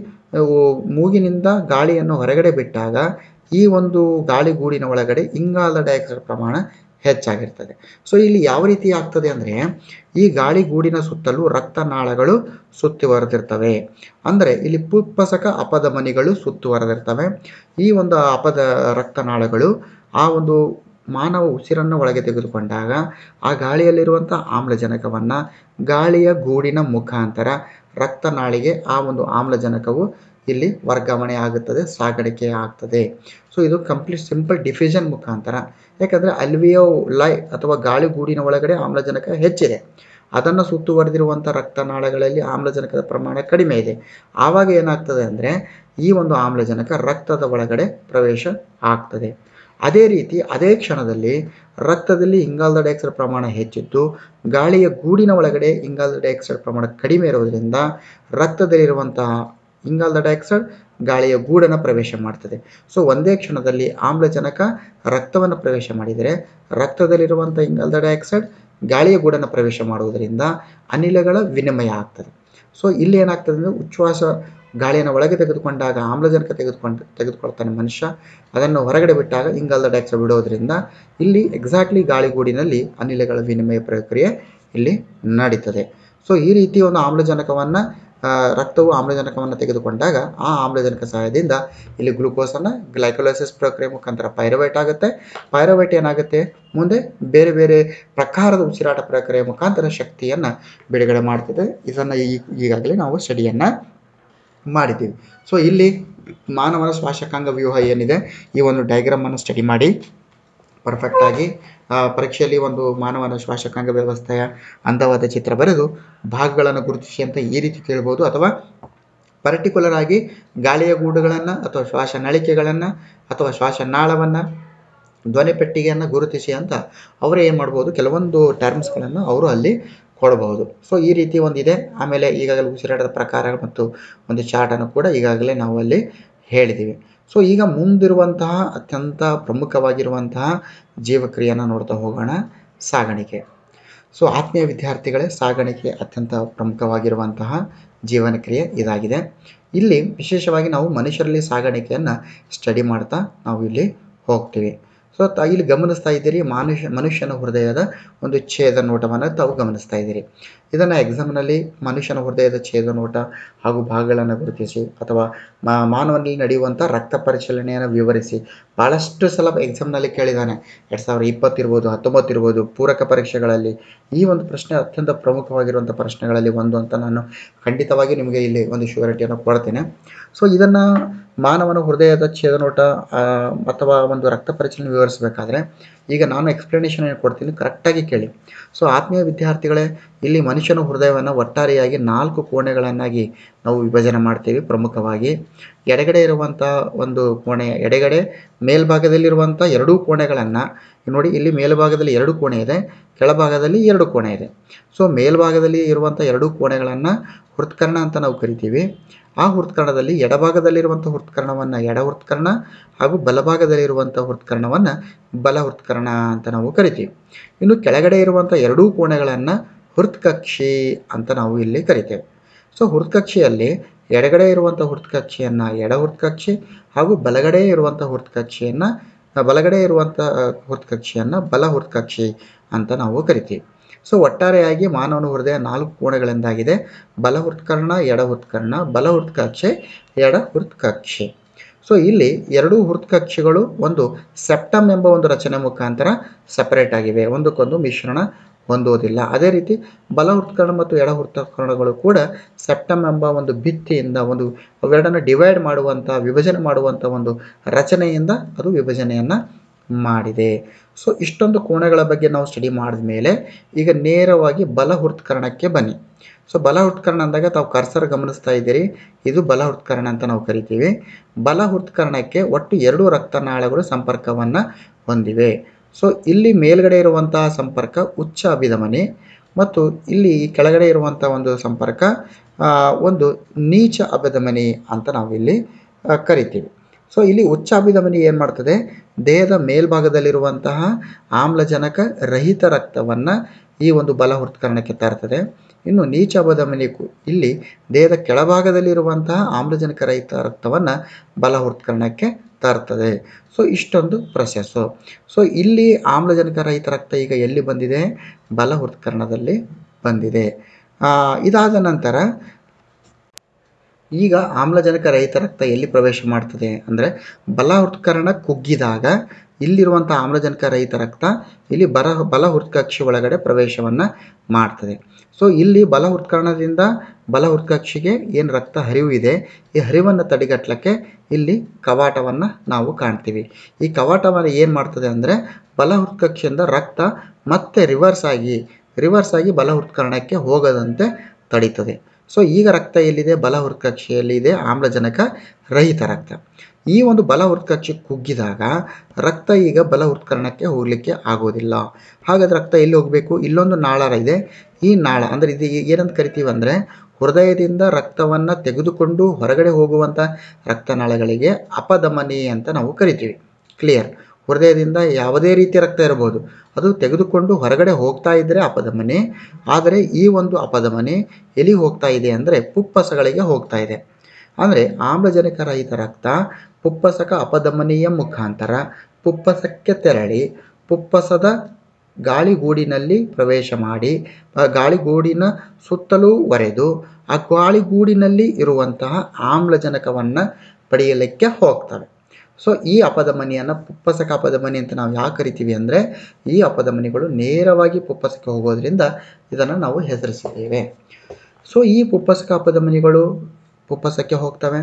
ಮೂಗಿನಿಂದ ಗಾಳಿಯನ್ನು ಹೊರಗಡೆ ಬಿಟ್ಟಾಗ ಈ ಒಂದು ಗಾಳಿಗೂಡಿನ ಒಳಗಡೆ ಇಂಗಾಲದ ಡೈಆಕ್ಸೈಡ್ ಪ್ರಮಾಣ ಹೆಚ್ಚಾಗಿರ್ತದೆ. ಸೊ ಇಲ್ಲಿ ಯಾವ ರೀತಿ ಆಗ್ತದೆ ಅಂದರೆ ಈ ಗಾಳಿಗೂಡಿನ ಸುತ್ತಲೂ ರಕ್ತನಾಳಗಳು ಸುತ್ತುವರೆದಿರ್ತವೆ. ಅಂದರೆ ಇಲ್ಲಿ ಪುಪ್ಪಸಕ ಅಪಧಮನಿಗಳು ಸುತ್ತುವರೆದಿರ್ತವೆ. ಈ ಒಂದು ಅಪದ ರಕ್ತನಾಳಗಳು ಆ ಒಂದು ಮಾನವ ಉಸಿರನ್ನು ಒಳಗೆ ತೆಗೆದುಕೊಂಡಾಗ ಆ ಗಾಳಿಯಲ್ಲಿರುವಂಥ ಆಮ್ಲಜನಕವನ್ನು ಗಾಳಿಯ ಗೂಡಿನ ಮುಖಾಂತರ ರಕ್ತನಾಳಿಗೆ ಆ ಒಂದು ಆಮ್ಲಜನಕವು ಇಲ್ಲಿ ವರ್ಗಾವಣೆ ಆಗುತ್ತದೆ, ಸಾಗಾಣಿಕೆ ಆಗ್ತದೆ. ಸೊ ಇದು ಕಂಪ್ಲೀಟ್ ಸಿಂಪಲ್ ಡಿಫ್ಯೂಷನ್ ಮುಖಾಂತರ. ಯಾಕಂದರೆ ಅಲ್ವಿಯೋಲಾಯ್ ಅಥವಾ ಗಾಳಿಗೂಡಿನ ಒಳಗಡೆ ಆಮ್ಲಜನಕ ಹೆಚ್ಚಿದೆ, ಅದನ್ನು ಸುತ್ತುವರೆದಿರುವಂಥ ರಕ್ತನಾಳಗಳಲ್ಲಿ ಆಮ್ಲಜನಕದ ಪ್ರಮಾಣ ಕಡಿಮೆ ಇದೆ. ಆವಾಗ ಏನಾಗ್ತದೆ ಅಂದರೆ ಈ ಒಂದು ಆಮ್ಲಜನಕ ರಕ್ತದ ಒಳಗಡೆ ಪ್ರವೇಶ ಆಗ್ತದೆ. ಅದೇ ರೀತಿ ಅದೇ ಕ್ಷಣದಲ್ಲಿ ರಕ್ತದಲ್ಲಿ ಇಂಗಾಲದ ಡೈಆಕ್ಸೈಡ್ ಪ್ರಮಾಣ ಹೆಚ್ಚಿದ್ದು ಗಾಳಿಯ ಗೂಡಿನ ಒಳಗಡೆ ಇಂಗಾಲದ ಡೈಆಕ್ಸೈಡ್ ಪ್ರಮಾಣ ಕಡಿಮೆ ಇರೋದರಿಂದ ರಕ್ತದಲ್ಲಿರುವಂತಹ ಇಂಗಾಲದ ಡೈಆಕ್ಸೈಡ್ ಗಾಳಿಯ ಗೂಡನ್ನು ಪ್ರವೇಶ ಮಾಡ್ತದೆ. ಸೊ ಒಂದೇ ಕ್ಷಣದಲ್ಲಿ ಆಮ್ಲಜನಕ ರಕ್ತವನ್ನು ಪ್ರವೇಶ ಮಾಡಿದರೆ ರಕ್ತದಲ್ಲಿರುವಂಥ ಇಂಗಾಲದ ಡೈಆಕ್ಸೈಡ್ ಗಾಳಿಯ ಗೂಡನ್ನು ಪ್ರವೇಶ ಮಾಡುವುದರಿಂದ ಅನಿಲಗಳ ವಿನಿಮಯ ಆಗ್ತದೆ. ಸೊ ಇಲ್ಲಿ ಏನಾಗ್ತದೆ ಅಂದರೆ ಉಚ್ಛ್ವಾಸ ಗಾಳಿಯನ್ನು ಒಳಗೆ ತೆಗೆದುಕೊಂಡಾಗ ಆಮ್ಲಜನಕ ತೆಗೆದುಕೊಂಡು ತೆಗೆದುಕೊಳ್ತಾನೆ ಮನುಷ್ಯ, ಅದನ್ನು ಹೊರಗಡೆ ಬಿಟ್ಟಾಗ ಇಂಗಾಲದ ಡೈಆಕ್ಸೈಡ್ ಬಿಡೋದ್ರಿಂದ ಇಲ್ಲಿ ಎಕ್ಸಾಕ್ಟ್ಲಿ ಗಾಳಿಗೂಡಿನಲ್ಲಿ ಅನಿಲಗಳ ವಿನಿಮಯ ಪ್ರಕ್ರಿಯೆ ಇಲ್ಲಿ ನಡೀತದೆ. ಸೊ ಈ ರೀತಿ ಒಂದು ಆಮ್ಲಜನಕವನ್ನು ರಕ್ತವು ಆಮ್ಲಜನಕವನ್ನು ತೆಗೆದುಕೊಂಡಾಗ ಆ ಆಮ್ಲಜನಕ ಸಹಾಯದಿಂದ ಇಲ್ಲಿ ಗ್ಲೂಕೋಸನ್ನು ಗ್ಲೈಕೋಲೈಸಿಸ್ ಪ್ರಕ್ರಿಯೆ ಮುಖಾಂತರ ಪೈರುವೇಟ್ ಆಗುತ್ತೆ. ಪೈರುವೇಟ್ ಏನಾಗುತ್ತೆ ಮುಂದೆ ಬೇರೆ ಬೇರೆ ಪ್ರಕಾರದ ಉಸಿರಾಟ ಪ್ರಕ್ರಿಯೆ ಮುಖಾಂತರ ಶಕ್ತಿಯನ್ನು ಬಿಡುಗಡೆ ಮಾಡ್ತದೆ. ಇದನ್ನು ಈಗಾಗಲೇ ನಾವು ಸ್ಟಡಿಯನ್ನು ಮಾಡಿದ್ದೀವಿ. ಸೊ ಇಲ್ಲಿ ಮಾನವನ ಶ್ವಾಸಕಾಂಗ ವ್ಯೂಹ ಏನಿದೆ ಈ ಒಂದು ಡಯಾಗ್ರಾಮನ್ನು ಸ್ಟಡಿ ಮಾಡಿ ಪರ್ಫೆಕ್ಟಾಗಿ ಪರೀಕ್ಷೆಯಲ್ಲಿ ಒಂದು ಮಾನವನ ಶ್ವಾಸಕಾಂಗ ವ್ಯವಸ್ಥೆಯ ಅಂದವಾದ ಚಿತ್ರ ಬರೆದು ಭಾಗಗಳನ್ನು ಗುರುತಿಸಿ ಅಂತ ಈ ರೀತಿ ಕೇಳ್ಬೋದು. ಅಥವಾ ಪರ್ಟಿಕ್ಯುಲರ್ ಆಗಿ ಗಾಳಿಯ ಗೂಡುಗಳನ್ನು ಅಥವಾ ಶ್ವಾಸನಳಿಕೆಗಳನ್ನು ಅಥವಾ ಶ್ವಾಸನಾಳವನ್ನು ಧ್ವನಿಪೆಟ್ಟಿಗೆಯನ್ನು ಗುರುತಿಸಿ ಅಂತ ಅವರು ಏನು ಮಾಡ್ಬೋದು, ಕೆಲವೊಂದು ಟರ್ಮ್ಸ್ಗಳನ್ನು ಅವರು ಅಲ್ಲಿ ಕೊಡಬಹುದು. ಸೊ ಈ ರೀತಿ ಒಂದಿದೆ. ಆಮೇಲೆ ಈಗಾಗಲೇ ಉಸಿರಾಟದ ಪ್ರಕಾರ ಮತ್ತು ಒಂದು ಚಾರ್ಟನ್ನು ಕೂಡ ಈಗಾಗಲೇ ನಾವು ಅಲ್ಲಿ ಹೇಳಿದ್ದೀವಿ. ಸೊ ಈಗ ಮುಂದಿರುವಂತಹ ಅತ್ಯಂತ ಪ್ರಮುಖವಾಗಿರುವಂತಹ ಜೀವಕ್ರಿಯೆಯನ್ನು ನೋಡ್ತಾ ಹೋಗೋಣ, ಸಾಗಾಣಿಕೆ. ಸೊ ಆತ್ಮೀಯ ವಿದ್ಯಾರ್ಥಿಗಳೇ, ಸಾಗಾಣಿಕೆ ಅತ್ಯಂತ ಪ್ರಮುಖವಾಗಿರುವಂತಹ ಜೀವನ ಕ್ರಿಯೆ ಇದಾಗಿದೆ. ಇಲ್ಲಿ ವಿಶೇಷವಾಗಿ ನಾವು ಮನುಷ್ಯರಲ್ಲಿ ಸಾಗಾಣಿಕೆಯನ್ನು ಸ್ಟಡಿ ಮಾಡ್ತಾ ನಾವು ಇಲ್ಲಿ ಹೋಗ್ತೀವಿ. ಸೊ ತ ಇಲ್ಲಿ ಗಮನಿಸ್ತಾ ಇದ್ದೀರಿ ಮನುಷ್ಯ ಮನುಷ್ಯನ ಹೃದಯದ ಒಂದು ಛೇದ ನೋಟವನ್ನು ತಾವು ಗಮನಿಸ್ತಾ ಇದ್ದೀರಿ. ಇದನ್ನು ಎಕ್ಸಾಮ್ನಲ್ಲಿ ಮನುಷ್ಯನ ಹೃದಯದ ಛೇದ ನೋಟ ಹಾಗೂ ಭಾಗಗಳನ್ನು ಗುರುತಿಸಿ ಅಥವಾ ಮಾನವನಲ್ಲಿ ನಡೆಯುವಂಥ ರಕ್ತ ಪರಿಚಲನೆಯನ್ನು ವಿವರಿಸಿ ಭಾಳಷ್ಟು ಸಲ ಎಕ್ಸಾಮ್ನಲ್ಲಿ ಕೇಳಿದ್ದಾನೆ. ಎರಡು ಸಾವಿರದ ಇಪ್ಪತ್ತು ಇರ್ಬೋದು, ಹತ್ತೊಂಬತ್ತು ಇರ್ಬೋದು, ಪೂರಕ ಪರೀಕ್ಷೆಗಳಲ್ಲಿ ಈ ಒಂದು ಪ್ರಶ್ನೆ ಅತ್ಯಂತ ಪ್ರಮುಖವಾಗಿರುವಂಥ ಪ್ರಶ್ನೆಗಳಲ್ಲಿ ಒಂದು ಅಂತ ನಾನು ಖಂಡಿತವಾಗಿ ನಿಮಗೆ ಇಲ್ಲಿ ಒಂದು ಶ್ಯೂರಿಟಿಯನ್ನು ಕೊಡ್ತೇನೆ. ಸೊ ಇದನ್ನು ಮಾನವನ ಹೃದಯದ ಛೇದನೋಟ ಅಥವಾ ಒಂದು ರಕ್ತ ಪರಿಚಲನೆ ವಿವರಿಸಬೇಕಾದ್ರೆ ಈಗ ನಾನು ಎಕ್ಸ್ಪ್ಲನೇಷನ್ ಏನು ಕೊಡ್ತೀನಿ ಕರೆಕ್ಟಾಗಿ ಕೇಳಿ. ಸೊ ಆತ್ಮೀಯ ವಿದ್ಯಾರ್ಥಿಗಳೇ, ಇಲ್ಲಿ ಮನುಷ್ಯನ ಹೃದಯವನ್ನು ಒಟ್ಟಾರೆಯಾಗಿ ನಾಲ್ಕು ಕೋಣೆಗಳನ್ನಾಗಿ ನಾವು ವಿಭಜನೆ ಮಾಡ್ತೀವಿ. ಪ್ರಮುಖವಾಗಿ ಎಡಗಡೆ ಇರುವಂಥ ಒಂದು ಕೋಣೆ, ಎಡಗಡೆ ಮೇಲ್ಭಾಗದಲ್ಲಿರುವಂಥ ಎರಡೂ ಕೋಣೆಗಳನ್ನು ನೋಡಿ, ಇಲ್ಲಿ ಮೇಲ್ಭಾಗದಲ್ಲಿ ಎರಡು ಕೋಣೆ ಇದೆ, ಕೆಳಭಾಗದಲ್ಲಿ ಎರಡು ಕೋಣೆ ಇದೆ. ಸೊ ಮೇಲ್ಭಾಗದಲ್ಲಿ ಇರುವಂಥ ಎರಡೂ ಕೋಣೆಗಳನ್ನು ಹೃತ್ಕರ್ಣ ಅಂತ ನಾವು ಕರಿತೀವಿ. ಆ ಹೃತ್ಕರ್ಣದಲ್ಲಿ ಎಡಭಾಗದಲ್ಲಿರುವಂಥ ಹೃತ್ಕರ್ಣವನ್ನು ಎಡ ಹೃತ್ಕರ್ಣ ಹಾಗೂ ಬಲಭಾಗದಲ್ಲಿರುವಂಥ ಹೃತ್ಕರ್ಣವನ್ನು ಬಲ ಹೃತ್ಕರ್ಣ ಅಂತ ನಾವು ಕರಿತೀವಿ. ಇನ್ನು ಕೆಳಗಡೆ ಇರುವಂಥ ಎರಡೂ ಕೋಣೆಗಳನ್ನು ಹೃತ್ಕಕ್ಷಿ ಅಂತ ನಾವು ಇಲ್ಲಿ ಕರಿತೇವೆ. ಸೊ ಹೃತ್ಕಕ್ಷಿಯಲ್ಲಿ ಎಡಗಡೆ ಇರುವಂಥ ಹೃತ್ಕಕ್ಷಿಯನ್ನು ಎಡ ಹೃತ್ಕಕ್ಷಿ ಹಾಗೂ ಬಲಗಡೆ ಇರುವಂಥ ಹೃತ್ಕಕ್ಷಿಯನ್ನು ಬಲಗಡೆ ಇರುವಂಥ ಹೃತ್ಕಕ್ಷಿಯನ್ನು ಬಲ ಹೃತ್ಕಕ್ಷಿ ಅಂತ ನಾವು ಕರಿತೀವಿ. ಸೊ ಒಟ್ಟಾರೆಯಾಗಿ ಮಾನವನ ಹೃದಯ ನಾಲ್ಕು ಕೋಣೆಗಳಿಂದಾಗಿದೆ: ಬಲ ಹೃತ್ಕರ್ಣ, ಎಡ ಹೃತ್ಕರ್ಣ, ಬಲ ಹೃತ್ಕಕ್ಷೆ, ಎಡ ಹೃತ್ಕಕ್ಷೆ. ಸೊ ಇಲ್ಲಿ ಎರಡೂ ಹೃತ್ಕಕ್ಷಿಗಳು ಒಂದು ಸೆಪ್ಟಮ್ ಎಂಬ ಒಂದು ರಚನೆ ಮುಖಾಂತರ ಸಪರೇಟ್ ಆಗಿವೆ, ಒಂದಕ್ಕೊಂದು ಮಿಶ್ರಣ ಹೊಂದುವುದಿಲ್ಲ. ಅದೇ ರೀತಿ ಬಲ ಹೃತ್ಕರ್ಣ ಮತ್ತು ಎಡ ಹೃತ್ಕರ್ಣಗಳು ಕೂಡ ಸೆಪ್ಟಮ್ ಎಂಬ ಒಂದು ಭಿತ್ತಿಯಿಂದ ಒಂದು ಅವೆರಡನ್ನು ಡಿವೈಡ್ ಮಾಡುವಂಥ ವಿಭಜನೆ ಮಾಡುವಂಥ ಒಂದು ರಚನೆಯಿಂದ ಅದು ವಿಭಜನೆಯನ್ನು ಮಾಡಿದೆ. ಸೊ ಇಷ್ಟೊಂದು ಕೋಣೆಗಳ ಬಗ್ಗೆ ನಾವು ಸ್ಟಡಿ ಮಾಡಿದ ಮೇಲೆ ಈಗ ನೇರವಾಗಿ ಬಲ ಹೃತ್ಕರ್ಣಕ್ಕೆ ಬನ್ನಿ. ಸೊ ಬಲ ಹೃತ್ಕರ್ಣ ಅಂದಾಗ ತಾವು ಕರ್ಸರ್ ಗಮನಿಸ್ತಾ ಇದ್ದೀರಿ, ಇದು ಬಲ ಹೃತ್ಕರ್ಣ ಅಂತ ನಾವು ಕರಿತೀವಿ. ಬಲ ಹೃತ್ಕರ್ಣಕ್ಕೆ ಒಟ್ಟು ಎರಡು ರಕ್ತನಾಳಗಳು ಸಂಪರ್ಕವನ್ನು ಹೊಂದಿವೆ. ಸೊ ಇಲ್ಲಿ ಮೇಲ್ಗಡೆ ಇರುವಂತಹ ಸಂಪರ್ಕ ಉಚ್ಚ ಅಭಿಧಮನಿ ಮತ್ತು ಇಲ್ಲಿ ಕೆಳಗಡೆ ಇರುವಂಥ ಒಂದು ಸಂಪರ್ಕ ಒಂದು ನೀಚ ಅಭಿಧಮನಿ ಅಂತ ನಾವು ಇಲ್ಲಿ ಕರಿತೀವಿ. ಸೊ ಇಲ್ಲಿ ಉಚ್ಚ ಅಭಿಧಮನಿ ಏನು ಮಾಡ್ತದೆ, ದೇಹದ ಮೇಲ್ಭಾಗದಲ್ಲಿರುವಂತಹ ಆಮ್ಲಜನಕ ರಹಿತ ರಕ್ತವನ್ನು ಈ ಒಂದು ಬಲ ಹೃತ್ಕರ್ಣಕ್ಕೆ ತರ್ತದೆ. ಇನ್ನು ನೀಚ ಅಭಿಧಮನಿ ಇಲ್ಲಿ ದೇಹದ ಕೆಳಭಾಗದಲ್ಲಿರುವಂತಹ ಆಮ್ಲಜನಕ ರಹಿತ ರಕ್ತವನ್ನು ಬಲ ಹೃತ್ಕರ್ಣಕ್ಕೆ ತರ್ತದೆ. ಸೊ ಇಷ್ಟೊಂದು ಪ್ರೊಸೆಸ್ಸು. ಸೊ ಇಲ್ಲಿ ಆಮ್ಲಜನಕ ರಹಿತ ರಕ್ತ ಈಗ ಎಲ್ಲಿ ಬಂದಿದೆ, ಬಲ ಹೃತ್ಕರ್ಣದಲ್ಲಿ ಬಂದಿದೆ. ಇದಾದ ನಂತರ ಈಗ ಆಮ್ಲಜನಕ ರಹಿತ ರಕ್ತ ಎಲ್ಲಿ ಪ್ರವೇಶ ಮಾಡ್ತದೆ ಅಂದರೆ, ಬಲ ಹೃತ್ಕರ್ಣ ಕುಗ್ಗಿದಾಗ ಇಲ್ಲಿರುವಂಥ ಆಮ್ಲಜನಕ ರಹಿತ ರಕ್ತ ಇಲ್ಲಿ ಬರ ಬಲ ಹೃತ್ಕಕ್ಷಿ ಒಳಗಡೆ ಪ್ರವೇಶವನ್ನು ಮಾಡ್ತದೆ. ಸೊ ಇಲ್ಲಿ ಬಲ ಹೃತ್ಕರ್ಣದಿಂದ ಬಲ ಹೃತ್ಕಕ್ಷಿಗೆ ಏನು ರಕ್ತ ಹರಿವು ಇದೆ, ಈ ಹರಿವನ್ನು ತಡೆಗಟ್ಟಲಿಕ್ಕೆ ಇಲ್ಲಿ ಕವಾಟವನ್ನು ನಾವು ಕಾಣ್ತೀವಿ. ಈ ಕವಾಟವನ್ನು ಏನು ಮಾಡ್ತದೆ ಅಂದರೆ, ಬಲ ಹೃತ್ಕಕ್ಷಿಯಿಂದ ರಕ್ತ ಮತ್ತೆ ರಿವರ್ಸ್ ಆಗಿ ರಿವರ್ಸ್ ಆಗಿ ಬಲ ಹೃತ್ಕರ್ಣಕ್ಕೆ ಹೋಗದಂತೆ ತಡೀತದೆ. ಸೊ ಈಗ ರಕ್ತ ಎಲ್ಲಿದೆ, ಬಲ ಹೃತ್ಕಕ್ಷಿಯಲ್ಲಿ ಇದೆ ಆಮ್ಲಜನಕ ರಹಿತ ರಕ್ತ. ಈ ಒಂದು ಬಲ ಹೃತ್ಕಕ್ಷಿ ಕುಗ್ಗಿದಾಗ ರಕ್ತ ಈಗ ಬಲ ಹೃತ್ಕರ್ಣಕ್ಕೆ ಹೋಗಲಿಕ್ಕೆ ಆಗೋದಿಲ್ಲ. ಹಾಗಾದ್ರೆ ರಕ್ತ ಎಲ್ಲಿ ಹೋಗಬೇಕು, ಇಲ್ಲೊಂದು ನಾಳ ಇದೆ. ಈ ನಾಳ ಅಂದರೆ ಇದು ಏನಂತ ಕರಿತೀವಿ ಅಂದರೆ, ಹೃದಯದಿಂದ ರಕ್ತವನ್ನು ತೆಗೆದುಕೊಂಡು ಹೊರಗಡೆ ಹೋಗುವಂಥ ರಕ್ತನಾಳಗಳಿಗೆ ಅಪಧಮನಿ ಅಂತ ನಾವು ಕರಿತೀವಿ. ಕ್ಲಿಯರ್? ಹೃದಯದಿಂದ ಯಾವುದೇ ರೀತಿಯ ರಕ್ತ ಇರಬಹುದು, ಅದು ತೆಗೆದುಕೊಂಡು ಹೊರಗಡೆ ಹೋಗ್ತಾ ಇದ್ದರೆ ಅಪಧಮನಿ. ಆದರೆ ಈ ಒಂದು ಅಪಧಮನಿ ಎಲ್ಲಿಗೆ ಹೋಗ್ತಾ ಇದೆ ಅಂದರೆ, ಪುಪ್ಪಸಗಳಿಗೆ ಹೋಗ್ತಾ ಇದೆ. ಅಂದರೆ ಆಮ್ಲಜನಕ ರಹಿತ ರಕ್ತ ಪುಪ್ಪಸಕ ಅಪಧಮನಿಯ ಮುಖಾಂತರ ಪುಪ್ಪಸಕ್ಕೆ ತೆರಳಿ ಪುಪ್ಪಸದ ಗಾಳಿಗೂಡಿನಲ್ಲಿ ಪ್ರವೇಶ ಮಾಡಿ ಆ ಗಾಳಿಗೂಡಿನ ಸುತ್ತಲೂ ಒರೆದು ಆ ಗಾಳಿಗೂಡಿನಲ್ಲಿ ಇರುವಂತಹ ಆಮ್ಲಜನಕವನ್ನು ಪಡೆಯಲಿಕ್ಕೆ ಹೋಗ್ತವೆ. ಸೊ ಈ ಅಪಧಮನಿಯನ್ನು ಪುಪ್ಪಸಕ ಅಪಧಮನಿ ಅಂತ ನಾವು ಯಾಕೆ ಕರಿತೀವಿ ಅಂದರೆ, ಈ ಅಪಧಮನಿಗಳು ನೇರವಾಗಿ ಪುಪ್ಪಸಕ್ಕೆ ಹೋಗೋದ್ರಿಂದ ಇದನ್ನು ನಾವು ಹೆಸರಿಸಿದ್ದೇವೆ. ಸೊ ಈ ಪುಪ್ಪಸಕ ಅಪಧಮನಿಗಳು ಪುಪ್ಪಸಕ್ಕೆ ಹೋಗ್ತವೆ,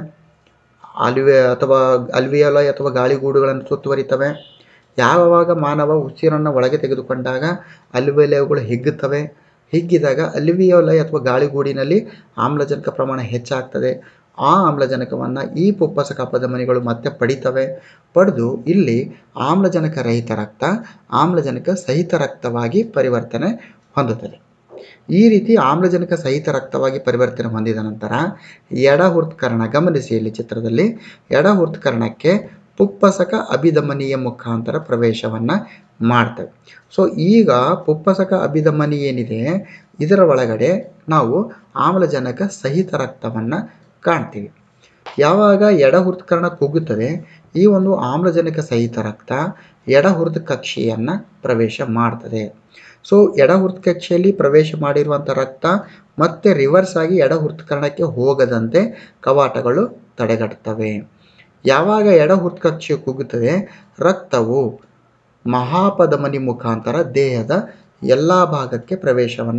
ಅಲ್ವೆ ಅಥವಾ ಅಲ್ವಿಯೋಲೈ ಅಥವಾ ಗಾಳಿಗೂಡುಗಳನ್ನು ಸುತ್ತುವರಿತವೆ. ಯಾವಾಗ ಮಾನವ ಉಸಿರನ್ನು ಒಳಗೆ ತೆಗೆದುಕೊಂಡಾಗ ಅಲ್ವಿಯೋಲೈಗಳು ಹಿಗ್ಗುತ್ತವೆ. ಹಿಗ್ಗಿದಾಗ ಅಲ್ವಿಯೋಲೈ ಅಥವಾ ಗಾಳಿಗೂಡಿನಲ್ಲಿ ಆಮ್ಲಜನಕ ಪ್ರಮಾಣ ಹೆಚ್ಚಾಗ್ತದೆ. ಆ ಆಮ್ಲಜನಕವನ್ನು ಈ ಪುಪ್ಪಸಕ ಅಪಧಮನಿಗಳು ಮತ್ತೆ ಪಡಿತವೆ. ಪಡೆದು ಇಲ್ಲಿ ಆಮ್ಲಜನಕ ರಹಿತ ರಕ್ತ ಆಮ್ಲಜನಕ ಸಹಿತ ರಕ್ತವಾಗಿ ಪರಿವರ್ತನೆ ಹೊಂದುತ್ತದೆ. ಈ ರೀತಿ ಆಮ್ಲಜನಕ ಸಹಿತ ರಕ್ತವಾಗಿ ಪರಿವರ್ತನೆ ಹೊಂದಿದ ನಂತರ ಎಡ ಹೃತ್ಕರ್ಣ, ಗಮನಿಸಿ ಇಲ್ಲಿ ಚಿತ್ರದಲ್ಲಿ, ಎಡ ಹೃತ್ಕರ್ಣಕ್ಕೆ ಪುಪ್ಪಸಕ ಅಭಿಧಮನಿಯ ಮುಖಾಂತರ ಪ್ರವೇಶವನ್ನು ಮಾಡ್ತವೆ. ಸೊ ಈಗ ಪುಪ್ಪಸಕ ಅಭಿಧಮನಿ ಏನಿದೆ ಇದರ ಒಳಗಡೆ ನಾವು ಆಮ್ಲಜನಕ ಸಹಿತ ರಕ್ತವನ್ನು ಕಾಣ್ತೀವಿ. ಯಾವಾಗ ಎಡ ಹೃತ್ಕರ್ಣ ಕುಗ್ಗುತ್ತದೆ, ಈ ಒಂದು ಆಮ್ಲಜನಕ ಸಹಿತ ರಕ್ತ ಎಡ ಹೃತ್ಕಕ್ಷಿಯನ್ನು ಪ್ರವೇಶ ಮಾಡ್ತದೆ. ಸೊ ಎಡ ಹೃತ್ಕಕ್ಷಿಯಲ್ಲಿ ಪ್ರವೇಶ ಮಾಡಿರುವಂಥ ರಕ್ತ ಮತ್ತೆ ರಿವರ್ಸ್ ಆಗಿ ಎಡ ಹೃತ್ಕರ್ಣಕ್ಕೆ ಹೋಗದಂತೆ ಕವಾಟಗಳು ತಡೆಗಟ್ಟುತ್ತವೆ. ಯಾವಾಗ ಎಡ ಹೃತ್ಕಕ್ಷಿ ಕುಗ್ಗುತ್ತದೆ, ರಕ್ತವು ಮಹಾಪಧಮನಿ ಮುಖಾಂತರ ದೇಹದ ಎಲ್ಲ ಭಾಗಕ್ಕೆ ಪ್ರವೇಶವನ್ನು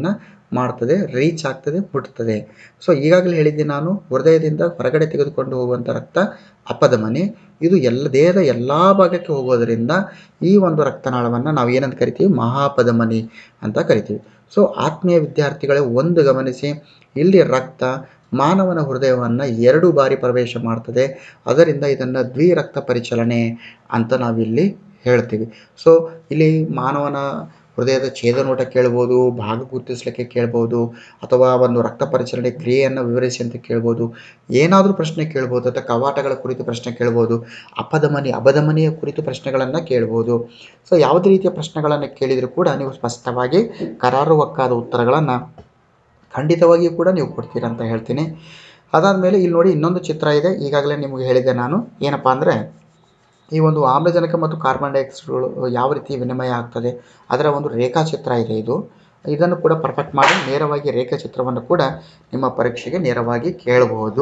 ಮಾಡ್ತದೆ, ರೀಚ್ ಆಗ್ತದೆ, ಮುಟ್ತದೆ. ಸೊ ಈಗಾಗಲೇ ಹೇಳಿದ್ದೆ ನಾನು, ಹೃದಯದಿಂದ ಹೊರಗಡೆ ತೆಗೆದುಕೊಂಡು ಹೋಗುವಂಥ ರಕ್ತ ಅಪಧಮನಿ. ಇದು ಎಲ್ಲ ದೇಹದ ಎಲ್ಲ ಭಾಗಕ್ಕೆ ಹೋಗೋದರಿಂದ ಈ ಒಂದು ರಕ್ತನಾಳವನ್ನು ನಾವು ಏನಂತ ಕರಿತೀವಿ, ಮಹಾಪಧಮನಿ ಅಂತ ಕರಿತೀವಿ. ಸೊ ಆತ್ಮೀಯ ವಿದ್ಯಾರ್ಥಿಗಳೇ, ಒಂದು ಗಮನಿಸಿ, ಇಲ್ಲಿ ರಕ್ತ ಮಾನವನ ಹೃದಯವನ್ನು ಎರಡು ಬಾರಿ ಪ್ರವೇಶ ಮಾಡ್ತದೆ. ಅದರಿಂದ ಇದನ್ನು ದ್ವಿರಕ್ತ ಪರಿಚಲನೆ ಅಂತ ನಾವಿಲ್ಲಿ ಹೇಳ್ತೀವಿ. ಸೊ ಇಲ್ಲಿ ಮಾನವನ ಹೃದಯದ ಛೇದನೋಟ ಕೇಳ್ಬೋದು, ಭಾಗ ಗುರುತಿಸಲಿಕ್ಕೆ ಕೇಳ್ಬೋದು, ಅಥವಾ ಒಂದು ರಕ್ತ ಪರಿಚಲನೆ ಕ್ರಿಯೆಯನ್ನು ವಿವರಿಸಿ ಅಂತ ಕೇಳ್ಬೋದು, ಏನಾದರೂ ಪ್ರಶ್ನೆ ಕೇಳ್ಬೋದು, ಅಥವಾ ಕವಾಟಗಳ ಕುರಿತು ಪ್ರಶ್ನೆ ಕೇಳ್ಬೋದು, ಅಪಧಮನಿ ಅಪಧಮನಿಯ ಕುರಿತು ಪ್ರಶ್ನೆಗಳನ್ನು ಕೇಳ್ಬೋದು. ಸೊ ಯಾವುದೇ ರೀತಿಯ ಪ್ರಶ್ನೆಗಳನ್ನು ಕೇಳಿದರೂ ಕೂಡ ನೀವು ಸ್ಪಷ್ಟವಾಗಿ ಕರಾರುವಕ್ಕಾದ ಉತ್ತರಗಳನ್ನು ಖಂಡಿತವಾಗಿಯೂ ಕೂಡ ನೀವು ಕೊಡ್ತೀರಾ ಅಂತ ಹೇಳ್ತೀನಿ. ಅದಾದಮೇಲೆ ಇಲ್ಲಿ ನೋಡಿ, ಇನ್ನೊಂದು ಚಿತ್ರ ಇದೆ. ಈಗಾಗಲೇ ನಿಮಗೆ ಹೇಳಿದೆ ನಾನು, ಏನಪ್ಪ ಅಂದರೆ ಈ ಒಂದು ಆಮ್ಲಜನಕ ಮತ್ತು ಕಾರ್ಬನ್ ಡೈಆಕ್ಸೈಡ್ಗಳು ಯಾವ ರೀತಿ ವಿನಿಮಯ ಆಗ್ತದೆ ಅದರ ಒಂದು ರೇಖಾಚಿತ್ರ ಇದೆ. ಇದು ಇದನ್ನು ಕೂಡ ಪರ್ಫೆಕ್ಟ್ ಮಾಡಿ ನೇರವಾಗಿ ರೇಖಾಚಿತ್ರವನ್ನು ಕೂಡ ನಿಮ್ಮ ಪರೀಕ್ಷೆಗೆ ನೇರವಾಗಿ ಕೇಳಬಹುದು.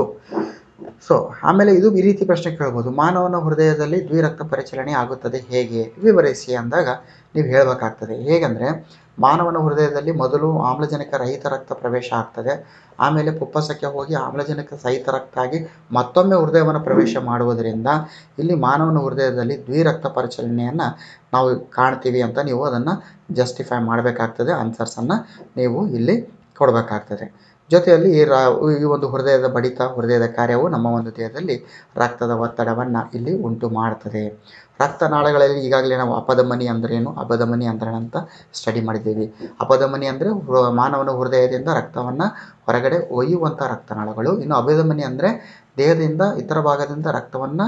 ಸೊ ಆಮೇಲೆ ಇದು ಈ ರೀತಿ ಪ್ರಶ್ನೆ ಕೇಳ್ಬೋದು, ಮಾನವನ ಹೃದಯದಲ್ಲಿ ದ್ವಿರಕ್ತ ಪರಿಚಲನೆ ಆಗುತ್ತದೆ ಹೇಗೆ, ವಿವರಿಸಿ ಅಂದಾಗ ನೀವು ಹೇಳಬೇಕಾಗ್ತದೆ. ಹೇಗೆಂದರೆ, ಮಾನವನ ಹೃದಯದಲ್ಲಿ ಮೊದಲು ಆಮ್ಲಜನಕ ರಹಿತ ರಕ್ತ ಪ್ರವೇಶ ಆಗ್ತದೆ, ಆಮೇಲೆ ಪುಪ್ಪಸಕ್ಕೆ ಹೋಗಿ ಆಮ್ಲಜನಕ ಸಹಿತ ರಕ್ತ ಆಗಿ ಮತ್ತೊಮ್ಮೆ ಹೃದಯವನ್ನು ಪ್ರವೇಶ ಮಾಡುವುದರಿಂದ ಇಲ್ಲಿ ಮಾನವನ ಹೃದಯದಲ್ಲಿ ದ್ವಿರಕ್ತ ಪರಿಚಲನೆಯನ್ನು ನಾವು ಕಾಣ್ತೀವಿ ಅಂತ ನೀವು ಅದನ್ನು ಜಸ್ಟಿಫೈ ಮಾಡಬೇಕಾಗ್ತದೆ. ಆನ್ಸರ್ಸನ್ನು ನೀವು ಇಲ್ಲಿ ಕೊಡಬೇಕಾಗ್ತದೆ. ಜೊತೆಯಲ್ಲಿ ಈ ರಾ ಈ ಒಂದು ಹೃದಯದ ಬಡಿತ, ಹೃದಯದ ಕಾರ್ಯವು ನಮ್ಮ ಒಂದು ದೇಹದಲ್ಲಿ ರಕ್ತದ ಒತ್ತಡವನ್ನು ಇಲ್ಲಿ ಉಂಟು ಮಾಡ್ತದೆ. ರಕ್ತನಾಳಗಳಲ್ಲಿ ಈಗಾಗಲೇ ನಾವು ಅಪಧಮನಿ ಅಂದ್ರೇನು, ಅಪಧಮನಿ ಅಂದ್ರೆ ಅಂತ ಸ್ಟಡಿ ಮಾಡಿದ್ದೀವಿ. ಅಪಧಮನಿ ಅಂದರೆ ಮಾನವನ ಹೃದಯದಿಂದ ರಕ್ತವನ್ನು ಹೊರಗಡೆ ಒಯ್ಯುವಂಥ ರಕ್ತನಾಳಗಳು. ಇನ್ನು ಅಪಧಮನಿ ಅಂದರೆ ದೇಹದಿಂದ ಇತರ ಭಾಗದಿಂದ ರಕ್ತವನ್ನು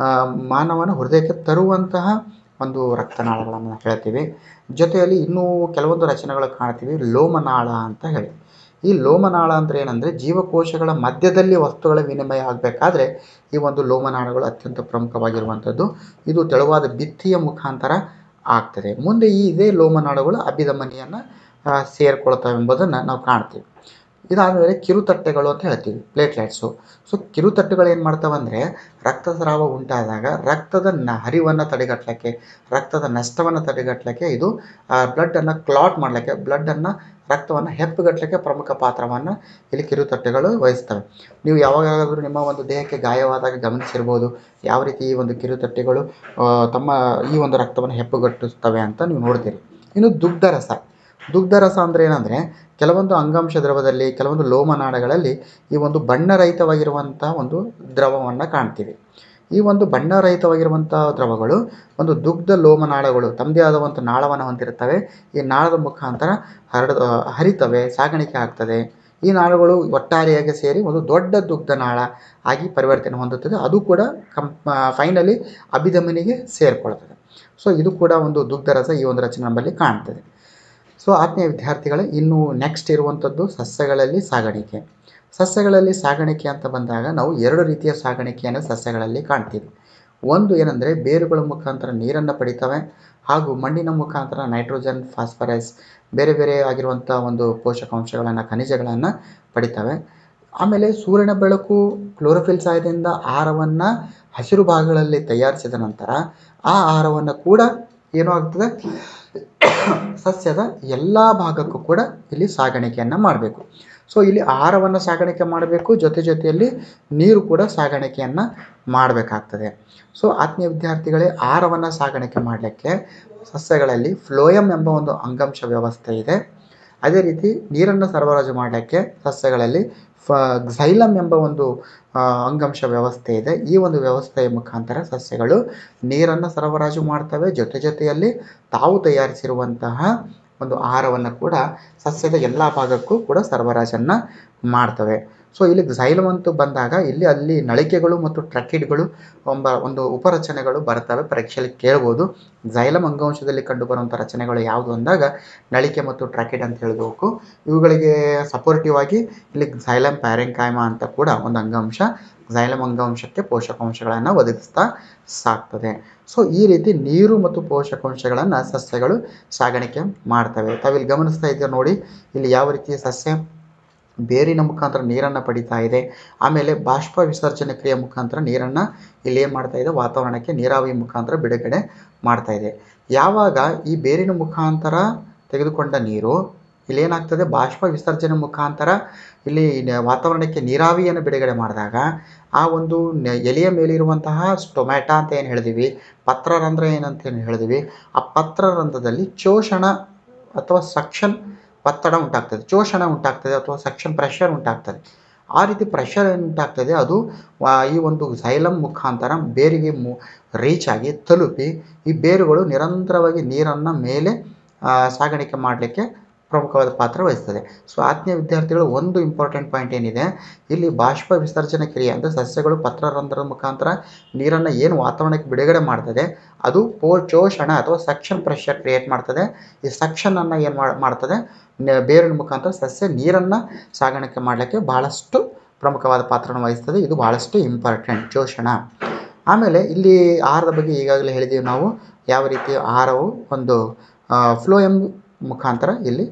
ಮಾನವನ ಹೃದಯಕ್ಕೆ ತರುವಂತಹ ಒಂದು ರಕ್ತನಾಳಗಳನ್ನು ಹೇಳ್ತೀವಿ. ಜೊತೆಯಲ್ಲಿ ಇನ್ನೂ ಕೆಲವೊಂದು ರಚನೆಗಳು ಕಾಣ್ತೀವಿ, ಲೋಮನಾಳ ಅಂತ ಹೇಳಿ. ಈ ಲೋಮನಾಳ ಅಂದರೆ ಏನಂದರೆ, ಜೀವಕೋಶಗಳ ಮಧ್ಯದಲ್ಲಿ ವಸ್ತುಗಳ ವಿನಿಮಯ ಆಗಬೇಕಾದ್ರೆ ಈ ಒಂದು ಲೋಮನಾಳಗಳು ಅತ್ಯಂತ ಪ್ರಮುಖವಾಗಿರುವಂಥದ್ದು. ಇದು ತೆಳುವಾದ ಭಿತ್ತಿಯ ಮುಖಾಂತರ ಆಗ್ತದೆ. ಮುಂದೆ ಈ ಇದೇ ಲೋಮನಾಳಗಳು ಅಭಿಧಮನಿಯನ್ನು ಸೇರಿಕೊಳ್ತವೆ ಎಂಬುದನ್ನು ನಾವು ಕಾಣ್ತೀವಿ. ಇದಾದಮೇಲೆ ಕಿರುತಟ್ಟೆಗಳು ಅಂತ ಹೇಳ್ತೀವಿ, ಪ್ಲೇಟ್ಲೆಟ್ಸು. ಸೊ ಕಿರುತಟ್ಟೆಗಳು ಏನು ಮಾಡ್ತಾವೆ ಅಂದರೆ, ರಕ್ತಸ್ರಾವ ಉಂಟಾದಾಗ ರಕ್ತದ ನ ಹರಿವನ್ನು ತಡೆಗಟ್ಟಲಿಕ್ಕೆ, ರಕ್ತದ ನಷ್ಟವನ್ನು ತಡೆಗಟ್ಟಲಿಕ್ಕೆ, ಇದು ಬ್ಲಡ್ಡನ್ನು ಕ್ಲಾಟ್ ಮಾಡಲಿಕ್ಕೆ, ಬ್ಲಡ್ಡನ್ನು ರಕ್ತವನ್ನು ಹೆಪ್ಪುಗಟ್ಟಲಿಕ್ಕೆ ಪ್ರಮುಖ ಪಾತ್ರವನ್ನು ಇಲ್ಲಿ ಕಿರುತಟ್ಟೆಗಳು ವಹಿಸ್ತವೆ. ನೀವು ಯಾವಾಗಾದರೂ ನಿಮ್ಮ ಒಂದು ದೇಹಕ್ಕೆ ಗಾಯವಾದಾಗ ಗಮನಿಸಿರ್ಬೋದು, ಯಾವ ರೀತಿ ಈ ಒಂದು ಕಿರುತಟ್ಟೆಗಳು ತಮ್ಮ ಈ ಒಂದು ರಕ್ತವನ್ನು ಹೆಪ್ಪುಗಟ್ಟಿಸ್ತವೆ ಅಂತ ನೀವು ನೋಡ್ತೀರಿ. ಇನ್ನು ದುಗ್ಧರಸ. ದುಗ್ಧರಸ ಅಂದರೆ ಏನಂದರೆ, ಕೆಲವೊಂದು ಅಂಗಾಂಶ ದ್ರವದಲ್ಲಿ, ಕೆಲವೊಂದು ಲೋಮನಾಳಗಳಲ್ಲಿ ಈ ಒಂದು ಬಣ್ಣರಹಿತವಾಗಿರುವಂಥ ಒಂದು ದ್ರವವನ್ನು ಕಾಣ್ತೀವಿ. ಈ ಒಂದು ಬಣ್ಣರಹಿತವಾಗಿರುವಂಥ ದ್ರವಗಳು ಒಂದು ದುಗ್ಧ ಲೋಮನಾಳಗಳು ತಮ್ಮದೇ ಆದ ಒಂದು ನಾಳವನ್ನು ಹೊಂದಿರುತ್ತವೆ. ಈ ನಾಳದ ಮುಖಾಂತರ ಹರಡ ಹರಿತವೆ, ಸಾಗಾಣಿಕೆ ಆಗ್ತದೆ. ಈ ನಾಳಗಳು ಒಟ್ಟಾರೆಯಾಗಿ ಸೇರಿ ಒಂದು ದೊಡ್ಡ ದುಗ್ಧ ನಾಳ ಆಗಿ ಪರಿವರ್ತನೆ ಹೊಂದುತ್ತದೆ. ಅದು ಕೂಡ ಕಂ ಫೈನಲಿ ಅಭಿಧಮನಿಗೆ ಸೇರಿಕೊಳ್ತದೆ. ಸೊ ಇದು ಕೂಡ ಒಂದು ದುಗ್ಧರಸ ಈ ಒಂದು ರಚನೆ ನಮ್ಮಲ್ಲಿ ಕಾಣ್ತದೆ. ಸೊ ಆತ್ಮೀಯ ವಿದ್ಯಾರ್ಥಿಗಳೇ, ಇನ್ನು ನೆಕ್ಸ್ಟ್ ಇರುವಂಥದ್ದು ಸಸ್ಯಗಳಲ್ಲಿ ಸಾಗಾಣಿಕೆ. ಸಸ್ಯಗಳಲ್ಲಿ ಸಾಗಾಣಿಕೆ ಅಂತ ಬಂದಾಗ ನಾವು ಎರಡು ರೀತಿಯ ಸಾಗಾಣಿಕೆಯನ್ನು ಸಸ್ಯಗಳಲ್ಲಿ ಕಾಣ್ತೀವಿ. ಒಂದು ಏನಂದರೆ, ಬೇರುಗಳ ಮುಖಾಂತರ ನೀರನ್ನು ಪಡಿತವೆ, ಹಾಗೂ ಮಣ್ಣಿನ ಮುಖಾಂತರ ನೈಟ್ರೋಜನ್, ಫಾಸ್ಫರಸ್, ಬೇರೆ ಬೇರೆ ಆಗಿರುವಂಥ ಒಂದು ಪೋಷಕಾಂಶಗಳನ್ನು, ಖನಿಜಗಳನ್ನು ಪಡಿತವೆ. ಆಮೇಲೆ ಸೂರ್ಯನ ಬೆಳಕು, ಕ್ಲೋರೋಫಿಲ್ ಸಹಾಯದಿಂದ ಆಹಾರವನ್ನು ಹಸಿರು ಭಾಗಗಳಲ್ಲಿ ತಯಾರಿಸಿದ ನಂತರ ಆ ಆಹಾರವನ್ನು ಕೂಡ ಏನೂ ಆಗ್ತದೆ, ಸಸ್ಯದ ಎಲ್ಲ ಭಾಗಕ್ಕೂ ಕೂಡ ಇಲ್ಲಿ ಸಾಗಾಣಿಕೆಯನ್ನು ಮಾಡಬೇಕು. ಸೊ ಇಲ್ಲಿ ಆಹಾರವನ್ನು ಸಾಗಾಣಿಕೆ ಮಾಡಬೇಕು, ಜೊತೆ ಜೊತೆಯಲ್ಲಿ ನೀರು ಕೂಡ ಸಾಗಾಣಿಕೆಯನ್ನು ಮಾಡಬೇಕಾಗ್ತದೆ. ಸೊ ಆತ್ಮೀಯ ವಿದ್ಯಾರ್ಥಿಗಳೇ, ಆಹಾರವನ್ನು ಸಾಗಾಣಿಕೆ ಮಾಡಲಿಕ್ಕೆ ಸಸ್ಯಗಳಲ್ಲಿ ಫ್ಲೋಯಮ್ ಎಂಬ ಒಂದು ಅಂಗಾಂಶ ವ್ಯವಸ್ಥೆ ಇದೆ. ಅದೇ ರೀತಿ ನೀರನ್ನು ಸರಬರಾಜು ಮಾಡಲಿಕ್ಕೆ ಸಸ್ಯಗಳಲ್ಲಿ ಫ ಝೈಲಮ್ ಎಂಬ ಒಂದು ಅಂಗಾಂಶ ವ್ಯವಸ್ಥೆ ಇದೆ. ಈ ಒಂದು ವ್ಯವಸ್ಥೆಯ ಮುಖಾಂತರ ಸಸ್ಯಗಳು ನೀರನ್ನು ಸರಬರಾಜು ಮಾಡ್ತವೆ, ಜೊತೆ ಜೊತೆಯಲ್ಲಿ ತಾವು ತಯಾರಿಸಿರುವಂತಹ ಒಂದು ಆಹಾರವನ್ನು ಕೂಡ ಸಸ್ಯದ ಎಲ್ಲ ಭಾಗಕ್ಕೂ ಕೂಡ ಸರಬರಾಜನ್ನು ಮಾಡ್ತವೆ. ಸೊ ಇಲ್ಲಿ ಝೈಲಮ್ ಅಂತೂ ಬಂದಾಗ ಇಲ್ಲಿ ಅಲ್ಲಿ ನಳಿಕೆಗಳು ಮತ್ತು ಟ್ರಕಿಡ್ಗಳು ಎಂಬ ಒಂದು ಉಪರಚನೆಗಳು ಬರ್ತವೆ, ಪರೀಕ್ಷೆಯಲ್ಲಿ ಕೇಳ್ಬೋದು. ಝೈಲಮ್ ಅಂಗಾಂಶದಲ್ಲಿ ಕಂಡುಬರುವಂಥ ರಚನೆಗಳು ಯಾವುದು ಅಂದಾಗ ನಳಿಕೆ ಮತ್ತು ಟ್ರಕಿಡ್ ಅಂತ ಹೇಳಬೇಕು. ಇವುಗಳಿಗೆ ಸಪೋರ್ಟಿವ್ ಆಗಿ ಇಲ್ಲಿ ಝೈಲಮ್ ಪ್ಯಾರೆಂಕೈಮ ಅಂತ ಕೂಡ ಒಂದು ಅಂಗಾಂಶ ಝೈಲಮ್ ಅಂಗಾಂಶಕ್ಕೆ ಪೋಷಕಾಂಶಗಳನ್ನು ಒದಗಿಸ್ತಾ ಸಾಕ್ತದೆ. ಸೊ ಈ ರೀತಿ ನೀರು ಮತ್ತು ಪೋಷಕಾಂಶಗಳನ್ನು ಸಸ್ಯಗಳು ಸಾಗಾಣಿಕೆ ಮಾಡ್ತವೆ. ತಾವಿಲ್ಲಿ ಗಮನಿಸ್ತಾ ಇದ್ದೀರ ನೋಡಿ, ಇಲ್ಲಿ ಯಾವ ರೀತಿಯ ಸಸ್ಯ ಬೇರಿನ ಮುಖಾಂತರ ನೀರನ್ನು ಪಡಿತಾ ಇದೆ, ಆಮೇಲೆ ಬಾಷ್ಪ ವಿಸರ್ಜನೆ ಕ್ರಿಯೆ ಮುಖಾಂತರ ನೀರನ್ನು ಇಲ್ಲಿ ಏನು ಮಾಡ್ತಾ ಇದೆ, ವಾತಾವರಣಕ್ಕೆ ನೀರಾವಿ ಮುಖಾಂತರ ಬಿಡುಗಡೆ ಮಾಡ್ತಾ ಇದೆ. ಯಾವಾಗ ಈ ಬೇರಿನ ಮುಖಾಂತರ ತೆಗೆದುಕೊಂಡ ನೀರು ಇಲ್ಲಿ ಏನಾಗ್ತದೆ, ಬಾಷ್ಪ ವಿಸರ್ಜನೆ ಮುಖಾಂತರ ಇಲ್ಲಿ ವಾತಾವರಣಕ್ಕೆ ನೀರಾವಿಯನ್ನು ಬಿಡುಗಡೆ ಮಾಡಿದಾಗ ಆ ಒಂದು ಎಲೆಯ ಮೇಲಿರುವಂತಹ ಸ್ಟೊಮ್ಯಾಟಾ ಅಂತ ಏನು ಹೇಳಿದೀವಿ, ಪತ್ರರಂಧ್ರ ಏನಂತ ಏನು ಹೇಳಿದೀವಿ, ಆ ಪತ್ರರಂಧ್ರದಲ್ಲಿ ಶೋಷಣ ಅಥವಾ ಸಕ್ಷನ್ ಒತ್ತಡ ಉಂಟಾಗ್ತದೆ, ಶೋಷಣ ಉಂಟಾಗ್ತದೆ ಅಥವಾ ಸಕ್ಷನ್ ಪ್ರೆಷರ್ ಉಂಟಾಗ್ತದೆ. ಆ ರೀತಿ ಪ್ರೆಷರ್ ಏನು ಉಂಟಾಗ್ತದೆ ಅದು ಈ ಒಂದು ಝೈಲಮ್ ಮುಖಾಂತರ ಬೇರಿಗೆ ಮು ರೀಚ್ ಆಗಿ ತಲುಪಿ ಈ ಬೇರುಗಳು ನಿರಂತರವಾಗಿ ನೀರನ್ನು ಮೇಲೆ ಸಾಗಾಣಿಕೆ ಮಾಡಲಿಕ್ಕೆ ಪ್ರಮುಖವಾದ ಪಾತ್ರ ವಹಿಸ್ತದೆ. ಸೊ ಆತ್ಮೀಯ ವಿದ್ಯಾರ್ಥಿಗಳು, ಒಂದು ಇಂಪಾರ್ಟೆಂಟ್ ಪಾಯಿಂಟ್ ಏನಿದೆ, ಇಲ್ಲಿ ಬಾಷ್ಪ ವಿಸರ್ಜನೆ ಕ್ರಿಯೆ ಅಂದರೆ ಸಸ್ಯಗಳು ಪತ್ರರಂಧ್ರದ ಮುಖಾಂತರ ನೀರನ್ನು ಏನು ವಾತಾವರಣಕ್ಕೆ ಬಿಡುಗಡೆ ಮಾಡ್ತದೆ ಅದು ಪೋ ಶೋಷಣ ಅಥವಾ ಸಕ್ಷನ್ ಪ್ರೆಷರ್ ಕ್ರಿಯೇಟ್ ಮಾಡ್ತದೆ. ಈ ಸಕ್ಷನನ್ನು ಏನು ಮಾಡ್ತದೆ, ಬೇರಿನ ಮುಖಾಂತರ ಸಸ್ಯ ನೀರನ್ನು ಸಾಗಾಣಿಕೆ ಮಾಡಲಿಕ್ಕೆ ಬಹಳಷ್ಟು ಪ್ರಮುಖವಾದ ಪಾತ್ರವನ್ನು ವಹಿಸ್ತದೆ. ಇದು ಬಹಳಷ್ಟು ಇಂಪಾರ್ಟೆಂಟ್, ಶೋಷಣ. ಆಮೇಲೆ ಇಲ್ಲಿ ಆಹಾರದ ಬಗ್ಗೆ ಈಗಾಗಲೇ ಹೇಳಿದ್ದೀವಿ ನಾವು, ಯಾವ ರೀತಿ ಆಹಾರವು ಒಂದು ಫ್ಲೋಯಮ್ ಮುಖಾಂತರ ಇಲ್ಲಿ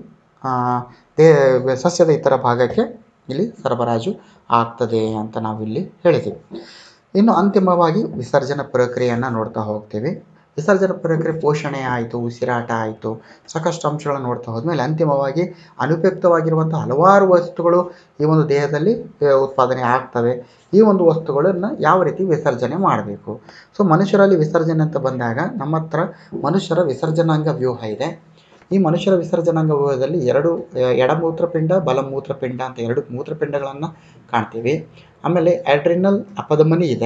ದೇ ಸಸ್ಯದ ಇತರ ಭಾಗಕ್ಕೆ ಇಲ್ಲಿ ಸರಬರಾಜು ಆಗ್ತದೆ ಅಂತ ನಾವು ಇಲ್ಲಿ ಹೇಳಿದ್ದೀವಿ. ಇನ್ನು ಅಂತಿಮವಾಗಿ ವಿಸರ್ಜನಾ ಪ್ರಕ್ರಿಯೆಯನ್ನು ನೋಡ್ತಾ ಹೋಗ್ತೀವಿ. ವಿಸರ್ಜನಾ ಪ್ರಕ್ರಿಯೆ ಪೋಷಣೆ ಆಯಿತು, ಉಸಿರಾಟ ಆಯಿತು, ಸಾಕಷ್ಟು ಅಂಶಗಳನ್ನು ನೋಡ್ತಾ ಹೋದ್ಮೇಲೆ ಅಂತಿಮವಾಗಿ ಅನುಪಯುಕ್ತವಾಗಿರುವಂಥ ಹಲವಾರು ವಸ್ತುಗಳು ಈ ಒಂದು ದೇಹದಲ್ಲಿ ಉತ್ಪಾದನೆ ಆಗ್ತವೆ. ಈ ಒಂದು ವಸ್ತುಗಳನ್ನು ಯಾವ ರೀತಿ ವಿಸರ್ಜನೆ ಮಾಡಬೇಕು. ಸೊ ಮನುಷ್ಯರಲ್ಲಿ ವಿಸರ್ಜನೆ ಅಂತ ಬಂದಾಗ ನಮ್ಮ ಹತ್ರ ಮನುಷ್ಯರ ವಿಸರ್ಜನಾಂಗ ವ್ಯೂಹ ಇದೆ. ಈ ಮನುಷ್ಯರ ವಿಸರ್ಜನಾಂಗ ವ್ಯೂಹದಲ್ಲಿ ಎರಡು ಎಡ ಮೂತ್ರಪಿಂಡ, ಬಲ ಮೂತ್ರಪಿಂಡ ಅಂತ ಎರಡು ಮೂತ್ರಪಿಂಡಗಳನ್ನು ಕಾಣ್ತೀವಿ. ಆಮೇಲೆ ಆಡ್ರಿನಲ್ ಅಪಧಮನಿ ಇದೆ,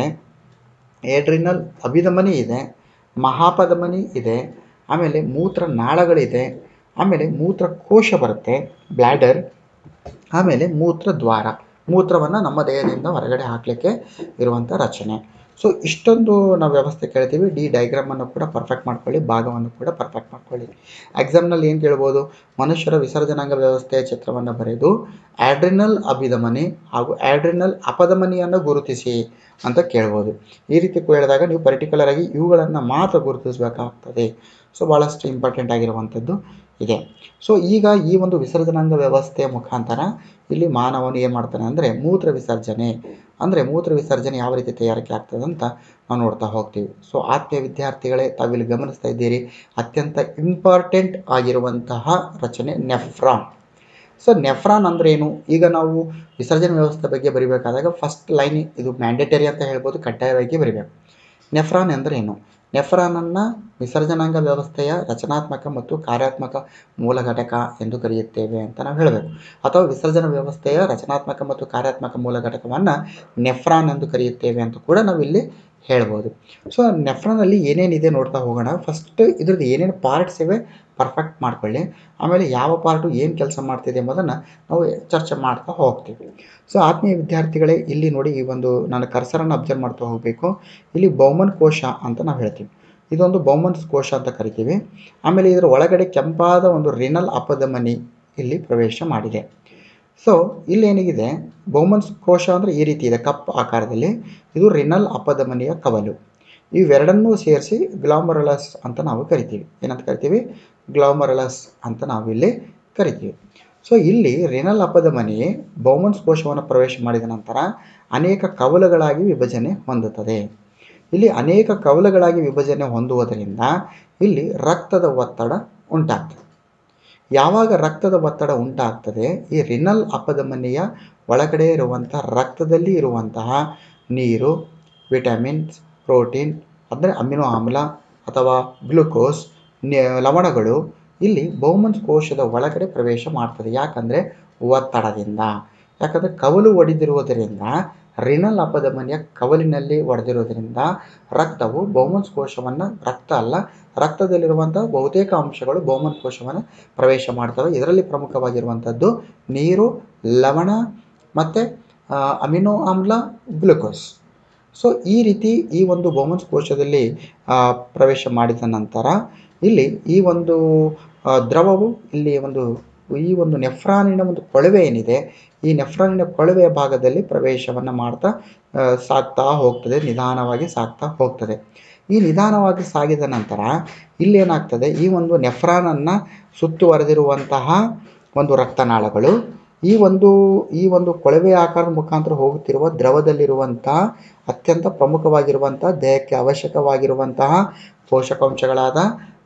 ಆಡ್ರಿನಲ್ ಅಭಿಧಮನಿ ಇದೆ, ಮಹಾಪಧಮನಿ ಇದೆ, ಆಮೇಲೆ ಮೂತ್ರನಾಳಗಳಿದೆ, ಆಮೇಲೆ ಮೂತ್ರಕೋಶ ಬರುತ್ತೆ, ಬ್ಲ್ಯಾಡರ್, ಆಮೇಲೆ ಮೂತ್ರದ್ವಾರ, ಮೂತ್ರವನ್ನು ನಮ್ಮ ದೇಹದಿಂದ ಹೊರಗಡೆ ಹಾಕಲಿಕ್ಕೆ ಇರುವಂಥ ರಚನೆ. ಸೊ ಇಷ್ಟೊಂದು ನಾವು ವ್ಯವಸ್ಥೆ ಕೇಳ್ತೀವಿ. ಡಿ ಡೈಗ್ರಾಮನ್ನು ಕೂಡ ಪರ್ಫೆಕ್ಟ್ ಮಾಡ್ಕೊಳ್ಳಿ, ಭಾಗವನ್ನು ಕೂಡ ಪರ್ಫೆಕ್ಟ್ ಮಾಡ್ಕೊಳ್ಳಿ. ಎಕ್ಸಾಮ್ನಲ್ಲಿ ಏನು ಕೇಳ್ಬೋದು, ಮನುಷ್ಯರ ವಿಸರ್ಜನಾಂಗ ವ್ಯವಸ್ಥೆಯ ಚಿತ್ರವನ್ನು ಬರೆದು ಆಡ್ರಿನಲ್ ಅಭಿಧಮನಿ ಹಾಗೂ ಆಡ್ರಿನಲ್ ಅಪಧಮನಿಯನ್ನು ಗುರುತಿಸಿ ಅಂತ ಕೇಳ್ಬೋದು. ಈ ರೀತಿ ಕೇಳಿದಾಗ ನೀವು ಪರ್ಟಿಕ್ಯುಲರ್ ಆಗಿ ಇವುಗಳನ್ನು ಮಾತ್ರ ಗುರುತಿಸಬೇಕಾಗ್ತದೆ. ಸೊ ಭಾಳಷ್ಟು ಇಂಪಾರ್ಟೆಂಟ್ ಆಗಿರುವಂಥದ್ದು ಇದೆ. ಸೊ ಈಗ ಈ ಒಂದು ವಿಸರ್ಜನಾಂಗ ವ್ಯವಸ್ಥೆಯ ಮುಖಾಂತರ ಇಲ್ಲಿ ಮಾನವನು ಏನು ಮಾಡ್ತಾನೆ ಅಂದರೆ ಮೂತ್ರ ವಿಸರ್ಜನೆ ಅಂದರೆ ಮೂತ್ರ ವಿಸರ್ಜನೆ ಯಾವ ರೀತಿ ತಯಾರಿಕೆ ಆಗ್ತದೆ ಅಂತ ನಾವು ನೋಡ್ತಾ ಹೋಗ್ತೀವಿ. ಸೊ ಆತ್ಮೀಯ ವಿದ್ಯಾರ್ಥಿಗಳೇ, ತಾವಿಲ್ಲಿ ಗಮನಿಸ್ತಾ ಇದ್ದೀರಿ, ಅತ್ಯಂತ ಇಂಪಾರ್ಟೆಂಟ್ ಆಗಿರುವಂತಹ ರಚನೆ ನೆಫ್ರಾನ್. ಸೊ ನೆಫ್ರಾನ್ ಅಂದರೆ ಏನು, ಈಗ ನಾವು ವಿಸರ್ಜನೆ ವ್ಯವಸ್ಥೆ ಬಗ್ಗೆ ಬರಿಬೇಕಾದಾಗ ಫಸ್ಟ್ ಲೈನ್ ಇದು ಮ್ಯಾಂಡೇಟರಿ ಅಂತ ಹೇಳ್ಬೋದು, ಕಡ್ಡಾಯವಾಗಿ ಬರಿಬೇಕು. ನೆಫ್ರಾನ್ ಅಂದರೆ ಏನು, ನೆಫ್ರಾನನ್ನು ವಿಸರ್ಜನಾಂಗ ವ್ಯವಸ್ಥೆಯ ರಚನಾತ್ಮಕ ಮತ್ತು ಕಾರ್ಯಾತ್ಮಕ ಮೂಲ ಘಟಕ ಎಂದು ಕರೆಯುತ್ತೇವೆ ಅಂತ ನಾವು ಹೇಳಬೇಕು. ಅಥವಾ ವಿಸರ್ಜನಾ ವ್ಯವಸ್ಥೆಯ ರಚನಾತ್ಮಕ ಮತ್ತು ಕಾರ್ಯಾತ್ಮಕ ಮೂಲ ಘಟಕವನ್ನು ನೆಫ್ರಾನ್ ಎಂದು ಕರೆಯುತ್ತೇವೆ ಅಂತ ಕೂಡ ನಾವು ಇಲ್ಲಿ ಹೇಳ್ಬೋದು. ಸೊ ನೆಫ್ರಾನಲ್ಲಿ ಏನೇನಿದೆ ನೋಡ್ತಾ ಹೋಗೋಣ. ಫಸ್ಟ್ ಇದ್ರದ್ದು ಏನೇನು ಪಾರ್ಟ್ಸ್ ಇವೆ ಪರ್ಫೆಕ್ಟ್ ಮಾಡ್ಕೊಳ್ಳಿ. ಆಮೇಲೆ ಯಾವ ಪಾರ್ಟು ಏನು ಕೆಲಸ ಮಾಡ್ತಿದೆ ಎಂಬುದನ್ನು ನಾವು ಚರ್ಚೆ ಮಾಡ್ತಾ ಹೋಗ್ತೀವಿ. ಸೊ ಆತ್ಮೀಯ ವಿದ್ಯಾರ್ಥಿಗಳೇ, ಇಲ್ಲಿ ನೋಡಿ, ಈ ಒಂದು ನಾನು ಕರ್ಸರನ್ನು ಅಬ್ಸರ್ವ್ ಮಾಡ್ತಾ ಹೋಗಬೇಕು. ಇಲ್ಲಿ ಬೌಮನ್ ಕೋಶ ಅಂತ ನಾವು ಹೇಳ್ತೀವಿ, ಇದೊಂದು ಬೌಮನ್ಸ್ ಕೋಶ ಅಂತ ಕರಿತೀವಿ. ಆಮೇಲೆ ಇದರ ಒಳಗಡೆ ಕೆಂಪಾದ ಒಂದು ರಿನಲ್ ಅಪಧಮನಿ ಇಲ್ಲಿ ಪ್ರವೇಶ ಮಾಡಿದೆ. ಸೊ ಇಲ್ಲೇನಿದೆ, ಬೌಮನ್ಸ್ ಕೋಶ ಅಂದರೆ ಈ ರೀತಿ ಇದೆ, ಕಪ್ ಆಕಾರದಲ್ಲಿ. ಇದು ರಿನಲ್ ಅಪಧಮನಿಯ ಕವಲು. ಇವೆರಡನ್ನೂ ಸೇರಿಸಿ ಗ್ಲಾಮರುಲಸ್ ಅಂತ ನಾವು ಕರಿತೀವಿ. ಏನಂತ ಕರಿತೀವಿ, ಗ್ಲಾಮರುಲಸ್ ಅಂತ ನಾವು ಇಲ್ಲಿ ಕರಿತೀವಿ. ಸೊ ಇಲ್ಲಿ ರಿನಲ್ ಅಪಧಮನಿ ಬೌಮನ್ಸ್ ಕೋಶವನ್ನು ಪ್ರವೇಶ ಮಾಡಿದ ನಂತರ ಅನೇಕ ಕವಲುಗಳಾಗಿ ವಿಭಜನೆ ಹೊಂದುತ್ತದೆ. ಇಲ್ಲಿ ಅನೇಕ ಕವಲುಗಳಾಗಿ ವಿಭಜನೆ ಹೊಂದುವುದರಿಂದ ಇಲ್ಲಿ ರಕ್ತದ ಒತ್ತಡ ಉಂಟಾಗ್ತದೆ. ಯಾವಾಗ ರಕ್ತದ ಒತ್ತಡ ಉಂಟಾಗ್ತದೆ, ಈ ರಿನಲ್ ಅಪಧಮನಿಯ ಒಳಗಡೆ ಇರುವಂತಹ ರಕ್ತದಲ್ಲಿ ಇರುವಂತಹ ನೀರು, ವಿಟಮಿನ್ಸ್, ಪ್ರೋಟೀನ್ ಅಂದರೆ ಅಮಿನೋ ಆಮ್ಲ ಅಥವಾ ಗ್ಲುಕೋಸ್, ಲವಣಗಳು ಇಲ್ಲಿ ಬೌಮನ್ಸ್ ಕೋಶದ ಒಳಗಡೆ ಪ್ರವೇಶ ಮಾಡ್ತದೆ. ಯಾಕಂದರೆ ಒತ್ತಡದಿಂದ, ಯಾಕಂದರೆ ಕವಲು ಒಡೆದಿರುವುದರಿಂದ, ರಿನಲ್ ಅಪಧಮನಿಯ ಕವಲಿನಲ್ಲಿ ಒಡೆದಿರುವುದರಿಂದ ರಕ್ತವು ಬೌಮನ್ಸ್ ಕೋಶವನ್ನು, ರಕ್ತ ಅಲ್ಲ ರಕ್ತದಲ್ಲಿರುವಂಥ ಬಹುತೇಕ ಅಂಶಗಳು ಬೌಮನ್ ಕೋಶವನ್ನು ಪ್ರವೇಶ ಮಾಡ್ತವೆ. ಇದರಲ್ಲಿ ಪ್ರಮುಖವಾಗಿರುವಂಥದ್ದು ನೀರು, ಲವಣ ಮತ್ತು ಅಮಿನೋ ಆಮ್ಲ, ಗ್ಲುಕೋಸ್. ಸೊ ಈ ರೀತಿ ಈ ಒಂದು ಬೌಮನ್ಸ್ ಕೋಶದಲ್ಲಿ ಪ್ರವೇಶ ಮಾಡಿದ ನಂತರ ಇಲ್ಲಿ ಈ ಒಂದು ದ್ರವವು ಇಲ್ಲಿ ಒಂದು ಈ ಒಂದು ನೆಫ್ರಾನಿನ ಒಂದು ಕೊಳವೆ ಏನಿದೆ, ಈ ನೆಫ್ರಾನಿನ ಕೊಳವೆಯ ಭಾಗದಲ್ಲಿ ಪ್ರವೇಶವನ್ನು ಮಾಡ್ತಾ ಸಾಗ್ತಾ ಹೋಗ್ತದೆ, ನಿಧಾನವಾಗಿ ಸಾಗ್ತಾ ಹೋಗ್ತದೆ. ಈ ನಿಧಾನವಾಗಿ ಸಾಗಿದ ನಂತರ ಇಲ್ಲೇನಾಗ್ತದೆ, ಈ ಒಂದು ನೆಫ್ರಾನನ್ನು ಸುತ್ತುವರೆದಿರುವಂತಹ ಒಂದು ರಕ್ತನಾಳಗಳು ಈ ಒಂದು ಈ ಒಂದು ಕೊಳವೆ ಆಕಾರದ ಮುಖಾಂತರ ಹೋಗುತ್ತಿರುವ ದ್ರವದಲ್ಲಿರುವಂತಹ ಅತ್ಯಂತ ಪ್ರಮುಖವಾಗಿರುವಂತಹ ದೇಹಕ್ಕೆ ಅವಶ್ಯಕವಾಗಿರುವಂತಹ ಪೋಷಕಾಂಶಗಳಾದ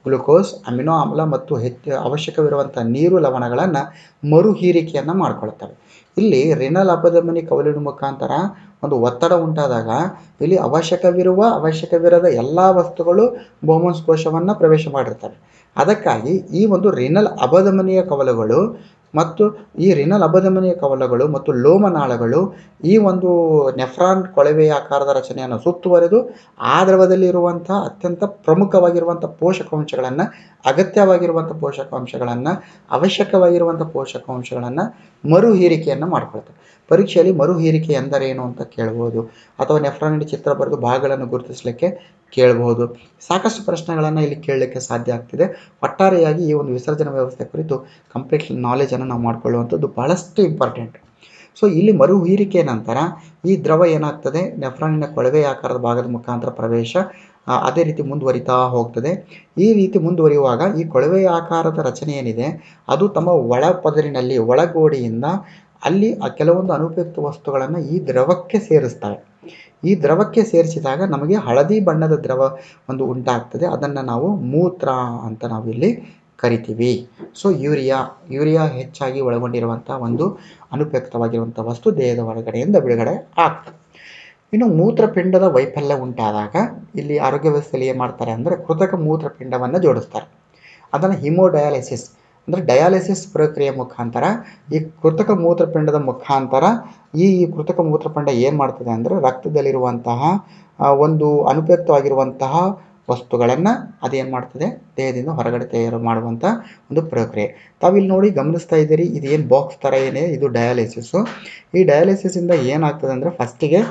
ಗ್ಲುಕೋಸ್, ಅಮಿನೋ ಆಮ್ಲ ಮತ್ತು ಹೆಚ್ಚು ಅವಶ್ಯಕವಿರುವಂಥ ನೀರು, ಲವಣಗಳನ್ನು ಮರು ಹೀರಿಕೆಯನ್ನು ಮಾಡ್ಕೊಳ್ತವೆ. ಇಲ್ಲಿ ರಿನಲ್ ಅಪಧಮನಿ ಕವಲಿನ ಮುಖಾಂತರ ಒಂದು ಒತ್ತಡ ಉಂಟಾದಾಗ ಇಲ್ಲಿ ಅವಶ್ಯಕವಿರುವ ಅವಶ್ಯಕವಿರದ ಎಲ್ಲ ವಸ್ತುಗಳು ಬೋಮನ್ಸ್ ಕೋಶವನ್ನು ಪ್ರವೇಶ ಮಾಡಿರ್ತವೆ. ಅದಕ್ಕಾಗಿ ಈ ಒಂದು ರಿನಲ್ ಅಪಧಮನಿಯ ಕವಲುಗಳು ಮತ್ತು ಈ ರಿನಲ್ ಅಪಧಮನಿಯ ಕವಲುಗಳು ಮತ್ತು ಲೋಮನಾಳಗಳು ಈ ಒಂದು ನೆಫ್ರಾನ್ ಕೊಳವೆಯ ಆಕಾರದ ರಚನೆಯನ್ನು ಸುತ್ತುವರೆದು ಆ ದ್ರವದಲ್ಲಿರುವಂಥ ಅತ್ಯಂತ ಪ್ರಮುಖವಾಗಿರುವಂಥ ಪೋಷಕಾಂಶಗಳನ್ನು, ಅಗತ್ಯವಾಗಿರುವಂಥ ಪೋಷಕಾಂಶಗಳನ್ನು, ಅವಶ್ಯಕವಾಗಿರುವಂಥ ಪೋಷಕಾಂಶಗಳನ್ನು ಮರು ಹೀರಿಕೆಯನ್ನು ಮಾಡ್ಕೊಳ್ತವೆ. ಪರೀಕ್ಷೆಯಲ್ಲಿ ಮರು ಹೀರಿಕೆ ಎಂದರೇನು ಅಂತ ಕೇಳ್ಬೋದು, ಅಥವಾ ನೆಫ್ರಾನಿನ ಚಿತ್ರ ಬರೆದು ಭಾಗಗಳನ್ನು ಗುರುತಿಸಲಿಕ್ಕೆ ಕೇಳ್ಬೋದು. ಸಾಕಷ್ಟು ಪ್ರಶ್ನೆಗಳನ್ನು ಇಲ್ಲಿ ಕೇಳಲಿಕ್ಕೆ ಸಾಧ್ಯ ಆಗ್ತಿದೆ. ಒಟ್ಟಾರೆಯಾಗಿ ಈ ಒಂದು ವಿಸರ್ಜನಾ ವ್ಯವಸ್ಥೆ ಕುರಿತು ಕಂಪ್ಲೀಟ್ ನಾಲೆಜನ್ನು ನಾವು ಮಾಡ್ಕೊಳ್ಳುವಂಥದ್ದು ಬಹಳಷ್ಟು ಇಂಪಾರ್ಟೆಂಟ್. ಸೊ ಇಲ್ಲಿ ಮರು ಹೀರಿಕೆ ನಂತರ ಈ ದ್ರವ ಏನಾಗ್ತದೆ, ನೆಫ್ರಾನಿನ ಕೊಳವೆ ಆಕಾರದ ಭಾಗದ ಮುಖಾಂತರ ಪ್ರವೇಶ ಅದೇ ರೀತಿ ಮುಂದುವರಿತಾ ಹೋಗ್ತದೆ. ಈ ರೀತಿ ಮುಂದುವರಿಯುವಾಗ ಈ ಕೊಳವೆ ಆಕಾರದ ರಚನೆ ಏನಿದೆ ಅದು ತಮ್ಮ ಒಳ ಪದರಿನಲ್ಲಿ ಒಳಗೋಡೆಯಿಂದ ಅಲ್ಲಿ ಕೆಲವೊಂದು ಅನುಪಯುಕ್ತ ವಸ್ತುಗಳನ್ನು ಈ ದ್ರವಕ್ಕೆ ಸೇರಿಸ್ತವೆ. ಈ ದ್ರವಕ್ಕೆ ಸೇರಿಸಿದಾಗ ನಮಗೆ ಹಳದಿ ಬಣ್ಣದ ದ್ರವ ಒಂದು ಉಂಟಾಗ್ತದೆ. ಅದನ್ನು ನಾವು ಮೂತ್ರ ಅಂತ ನಾವಿಲ್ಲಿ ಕರಿತೀವಿ. ಸೊ ಯೂರಿಯಾ ಯೂರಿಯಾ ಹೆಚ್ಚಾಗಿ ಒಳಗೊಂಡಿರುವಂಥ ಒಂದು ಅನುಪಯುಕ್ತವಾಗಿರುವಂಥ ವಸ್ತು ದೇಹದ ಹೊರಗಡೆಯಿಂದ ಬಿಡುಗಡೆ ಆಗ್ತದೆ. ಇನ್ನು ಮೂತ್ರಪಿಂಡದ ವೈಫಲ್ಯ ಉಂಟಾದಾಗ ಇಲ್ಲಿ ಆರೋಗ್ಯ ವ್ಯವಸ್ಥೆಯಲ್ಲಿ ಏನು ಮಾಡ್ತಾರೆ ಅಂದರೆ ಕೃತಕ ಮೂತ್ರಪಿಂಡವನ್ನು ಜೋಡಿಸ್ತಾರೆ. ಅದನ್ನು ಹಿಮೋಡಯಾಲಿಸಿಸ್ ಅಂದರೆ ಡಯಾಲಿಸಿಸ್ ಪ್ರಕ್ರಿಯೆ ಮುಖಾಂತರ ಈ ಕೃತಕ ಮೂತ್ರಪಿಂಡದ ಮುಖಾಂತರ ಈ ಕೃತಕ ಮೂತ್ರಪಿಂಡ ಏನು ಮಾಡ್ತದೆ ಅಂದರೆ ರಕ್ತದಲ್ಲಿರುವಂತಹ ಒಂದು ಅನುಪಯುಕ್ತವಾಗಿರುವಂತಹ ವಸ್ತುಗಳನ್ನು ಅದೇನು ಮಾಡ್ತದೆ ದೇಹದಿಂದ ಹೊರಗಡೆ ತಯಾರು ಮಾಡುವಂಥ ಒಂದು ಪ್ರಕ್ರಿಯೆ. ತಾವಿಲ್ಲಿ ನೋಡಿ ಗಮನಿಸ್ತಾ ಇದ್ದೀರಿ, ಇದು ಏನು ಬಾಕ್ಸ್ ಥರ ಏನೇ ಇದು ಡಯಾಲಿಸಿಸ್ಸು. ಈ ಡಯಾಲಿಸಿಸಿಂದ ಏನಾಗ್ತದೆ ಅಂದರೆ ಫಸ್ಟಿಗೆ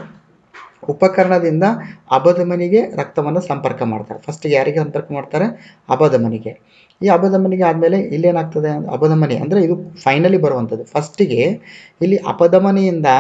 ಉಪಕರಣದಿಂದ ಅಪಧಮನಿಗೆ ರಕ್ತವನ್ನು ಸಂಪರ್ಕ ಮಾಡ್ತಾರೆ. ಫಸ್ಟಿಗೆ ಯಾರಿಗೆ ಸಂಪರ್ಕ ಮಾಡ್ತಾರೆ? ಅಪಧಮನಿಗೆ. ಈ ಅಪಧಮನಿಗೆ ಆದಮೇಲೆ ಇಲ್ಲೇನಾಗ್ತದೆ, ಅಪಧಮನಿ ಅಂದರೆ ಇದು ಫೈನಲಿ ಬರುವಂಥದ್ದು. ಫಸ್ಟಿಗೆ ಇಲ್ಲಿ ಅಪಧಮನಿಯಿಂದ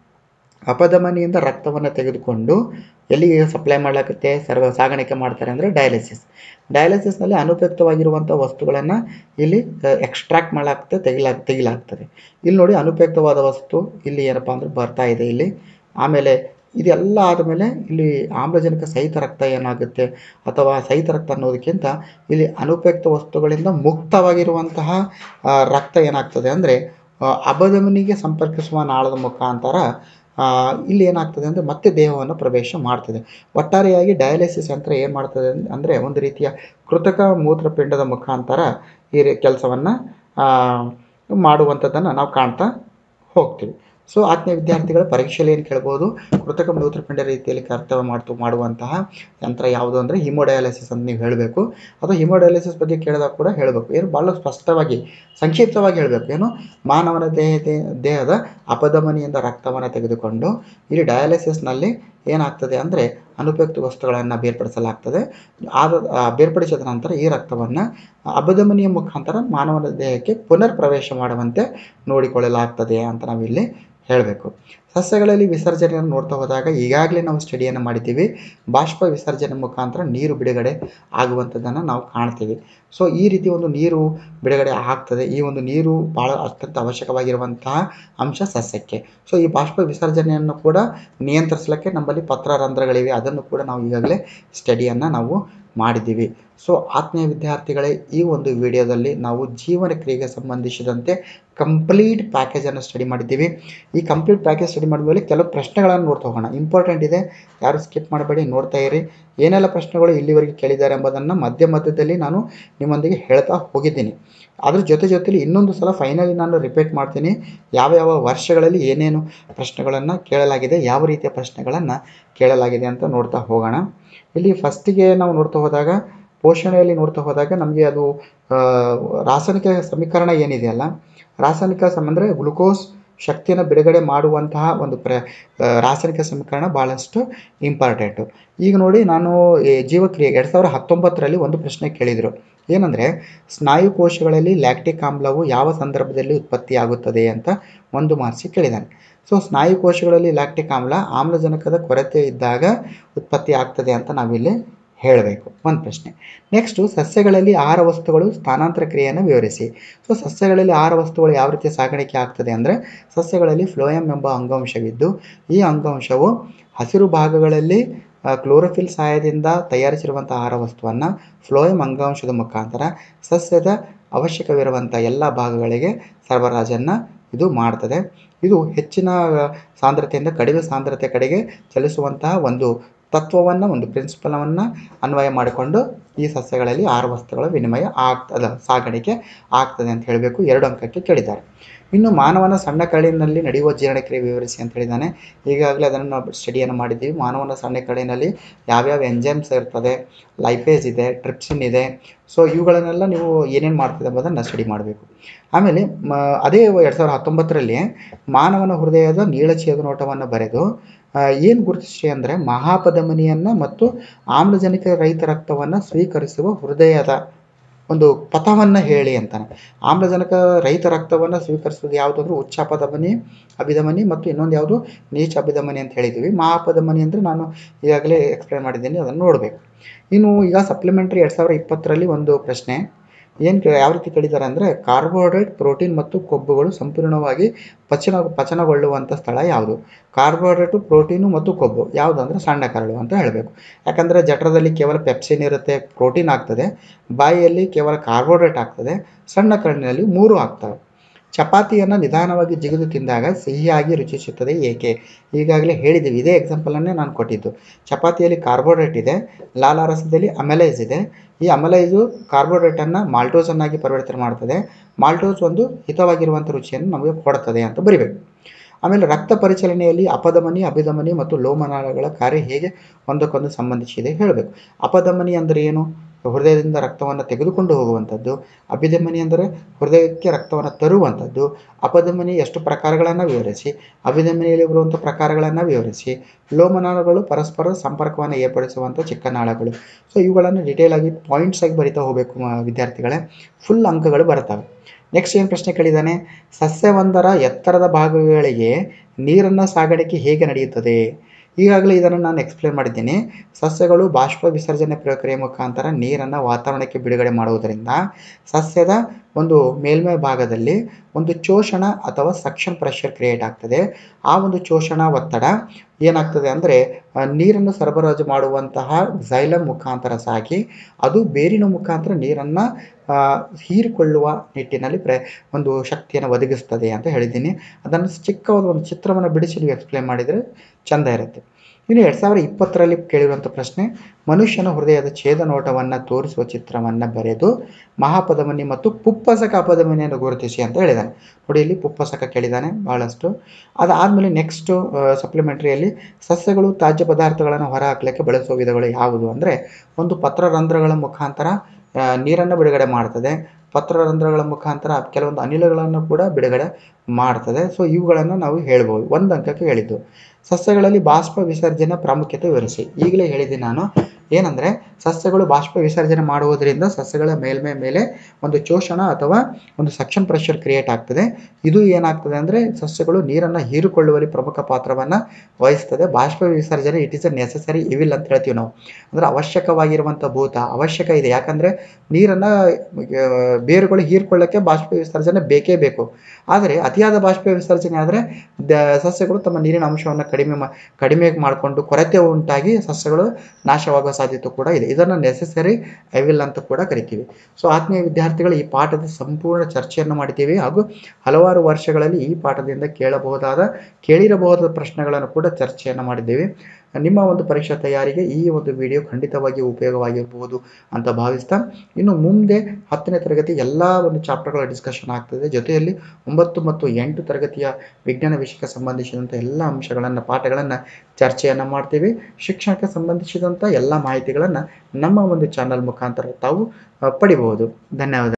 ಅಪಧಮನಿಯಿಂದ ರಕ್ತವನ್ನು ತೆಗೆದುಕೊಂಡು ಎಲ್ಲಿಗೆ ಸಪ್ಲೈ ಮಾಡಲಾಗುತ್ತೆ, ಸರ್ವ ಸಾಗಾಣಿಕೆ ಮಾಡ್ತಾರೆ ಅಂದರೆ ಡಯಾಲಿಸಿಸ್. ಡಯಾಲಿಸಿಸ್ನಲ್ಲಿ ಅನುಪಯುಕ್ತವಾಗಿರುವಂಥ ವಸ್ತುಗಳನ್ನು ಇಲ್ಲಿ ಎಕ್ಸ್ಟ್ರಾಕ್ಟ್ ಮಾಡಲಾಗ್ತದೆ, ತೆಗಿಲಾ ತೆಗಿಲಾಗ್ತದೆ. ಇಲ್ಲಿ ನೋಡಿ ಅನುಪಯುಕ್ತವಾದ ವಸ್ತು ಇಲ್ಲಿ ಏನಪ್ಪ ಅಂದರೆ ಬರ್ತಾ ಇದೆ ಇಲ್ಲಿ. ಆಮೇಲೆ ಇದೆಲ್ಲ ಆದಮೇಲೆ ಇಲ್ಲಿ ಆಮ್ಲಜನಕ ಸಹಿತ ರಕ್ತ ಏನಾಗುತ್ತೆ, ಅಥವಾ ಸಹಿತ ರಕ್ತ ಅನ್ನೋದಕ್ಕಿಂತ ಇಲ್ಲಿ ಅನುಪಯುಕ್ತ ವಸ್ತುಗಳಿಂದ ಮುಕ್ತವಾಗಿರುವಂತಹ ರಕ್ತ ಏನಾಗ್ತದೆ ಅಂದರೆ ಅಪಧಮನಿಗೆ ಸಂಪರ್ಕಿಸುವ ನಾಳದ ಮುಖಾಂತರ ಇಲ್ಲಿ ಏನಾಗ್ತದೆ ಅಂದರೆ ಮತ್ತೆ ದೇಹವನ್ನು ಪ್ರವೇಶ ಮಾಡ್ತದೆ. ಒಟ್ಟಾರೆಯಾಗಿ ಡಯಾಲಿಸಿಸ್ ಯಂತ್ರ ಏನು ಮಾಡ್ತದೆ ಅಂದರೆ ಒಂದು ರೀತಿಯ ಕೃತಕ ಮೂತ್ರಪಿಂಡದ ಮುಖಾಂತರ ಈ ಕೆಲಸವನ್ನು ಮಾಡುವಂಥದ್ದನ್ನು ನಾವು ಕಾಣ್ತಾ ಹೋಗ್ತೀವಿ. ಸೊ ಆತ್ಮೀಯ ವಿದ್ಯಾರ್ಥಿಗಳ ಪರೀಕ್ಷೆಯಲ್ಲಿ ಏನು ಕೇಳ್ಬೋದು, ಕೃತಕ ಮೂತ್ರಪಿಂಡ ರೀತಿಯಲ್ಲಿ ಕರ್ತವ್ಯ ಮಾಡ್ತು ಮಾಡುವಂತಹ ಯಂತ್ರ ಯಾವುದು ಅಂದರೆ ಹಿಮೋಡಯಾಲಿಸಿಸ್ ಅಂತ ನೀವು ಹೇಳಬೇಕು. ಅಥವಾ ಹಿಮೋಡಯಾಲಿಸಿಸ್ ಬಗ್ಗೆ ಕೇಳಿದಾಗ ಕೂಡ ಹೇಳಬೇಕು. ಏನು ಭಾಳ ಸ್ಪಷ್ಟವಾಗಿ ಸಂಕ್ಷಿಪ್ತವಾಗಿ ಹೇಳಬೇಕು. ಏನು ಮಾನವನ ದೇಹದ ದೇಹದ ಅಪಧಮನಿಯಿಂದ ರಕ್ತವನ್ನು ತೆಗೆದುಕೊಂಡು ಇಲ್ಲಿ ಡಯಾಲಿಸಿಸ್ನಲ್ಲಿ ಏನಾಗ್ತದೆ ಅಂದರೆ ಅನುಪಯುಕ್ತ ವಸ್ತುಗಳನ್ನು ಬೇರ್ಪಡಿಸಲಾಗ್ತದೆ. ಆದ ಬೇರ್ಪಡಿಸಿದ ನಂತರ ಈ ರಕ್ತವನ್ನು ಅಪಧಮನಿಯ ಮುಖಾಂತರ ಮಾನವನ ದೇಹಕ್ಕೆ ಪುನರ್ ಪ್ರವೇಶ ಮಾಡುವಂತೆ ನೋಡಿಕೊಳ್ಳಲಾಗ್ತದೆ ಅಂತ ನಾವಿಲ್ಲಿ ಹೇಳಬೇಕು. ಸಸ್ಯಗಳಲ್ಲಿ ವಿಸರ್ಜನೆಯನ್ನು ನೋಡ್ತಾ ಹೋದಾಗ ಈಗಾಗಲೇ ನಾವು ಸ್ಟಡಿಯನ್ನು ಮಾಡಿದ್ದೀವಿ. ಬಾಷ್ಪ ವಿಸರ್ಜನೆ ಮುಖಾಂತರ ನೀರು ಬಿಡುಗಡೆ ಆಗುವಂಥದ್ದನ್ನು ನಾವು ಕಾಣ್ತೀವಿ. ಸೊ ಈ ರೀತಿ ಒಂದು ನೀರು ಬಿಡುಗಡೆ ಆಗ್ತದೆ. ಈ ಒಂದು ನೀರು ಭಾಳ ಅತ್ಯಂತ ಅವಶ್ಯಕವಾಗಿರುವಂತಹ ಅಂಶ ಸಸ್ಯಕ್ಕೆ. ಸೊ ಈ ಬಾಷ್ಪ ವಿಸರ್ಜನೆಯನ್ನು ಕೂಡ ನಿಯಂತ್ರಿಸಲಿಕ್ಕೆ ನಮ್ಮಲ್ಲಿ ಪತ್ರರಂಧ್ರಗಳಿವೆ. ಅದನ್ನು ಕೂಡ ನಾವು ಈಗಾಗಲೇ ಸ್ಟಡಿಯನ್ನು ನಾವು ಮಾಡಿದ್ದೀವಿ. ಸೊ ಆತ್ಮೀಯ ವಿದ್ಯಾರ್ಥಿಗಳೇ, ಈ ಒಂದು ವಿಡಿಯೋದಲ್ಲಿ ನಾವು ಜೀವನ ಕ್ರಿಯೆಗೆ ಸಂಬಂಧಿಸಿದಂತೆ ಕಂಪ್ಲೀಟ್ ಪ್ಯಾಕೇಜನ್ನು ಸ್ಟಡಿ ಮಾಡಿದ್ದೀವಿ. ಈ ಕಂಪ್ಲೀಟ್ ಪ್ಯಾಕೇಜ್ ಸ್ಟಡಿ ಮಾಡಿದ್ಮೇಲೆ ಕೆಲವು ಪ್ರಶ್ನೆಗಳನ್ನು ನೋಡ್ತಾ ಹೋಗೋಣ. ಇಂಪಾರ್ಟೆಂಟ್ ಇದೆ, ಯಾರು ಸ್ಕಿಪ್ ಮಾಡಬೇಡಿ, ನೋಡ್ತಾ ಇರಿ. ಏನೆಲ್ಲ ಪ್ರಶ್ನೆಗಳು ಇಲ್ಲಿವರೆಗೆ ಕೇಳಿದ್ದಾರೆ ಎಂಬುದನ್ನು ಮಧ್ಯ ಮಧ್ಯದಲ್ಲಿ ನಾನು ನಿಮ್ಮೊಂದಿಗೆ ಹೇಳ್ತಾ ಹೋಗಿದ್ದೀನಿ. ಅದ್ರ ಜೊತೆ ಜೊತೆಲಿ ಇನ್ನೊಂದು ಸಲ ಫೈನಲಿ ನಾನು ರಿಪೀಟ್ ಮಾಡ್ತೀನಿ, ಯಾವ ಯಾವ ವರ್ಷಗಳಲ್ಲಿ ಏನೇನು ಪ್ರಶ್ನೆಗಳನ್ನು ಕೇಳಲಾಗಿದೆ, ಯಾವ ರೀತಿಯ ಪ್ರಶ್ನೆಗಳನ್ನು ಕೇಳಲಾಗಿದೆ ಅಂತ ನೋಡ್ತಾ ಹೋಗೋಣ. ಇಲ್ಲಿ ಫಸ್ಟಿಗೆ ನಾವು ನೋಡ್ತಾ ಹೋದಾಗ ಪೋಷಣೆಯಲ್ಲಿ ನೋಡ್ತಾ ಹೋದಾಗ ನಮಗೆ ಅದು ರಾಸಾಯನಿಕ ಸಮೀಕರಣ ಏನಿದೆಯಲ್ಲ, ರಾಸಾಯನಿಕ ಸಮ ಅಂದರೆ ಗ್ಲುಕೋಸ್ ಶಕ್ತಿಯನ್ನು ಬಿಡುಗಡೆ ಮಾಡುವಂತಹ ಒಂದು ಪ್ರ ರಾಸಾಯನಿಕ ಸಮೀಕರಣ ಭಾಳಷ್ಟು ಇಂಪಾರ್ಟೆಂಟು. ಈಗ ನೋಡಿ, ನಾನು ಜೀವಕ್ರಿಯೆ ಎರಡು ಸಾವಿರದ ಹತ್ತೊಂಬತ್ತರಲ್ಲಿ ಒಂದು ಪ್ರಶ್ನೆ ಕೇಳಿದರು. ಏನಂದರೆ ಸ್ನಾಯು ಕೋಶಗಳಲ್ಲಿ ಲ್ಯಾಕ್ಟಿಕ್ ಆಮ್ಲವು ಯಾವ ಸಂದರ್ಭದಲ್ಲಿ ಉತ್ಪತ್ತಿಯಾಗುತ್ತದೆ ಅಂತ ಒಂದು ಮಾರ್ಕ್ಸಿ ಕೇಳಿದ್ದಾನೆ. ಸೊ ಸ್ನಾಯು ಕೋಶಗಳಲ್ಲಿ ಲ್ಯಾಕ್ಟಿಕ್ ಆಮ್ಲ ಆಮ್ಲಜನಕದ ಕೊರತೆ ಇದ್ದಾಗ ಉತ್ಪತ್ತಿ ಆಗ್ತದೆ ಅಂತ ನಾವಿಲ್ಲಿ ಹೇಳಬೇಕು. ಒಂದು ಪ್ರಶ್ನೆ. ನೆಕ್ಸ್ಟು, ಸಸ್ಯಗಳಲ್ಲಿ ಆಹಾರ ವಸ್ತುಗಳು ಸ್ಥಾನಾಂತರ ಕ್ರಿಯೆಯನ್ನು ವಿವರಿಸಿ. ಸೊ ಸಸ್ಯಗಳಲ್ಲಿ ಆಹಾರ ವಸ್ತುಗಳು ಯಾವ ರೀತಿಯ ಸಾಗಾಣಿಕೆ ಆಗ್ತದೆ ಅಂದರೆ ಸಸ್ಯಗಳಲ್ಲಿ ಫ್ಲೋಯಮ್ ಎಂಬ ಅಂಗಾಂಶವಿದ್ದು ಈ ಅಂಗಾಂಶವು ಹಸಿರು ಭಾಗಗಳಲ್ಲಿ ಕ್ಲೋರೋಫಿಲ್ ಸಹಾಯದಿಂದ ತಯಾರಿಸಿರುವಂಥ ಆಹಾರ ವಸ್ತುವನ್ನು ಫ್ಲೋಯಮ್ ಅಂಗಾಂಶದ ಮುಖಾಂತರ ಸಸ್ಯದ ಅವಶ್ಯಕವಿರುವಂಥ ಎಲ್ಲ ಭಾಗಗಳಿಗೆ ಸರಬರಾಜನ್ನು ಇದು ಮಾಡ್ತದೆ. ಇದು ಹೆಚ್ಚಿನ ಸಾಂದ್ರತೆಯಿಂದ ಕಡಿಮೆ ಸಾಂದ್ರತೆ ಕಡೆಗೆ ಚಲಿಸುವಂತಹ ಒಂದು ತತ್ವವನ್ನು, ಒಂದು ಪ್ರಿನ್ಸಿಪಲನ್ನು ಅನ್ವಯ ಮಾಡಿಕೊಂಡು ಈ ಸಸ್ಯಗಳಲ್ಲಿ ಆಹಾರ ವಸ್ತುಗಳ ವಿನಿಮಯ ಆಗ್ತದೆ, ಸಾಗಾಣಿಕೆ ಆಗ್ತದೆ ಅಂತ ಹೇಳಬೇಕು. ಎರಡು ಅಂಕಕ್ಕೆ ಕೇಳಿದ್ದಾರೆ. ಇನ್ನು ಮಾನವನ ಸಣ್ಣ ಕರಳಿನಲ್ಲಿ ನಡೆಯುವ ಜೀರ್ಣಕ್ರಿಯೆ ವಿವರಿಸಿ ಅಂತ ಹೇಳಿದ್ದಾನೆ. ಈಗಾಗಲೇ ಅದನ್ನು ನಾವು ಸ್ಟಡಿಯನ್ನು ಮಾಡಿದ್ದೀವಿ. ಮಾನವನ ಸಣ್ಣ ಕರಳಿನಲ್ಲಿ ಯಾವ್ಯಾವ ಎಂಜೈಮ್ಸ್ ಇರ್ತದೆ, ಲೈಪೇಸ್ ಇದೆ, ಟ್ರಿಪ್ಸಿನ್ ಇದೆ. ಸೊ ಇವುಗಳನ್ನೆಲ್ಲ ನೀವು ಏನೇನು ಮಾಡ್ತದೆ ಎಂಬುದನ್ನು ಸ್ಟಡಿ ಮಾಡಬೇಕು. ಆಮೇಲೆ ಮ ಅದೇ ಎರಡು ಸಾವಿರದ ಹತ್ತೊಂಬತ್ತರಲ್ಲಿ ಮಾನವನ ಹೃದಯದ ನೀಳಛೇದ ನೋಟವನ್ನು ಬರೆದು ಏನು ಗುರುತಿಸಿ ಅಂದರೆ ಮಹಾಪಧಮನಿಯನ್ನು ಮತ್ತು ಆಮ್ಲಜನಕ ರಹಿತ ರಕ್ತವನ್ನು ಸ್ವೀಕರಿಸುವ ಹೃದಯದ ಒಂದು ಪಥವನ್ನು ಹೇಳಿ ಅಂತಾನೆ. ಆಮ್ಲಜನಕ ರಹಿತ ರಕ್ತವನ್ನು ಸ್ವೀಕರಿಸೋದು ಯಾವುದಂದ್ರೆ ಉಚ್ಚ ಅಪಧಮನಿ, ಅಭಿಧಮನಿ ಮತ್ತು ಇನ್ನೊಂದು ಯಾವುದು ನೀಚ ಅಭಿಧಮನಿ ಅಂತ ಹೇಳಿದ್ದೀವಿ. ಮಹಾಪಧಮನಿ ಅಂದರೆ ನಾನು ಈಗಾಗಲೇ ಎಕ್ಸ್ಪ್ಲೇನ್ ಮಾಡಿದ್ದೀನಿ, ಅದನ್ನು ನೋಡಬೇಕು. ಇನ್ನು ಈಗ ಸಪ್ಲಿಮೆಂಟ್ರಿ ಎರಡು ಸಾವಿರದ ಇಪ್ಪತ್ತರಲ್ಲಿ ಒಂದು ಪ್ರಶ್ನೆ ಏನು ಯಾವ ರೀತಿ ಕೇಳಿದ್ದಾರೆ ಅಂದರೆ ಕಾರ್ಬೋಹೈಡ್ರೇಟ್, ಪ್ರೋಟೀನ್ ಮತ್ತು ಕೊಬ್ಬುಗಳು ಸಂಪೂರ್ಣವಾಗಿ ಪಚನ ಪಚನಗೊಳ್ಳುವಂಥ ಸ್ಥಳ ಯಾವುದು? ಕಾರ್ಬೋಹೈಡ್ರೇಟು, ಪ್ರೋಟೀನು ಮತ್ತು ಕೊಬ್ಬು ಯಾವುದು ಅಂದರೆ ಸಣ್ಣ ಕರಳು ಅಂತ ಹೇಳಬೇಕು. ಯಾಕಂದರೆ ಜಠರದಲ್ಲಿ ಕೇವಲ ಪೆಪ್ಸಿನ್ ಇರುತ್ತೆ, ಪ್ರೋಟೀನ್ ಆಗ್ತದೆ. ಬಾಯಿಯಲ್ಲಿ ಕೇವಲ ಕಾರ್ಬೋಹೈಡ್ರೇಟ್ ಆಗ್ತದೆ. ಸಣ್ಣ ಕರಳಿನಲ್ಲಿ ಮೂರು ಆಗ್ತವೆ. ಚಪಾತಿಯನ್ನು ನಿಧಾನವಾಗಿ ಜಿಗಿದು ತಿಂದಾಗ ಸಿಹಿಯಾಗಿ ರುಚಿಸುತ್ತದೆ ಏಕೆ? ಈಗಾಗಲೇ ಹೇಳಿದ್ದೀವಿ, ಇದೇ ಎಕ್ಸಾಂಪಲನ್ನೇ ನಾನು ಕೊಟ್ಟಿದ್ದು. ಚಪಾತಿಯಲ್ಲಿ ಕಾರ್ಬೋಹೈಡ್ರೇಟ್ ಇದೆ, ಲಾಲಾರಸದಲ್ಲಿ ಅಮೆಲೈಸ್ ಇದೆ. ಈ ಅಮೆಲೈಸು ಕಾರ್ಬೋಹೈಡ್ರೇಟನ್ನು ಮಾಲ್ಟೋಸನ್ನಾಗಿ ಪರಿವರ್ತನೆ ಮಾಡ್ತದೆ. ಮಾಲ್ಟೋಸ್ ಒಂದು ಹಿತವಾಗಿರುವಂಥ ರುಚಿಯನ್ನು ನಮಗೆ ಕೊಡ್ತದೆ ಅಂತ ಬರಿಬೇಕು. ಆಮೇಲೆ ರಕ್ತ ಪರಿಚಲನೆಯಲ್ಲಿ ಅಪಧಮನಿ, ಅಭಿಧಮನಿ ಮತ್ತು ಲೋಮನಾಳಗಳ ಕಾರ್ಯ ಹೇಗೆ ಒಂದಕ್ಕೊಂದು ಸಂಬಂಧಿಸಿದೆ ಹೇಳಬೇಕು. ಅಪಧಮನಿ ಅಂದರೆ ಏನು? ಹೃದಯದಿಂದ ರಕ್ತವನ್ನು ತೆಗೆದುಕೊಂಡು ಹೋಗುವಂಥದ್ದು. ಅಭಿಧಮನಿ ಅಂದರೆ ಹೃದಯಕ್ಕೆ ರಕ್ತವನ್ನು ತರುವಂಥದ್ದು. ಅಪಧಮನಿ ಎಷ್ಟು ಪ್ರಕಾರಗಳನ್ನು ವಿವರಿಸಿ, ಅಭಿಧಮನಿಯಲ್ಲಿ ಬರುವಂಥ ಪ್ರಕಾರಗಳನ್ನು ವಿವರಿಸಿ. ಲೋಮನಾಳಗಳು ಪರಸ್ಪರ ಸಂಪರ್ಕವನ್ನು ಏರ್ಪಡಿಸುವಂಥ ಚಿಕ್ಕ ನಾಳಗಳು. ಸೊ ಇವುಗಳನ್ನು ಡೀಟೇಲ್ ಆಗಿ ಪಾಯಿಂಟ್ಸ್ ಆಗಿ ಬರಿತಾ ಹೋಗಬೇಕು ವಿದ್ಯಾರ್ಥಿಗಳೇ, ಫುಲ್ ಅಂಕಗಳು ಬರ್ತವೆ. ನೆಕ್ಸ್ಟ್ ಏನು ಪ್ರಶ್ನೆ ಕೇಳಿದ್ದಾನೆ, ಸಸ್ಯವೊಂದರ ಎತ್ತರದ ಭಾಗಗಳಿಗೆ ನೀರನ್ನು ಸಾಗಾಣಿಕೆ ಹೇಗೆ ನಡೆಯುತ್ತದೆ? ಈಗಾಗಲೇ ಇದನ್ನು ನಾನು ಎಕ್ಸ್ಪ್ಲೇನ್ ಮಾಡಿದ್ದೀನಿ. ಸಸ್ಯಗಳು ಬಾಷ್ಪ ವಿಸರ್ಜನೆ ಪ್ರಕ್ರಿಯೆ ಮುಖಾಂತರ ನೀರನ್ನು ವಾತಾವರಣಕ್ಕೆ ಬಿಡುಗಡೆ ಮಾಡುವುದರಿಂದ ಸಸ್ಯದ ಒಂದು ಮೇಲ್ಮೈ ಭಾಗದಲ್ಲಿ ಒಂದು ಶೋಷಣ ಅಥವಾ ಸಕ್ಷನ್ ಪ್ರೆಷರ್ ಕ್ರಿಯೇಟ್ ಆಗ್ತದೆ. ಆ ಒಂದು ಶೋಷಣ ಒತ್ತಡ ಏನಾಗ್ತದೆ ಅಂದರೆ ನೀರನ್ನು ಸರಬರಾಜು ಮಾಡುವಂತಹ ಝೈಲಮ್ ಮುಖಾಂತರ ಸಾಗಿ ಅದು ಬೇರಿನ ಮುಖಾಂತರ ನೀರನ್ನು ಹೀರಿಕೊಳ್ಳುವ ನಿಟ್ಟಿನಲ್ಲಿ ಪ್ರ ಒಂದು ಶಕ್ತಿಯನ್ನು ಒದಗಿಸ್ತದೆ ಅಂತ ಹೇಳಿದ್ದೀನಿ. ಅದನ್ನು ಚಿಕ್ಕವಾದ ಒಂದು ಚಿತ್ರವನ್ನು ಬಿಡಿಸಿ ನೀವು ಎಕ್ಸ್ಪ್ಲೇನ್ ಮಾಡಿದರೆ ಚೆಂದ ಇರುತ್ತೆ. ಇನ್ನು ಎರಡು ಸಾವಿರದ ಇಪ್ಪತ್ತರಲ್ಲಿ ಕೇಳಿರುವಂಥ ಪ್ರಶ್ನೆ, ಮನುಷ್ಯನ ಹೃದಯದ ಛೇದ ನೋಟವನ್ನು ತೋರಿಸುವ ಚಿತ್ರವನ್ನು ಬರೆದು ಮಹಾಪಧಮನಿ ಮತ್ತು ಪುಪ್ಪಸಕ ಅಪಧಮನಿಯನ್ನು ಗುರುತಿಸಿ ಅಂತ ಹೇಳಿದ್ದಾನೆ. ನೋಡಿ ಇಲ್ಲಿ ಪುಪ್ಪಸಕ ಕೇಳಿದ್ದಾನೆ ಭಾಳಷ್ಟು. ಅದಾದಮೇಲೆ ನೆಕ್ಸ್ಟು ಸಪ್ಲಿಮೆಂಟ್ರಿಯಲ್ಲಿ ಸಸ್ಯಗಳು ತ್ಯಾಜ್ಯ ಪದಾರ್ಥಗಳನ್ನು ಹೊರಹಾಕಲಿಕ್ಕೆ ಬಳಸುವ ವಿಧಗಳು ಯಾವುದು ಅಂದರೆ, ಒಂದು ಪತ್ರರಂಧ್ರಗಳ ಮುಖಾಂತರ ನೀರನ್ನು ಬಿಡುಗಡೆ ಮಾಡ್ತದೆ. ಪತ್ರರಂಧ್ರಗಳ ಮುಖಾಂತರ ಕೆಲವೊಂದು ಅನಿಲಗಳನ್ನು ಕೂಡ ಬಿಡುಗಡೆ ಮಾಡ್ತದೆ. ಸೊ ಇವುಗಳನ್ನು ನಾವು ಹೇಳ್ಬೋದು. ಒಂದು ಅಂಕಕ್ಕೆ ಹೇಳಿದ್ದು. ಸಸ್ಯಗಳಲ್ಲಿ ಬಾಷ್ಪ ವಿಸರ್ಜನೆ ಪ್ರಾಮುಖ್ಯತೆ ವಿವರಿಸಿ. ಈಗಲೇ ಹೇಳಿದ್ದೀನಿ ನಾನು, ಏನಂದರೆ ಸಸ್ಯಗಳು ಬಾಷ್ಪ ವಿಸರ್ಜನೆ ಮಾಡುವುದರಿಂದ ಸಸ್ಯಗಳ ಮೇಲ್ಮೈ ಮೇಲೆ ಒಂದು ಶೋಷಣ ಅಥವಾ ಒಂದು ಸಕ್ಷನ್ ಪ್ರೆಷರ್ ಕ್ರಿಯೇಟ್ ಆಗ್ತದೆ. ಇದು ಏನಾಗ್ತದೆ ಅಂದರೆ ಸಸ್ಯಗಳು ನೀರನ್ನು ಹೀರಿಕೊಳ್ಳುವಲ್ಲಿ ಪ್ರಮುಖ ಪಾತ್ರವನ್ನು ವಹಿಸ್ತದೆ. ಬಾಷ್ಪ ವಿಸರ್ಜನೆ it is a necessary evil ಅಂತ ಹೇಳ್ತೀವಿ ನಾವು. ಅಂದರೆ ಅವಶ್ಯಕವಾಗಿರುವಂಥ ಭೂತ ಅವಶ್ಯಕ ಇದೆ. ಯಾಕಂದರೆ ನೀರನ್ನು ಬೇರುಗಳು ಹೀರಿಕೊಳ್ಳೋಕ್ಕೆ ಬಾಷ್ಪ ವಿಸರ್ಜನೆ ಬೇಕೇ ಬೇಕು. ಆದರೆ ಅತಿಯಾದ ಬಾಷ್ಪ ವಿಸರ್ಜನೆ ಆದರೆ ದ ಸಸ್ಯಗಳು ತಮ್ಮ ನೀರಿನ ಅಂಶವನ್ನು ಕಡಿಮೆ ಮಾ ಕಡಿಮೆ ಮಾಡಿಕೊಂಡು ಕೊರತೆ ಉಂಟಾಗಿ ಸಸ್ಯಗಳು ನಾಶವಾಗುವ ಸಾಧ್ಯತೆ ಕೂಡ ಇದೆ. ಇದನ್ನು ನೆಸೆಸರಿ ಐವಿಲ್ ಅಂತ ಕೂಡ ಕರಿತೀವಿ. ಸೊ ಆತ್ಮೀಯ ವಿದ್ಯಾರ್ಥಿಗಳು, ಈ ಪಾಠದ ಸಂಪೂರ್ಣ ಚರ್ಚೆಯನ್ನು ಮಾಡಿದ್ದೀವಿ ಹಾಗೂ ಹಲವಾರು ವರ್ಷಗಳಲ್ಲಿ ಈ ಪಾಠದಿಂದ ಕೇಳಬಹುದಾದ ಕೇಳಿರಬಹುದಾದ ಪ್ರಶ್ನೆಗಳನ್ನು ಕೂಡ ಚರ್ಚೆಯನ್ನು ಮಾಡಿದ್ದೀವಿ. ನಿಮ್ಮ ಒಂದು ಪರೀಕ್ಷಾ ತಯಾರಿಗೆ ಈ ಒಂದು ವಿಡಿಯೋ ಖಂಡಿತವಾಗಿ ಉಪಯೋಗವಾಗಿರಬಹುದು ಅಂತ ಭಾವಿಸ್ತಾ, ಇನ್ನು ಮುಂದೆ ಹತ್ತನೇ ತರಗತಿ ಎಲ್ಲ ಒಂದು ಚಾಪ್ಟರ್ಗಳ ಡಿಸ್ಕಷನ್ ಆಗ್ತದೆ. ಜೊತೆಯಲ್ಲಿ ಒಂಬತ್ತು ಮತ್ತು ಎಂಟು ತರಗತಿಯ ವಿಜ್ಞಾನ ವಿಷಯಕ್ಕೆ ಸಂಬಂಧಿಸಿದಂಥ ಎಲ್ಲ ಅಂಶಗಳನ್ನು, ಪಾಠಗಳನ್ನು ಚರ್ಚೆಯನ್ನು ಮಾಡ್ತೀವಿ. ಶಿಕ್ಷಣಕ್ಕೆ ಸಂಬಂಧಿಸಿದಂಥ ಎಲ್ಲ ಮಾಹಿತಿಗಳನ್ನು ನಮ್ಮ ಒಂದು ಚಾನಲ್ ಮುಖಾಂತರ ತಾವು ಪಡಿಬಹುದು. ಧನ್ಯವಾದ.